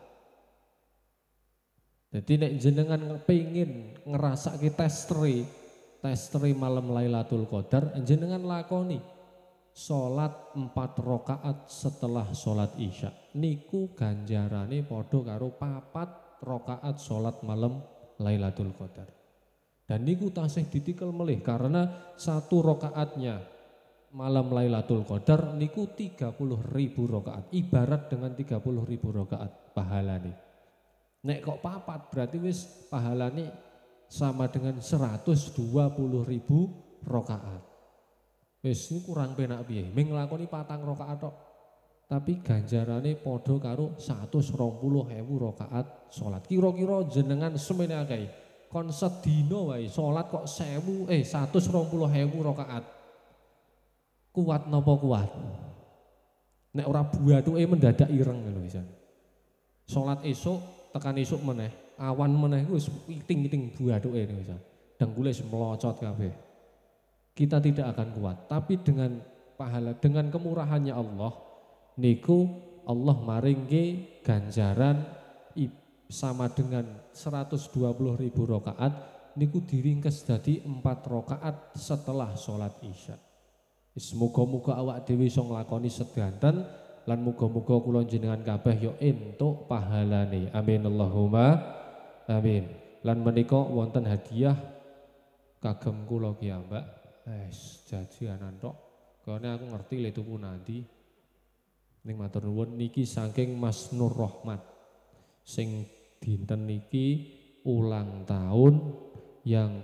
Jadi nek jenengan pengin ngrasake testere malam Lailatul Qadar, jenengan lakoni salat 4 rakaat setelah salat isya. Niku ganjarane padha karo 4 rakaat salat malam Lailatul Qadar. Dan niku tasih ditikel melih karena 1 rakaatnya malam Lailatul Qadar niku 30.000 rakaat. Ibarat dengan 30.000 rakaat pahalane. Nek kok 4 berarti wis pahalane sama dengan 120.000 rakaat. Wis ini kurang penak piye. Ming nglakoni 4 rakaat tok. Tapi ganjarane padha karo 120.000 rakaat salat. Kira-kira jenengan semene akeh. Kon sedina wae salat kok 120.000 rakaat. Kuat napa kuat? Nek ora buatuke mendadak ireng lho pisan. Salat esuk tekan esuk meneh, awan meneh wis iting-iting buatuke pisan. Dengkule melocot kabeh. Kita tidak akan kuat, tapi dengan pahala, dengan kemurahannya Allah niku Allah maringke ganjaran sama dengan 120.000 rakaat niku diringkes dadi 4 rakaat setelah sholat isya. Muga-muga awak dhewe iso nglakoni sedanten lan muga-muga kula jenengan kabeh yo entuk pahalane. Amin Allahumma amin. Lan menika wonten hadiah kagem kula ki Mbak. Jajanan tok. Karena aku ngerti le tuku nanti. Ning matur nuwun niki saking Mas Nur Rahmat. Sing dinten niki ulang tahun yang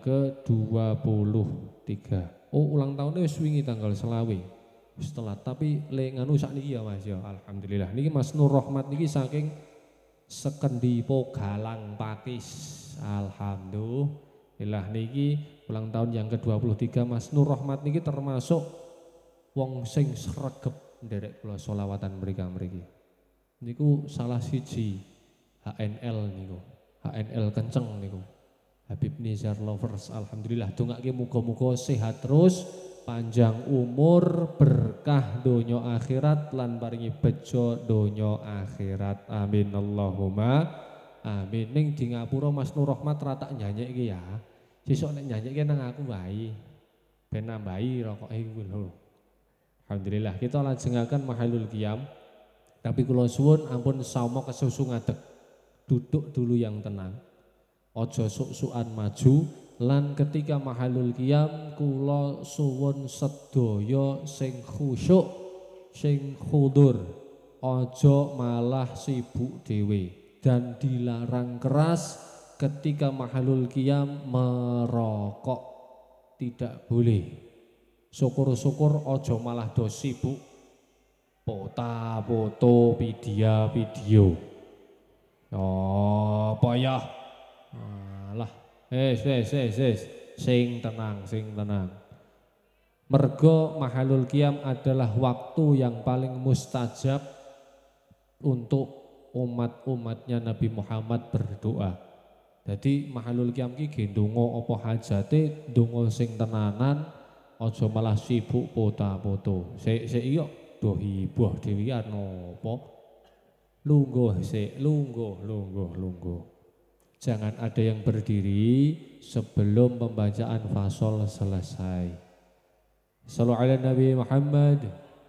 ke-23. Oh, ulang tahunnya wis wingi tanggal 20. Wis telat, tapi le nganu sakniki ya Mas ya. Alhamdulillah. Niki Mas Nur Rahmat niki saking Sekendipo Galang Pakis. Alhamdulillah niki ulang tahun yang ke-23 Mas Nur Rahmat niki termasuk wong sing sregep nderek kula selawatan mriki. Niku salah siji HNL niku. HNL kenceng niku. Habib Nizar Lovers, alhamdulillah dongake muga-muga sehat terus, panjang umur, berkah donya akhirat lan paringi bejo donya akhirat. Amin Allahumma amin. Ning di ngapura Mas Nur Rahmat rata nyanyikke ya. Sesuk nek nyanyikke nang aku wae. Ben nambahi rokoke iku lho. Alhamdulillah kita lajengaken Mahalul Qiyam. Tapi kula suwun ampun sauma kesusu ngadeg. Duduk dulu yang tenang. Ojo suk-sukan maju lan ketika Mahalul Qiyam kula suwun sedaya sing khusyuk sing khudur ojo malah sibuk dhewe dan dilarang keras ketika Mahalul Qiyam merokok, tidak boleh. Syukur-syukur ojo malah do sibuk foto video. Oh payah. Alah, sing tenang. Mergo Mahalul Qiyam adalah waktu yang paling mustajab untuk umat-umatnya Nabi Muhammad berdoa. Jadi Mahalul Qiyam ki gendonga apa hajate, ndonga sing tenanan, aja malah sibuk foto. Sik iya do hibuh dhewean apa? Lungguh. Jangan ada yang berdiri sebelum pembacaan fasol selesai. Shallu ala Nabi Muhammad.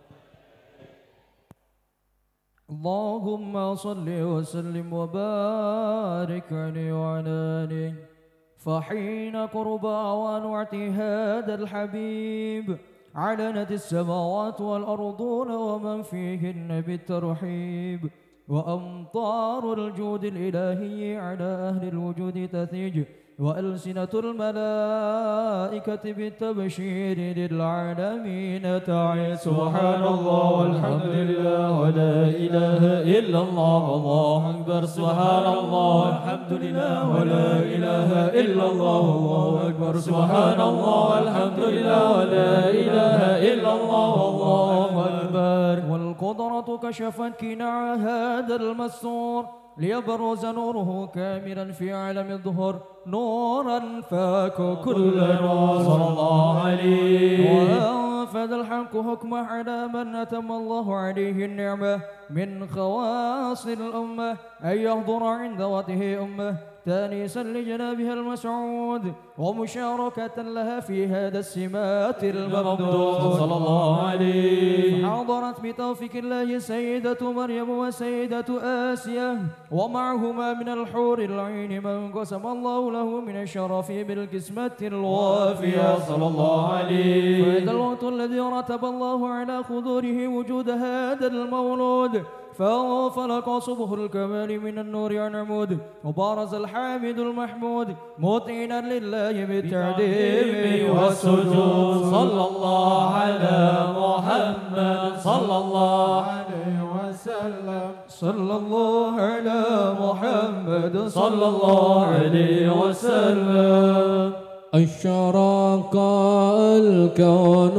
Allahumma salli wa sallim wa barik alaihi wa ala alihi. فحين قرب أوان اعتهاد الحبيب علنت السماوات والأرضون ومن فيهن بالترحيب وأمطار الجود الإلهي على أهل الوجود تثيج وألسنة الملائكة بالتبشير للعالمين تعي سبحان الله والحمد لله ولا إله إلا الله والله أكبر سبحان الله والحمد لله ولا إله إلا الله والله أكبر سبحان الله والحمد لله ولا إله إلا الله والله أكبر والقدرة كشفت كناع هذا المستور ليبرز نوره كاملا في عالم الظهر نورا فاك كل نور صلى الله عليه وأنفذ الحق حكمه على من أتم الله عليه النعمة من خواص الأمة أن يحضر عند ذواته أمه تانيسا لجنابها المسعود ومشاركة لها في هذا السمات الممدود صلى الله عليه فحضرت بتوفيق الله سيدة مريم وسيدة آسيا ومعهما من الحور العين من قسم الله له من الشرف بالقسمة الوافية صلى الله عليه فهذا الوقت الذي رتب الله على خضوره وجود هذا المولود فانفلق صبح الكمال من النور عن عمود وبارز الحامد المحمود مطينا لله بالتعظيم والسجود صلى الله على محمد صلى الله عليه وسلم صلى الله على محمد صلى الله عليه وسلم أشرق الكون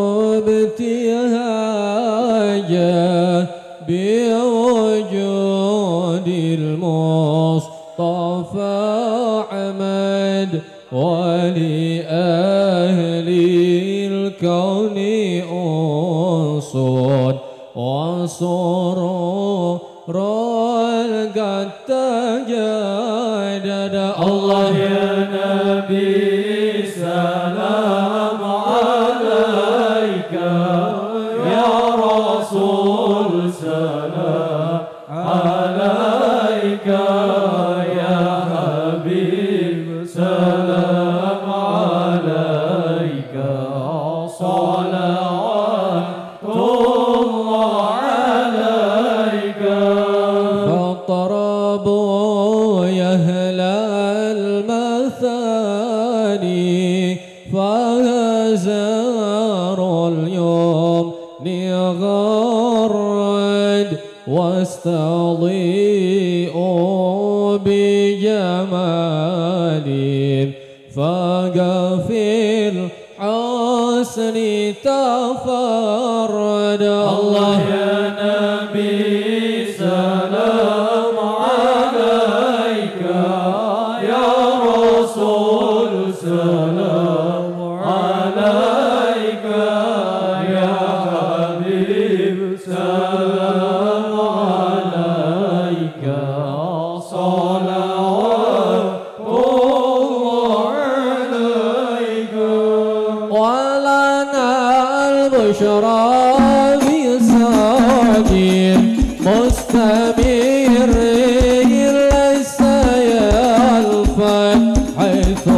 ابتهاجا بوجود المصطفى عمد ولأهل الكون أنصر وسرور قد تجدد الله يا نبي سلام عليك يا رسول سلام عليك يا حبيب سلام عليك صلوات الله عليك فاضطربوا يا أهل المثاني فهزاروا اليوم غرد واستضيئوا بجمال فقفي الحسن تفرد الله يا نبي سلام عليك يا رسول سلام عليك يا حبيب سلام عليك صلوات الله عليك ولنا البشرى بساجين مستمر ليس يلفت حيث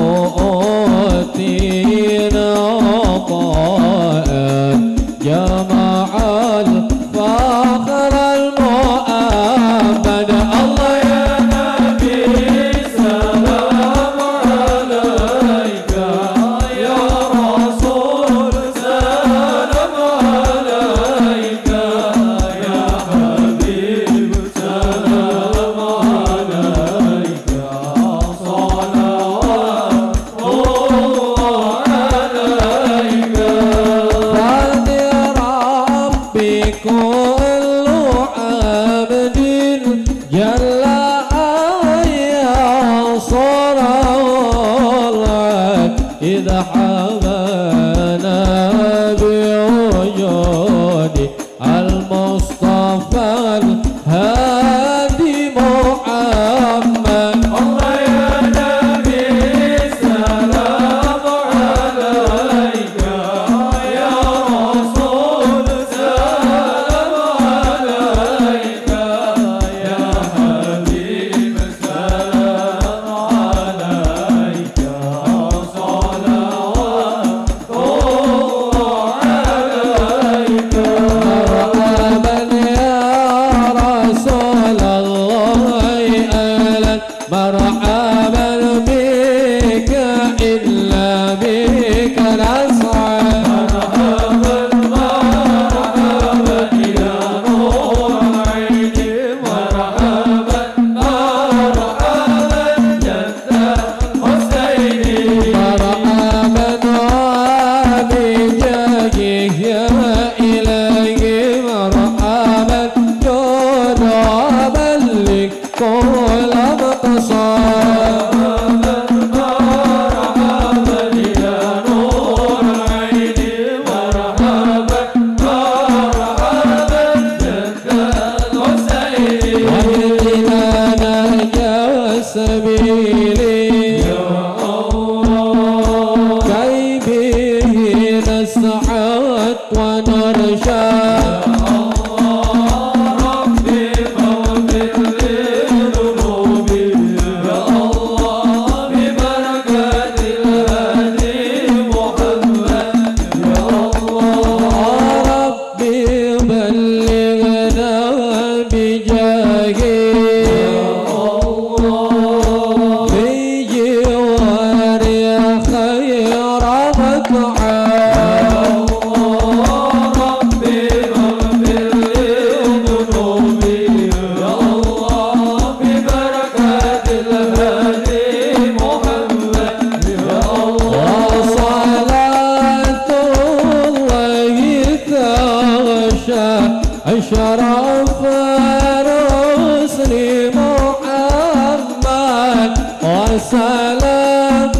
أوتينا طاء جمع الفخر المؤمن الله يا نبي سلام عليك يا رسول سلام عليك يا حبيب سلام عليك صلوات الله عليك فضل ربي كل عبد جل ينصر الله إذا حمانا بوجود المصطفى الهادي محمد الله يا نبي سلام عليك يا رسول سلام عليك يا حبيب سلام عليك صلوات الله عليك مرحبا يا رسول الله أهلا مرحبا بك إلا بك نسعد مرحبا مرحبا يا نور عيني مرحبا مرحبا جد حسيني مرحبا بجاهه يا إلهي مرحبا جرابا لكل مقصد مرحبا يا نور عيني مرحبا مرحبا جد حسيني واهدنا نهج سبيلي كي به نسعد ونرشد ربي فاغفر لي ذنوبي يا الله ببركة الهادي محمد يا الله ربي بلغنا والسلام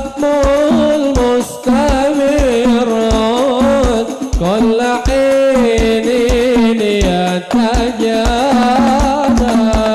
المستمر كل حين يتجلى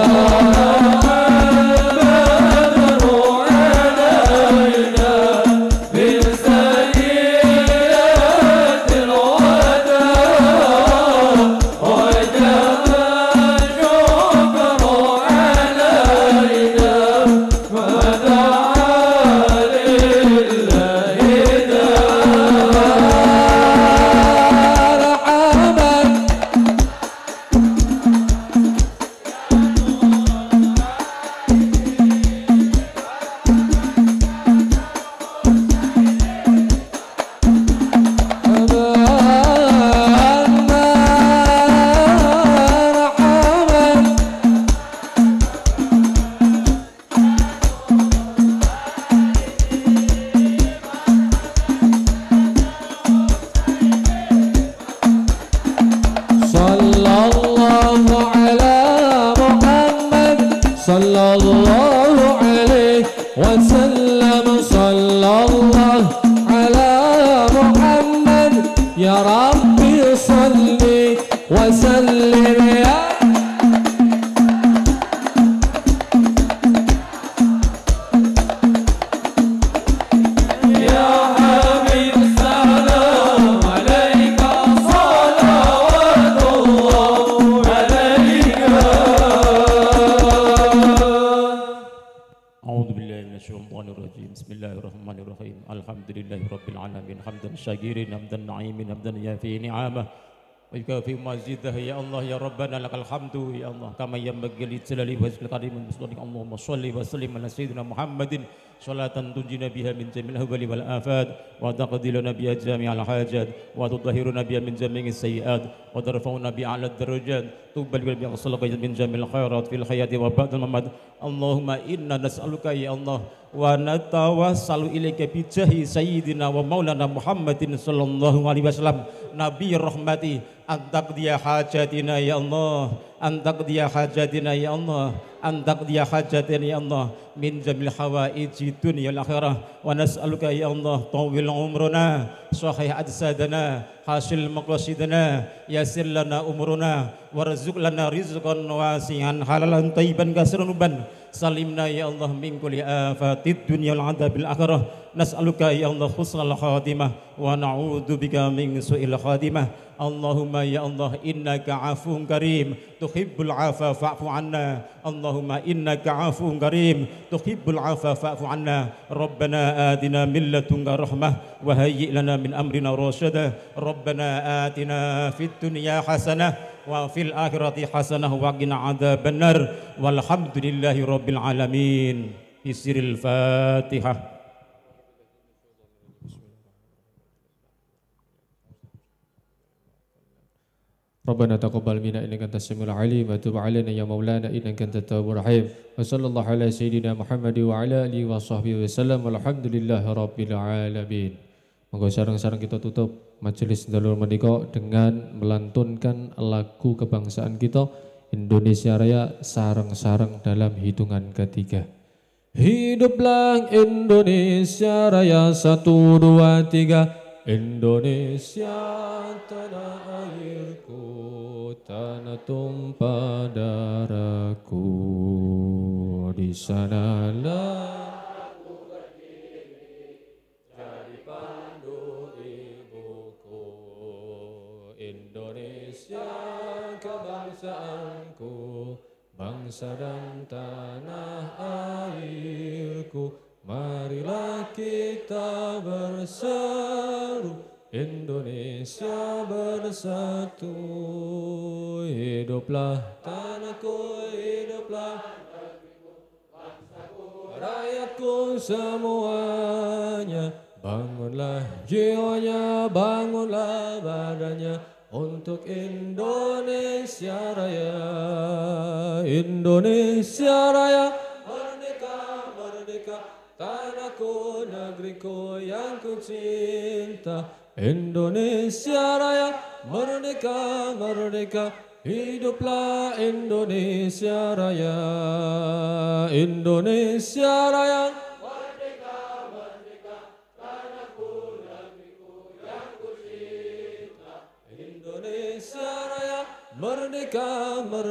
syakirin hamdan na'imin hamdan yafi ni'amah wa yukafi mazidah ya Allah ya Rabbana lakal hamdu ya Allah kama yanbaghi li jalali wajhil karim muslimin Allahumma shalli wa sallim ala sayyidina Muhammadin salatan tunjina biha min jamil ahwali wal afat wa taqdiluna biha jami'al hajat wa tudahhiruna biha min jami'is sayyi'at wa tarfa'una biha 'ala darajat tubbal biha salaqat min jamil khairat fil hayati wa ba'dal mamat Allahumma inna nas'aluka ya Allah wa natawassalu ilaika bi jahi sayyidina wa maulana Muhammadin sallallahu alaihi wasallam nabi rahmati antaqdiya hajatina ya Allah antaqdiya hajatina ya Allah antaqdiya hajatina ya Allah min jamil hawaiji dunya wal akhirah wa nas'aluka ya Allah tawil umruna sahih ajsadana hasil maqasidana yasir lana umruna warzuq lana rizqan wasi'an halalan thayyiban kasruban salimna ya Allah min kulli afatid dunya wal adabil akhirah nas'aluka ya Allah husnal khatimah wa na'udzu bika min su'il khatimah Allahumma ya Allah innaka afuwun karim tuhibbul afa fa'fu anna Allahumma innaka afuwun karim tuhibbul afa fa'fu anna Rabbana atina min ladunka rahmah wa hayyi' lana min amrina rasyada Rabbana atina fid dunya hasanah wa fil akhirati hasanah wa qina adzabannar walhamdulillahi rabbil alamin bisiril Fatihah. Rabbana taqabbal minna innaka antas samiul alim wa tub alaina ya maulana innaka antat tawwabur rahim wa sallallahu ala sayyidina Muhammad wa ala alihi wa sahbihi wasallam walhamdulillahi rabbil alamin. Monggo sareng-sareng kita tutup majelis dalur menika dengan melantunkan lagu kebangsaan kita Indonesia Raya sareng-sareng dalam hitungan ketiga. Hiduplah Indonesia Raya 1 2 3 Indonesia tanah airku, tanah tumpah darahku, di sanalah aku berdiri, jadi pandu ibuku. Indonesia kebangsaanku, bangsa dan tanah airku. Marilah kita bersatu, Indonesia bersatu. Hiduplah tanahku, hiduplah bangsaku, rakyatku semuanya. Bangunlah jiwanya, bangunlah badannya untuk Indonesia Raya. Indonesia Raya, merdeka, merdeka. Tanahku, negeriku yang ku cinta. Indonesia Raya, merdeka, merdeka. Hiduplah Indonesia Raya. Indonesia Raya,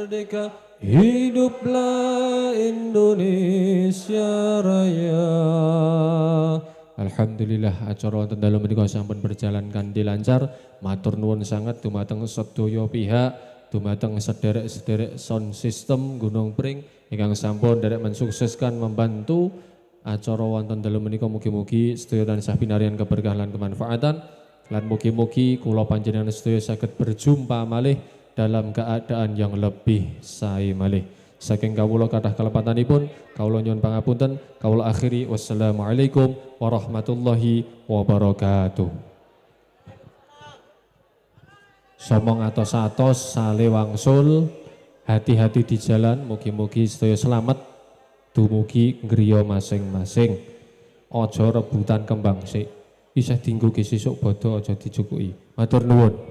merdeka, hiduplah Indonesia Raya. Alhamdulillah acara wonten dalu menika sampun berjalan kanthi lancar. Matur nuwun sanget dumateng sedaya pihak, dumateng sederek-sederek sound system Gunung Pring ingkang sampun derek mensukseskan membantu acara wonten dalu menika. Mugi-mugi sedaya tansah pinarian keberkahan lan kemanfaatan, lan mugi-mugi kula panjenengan sedaya saged berjumpa malih dalam keadaan yang lebih sae malih. Saking kawula kathah kalepatanipun kawula nyuwun pangapunten, kawula akhiri wassalamualaikum warahmatullahi wabarakatuh. Somong atos-atos sale wangsul, hati-hati di jalan, mugi-mugi sedaya selamat dumugi griya masing-masing. Aja rebutan kembang sik. Isih dienggo ge sesuk bodho aja dicukuki. Matur nuwun.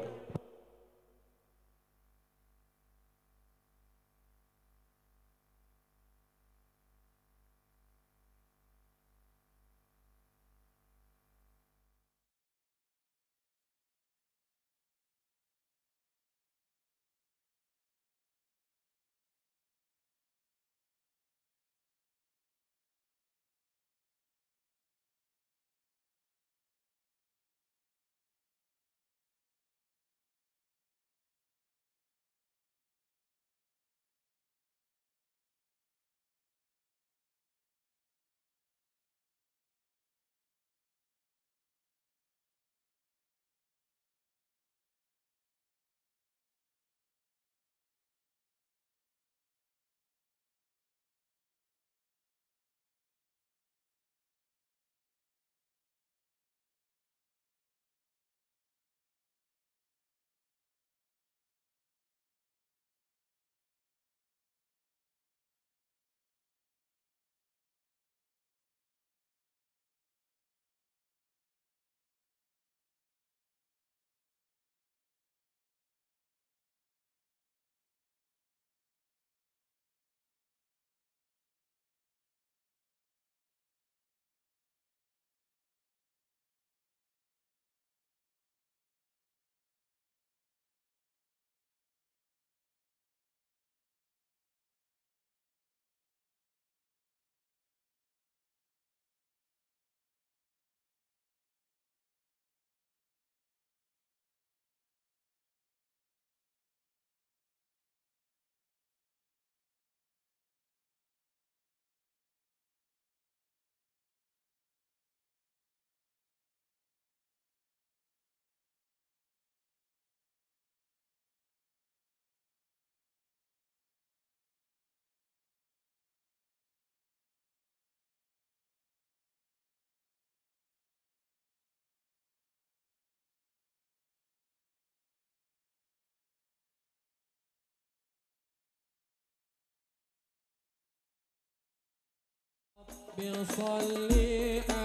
صلي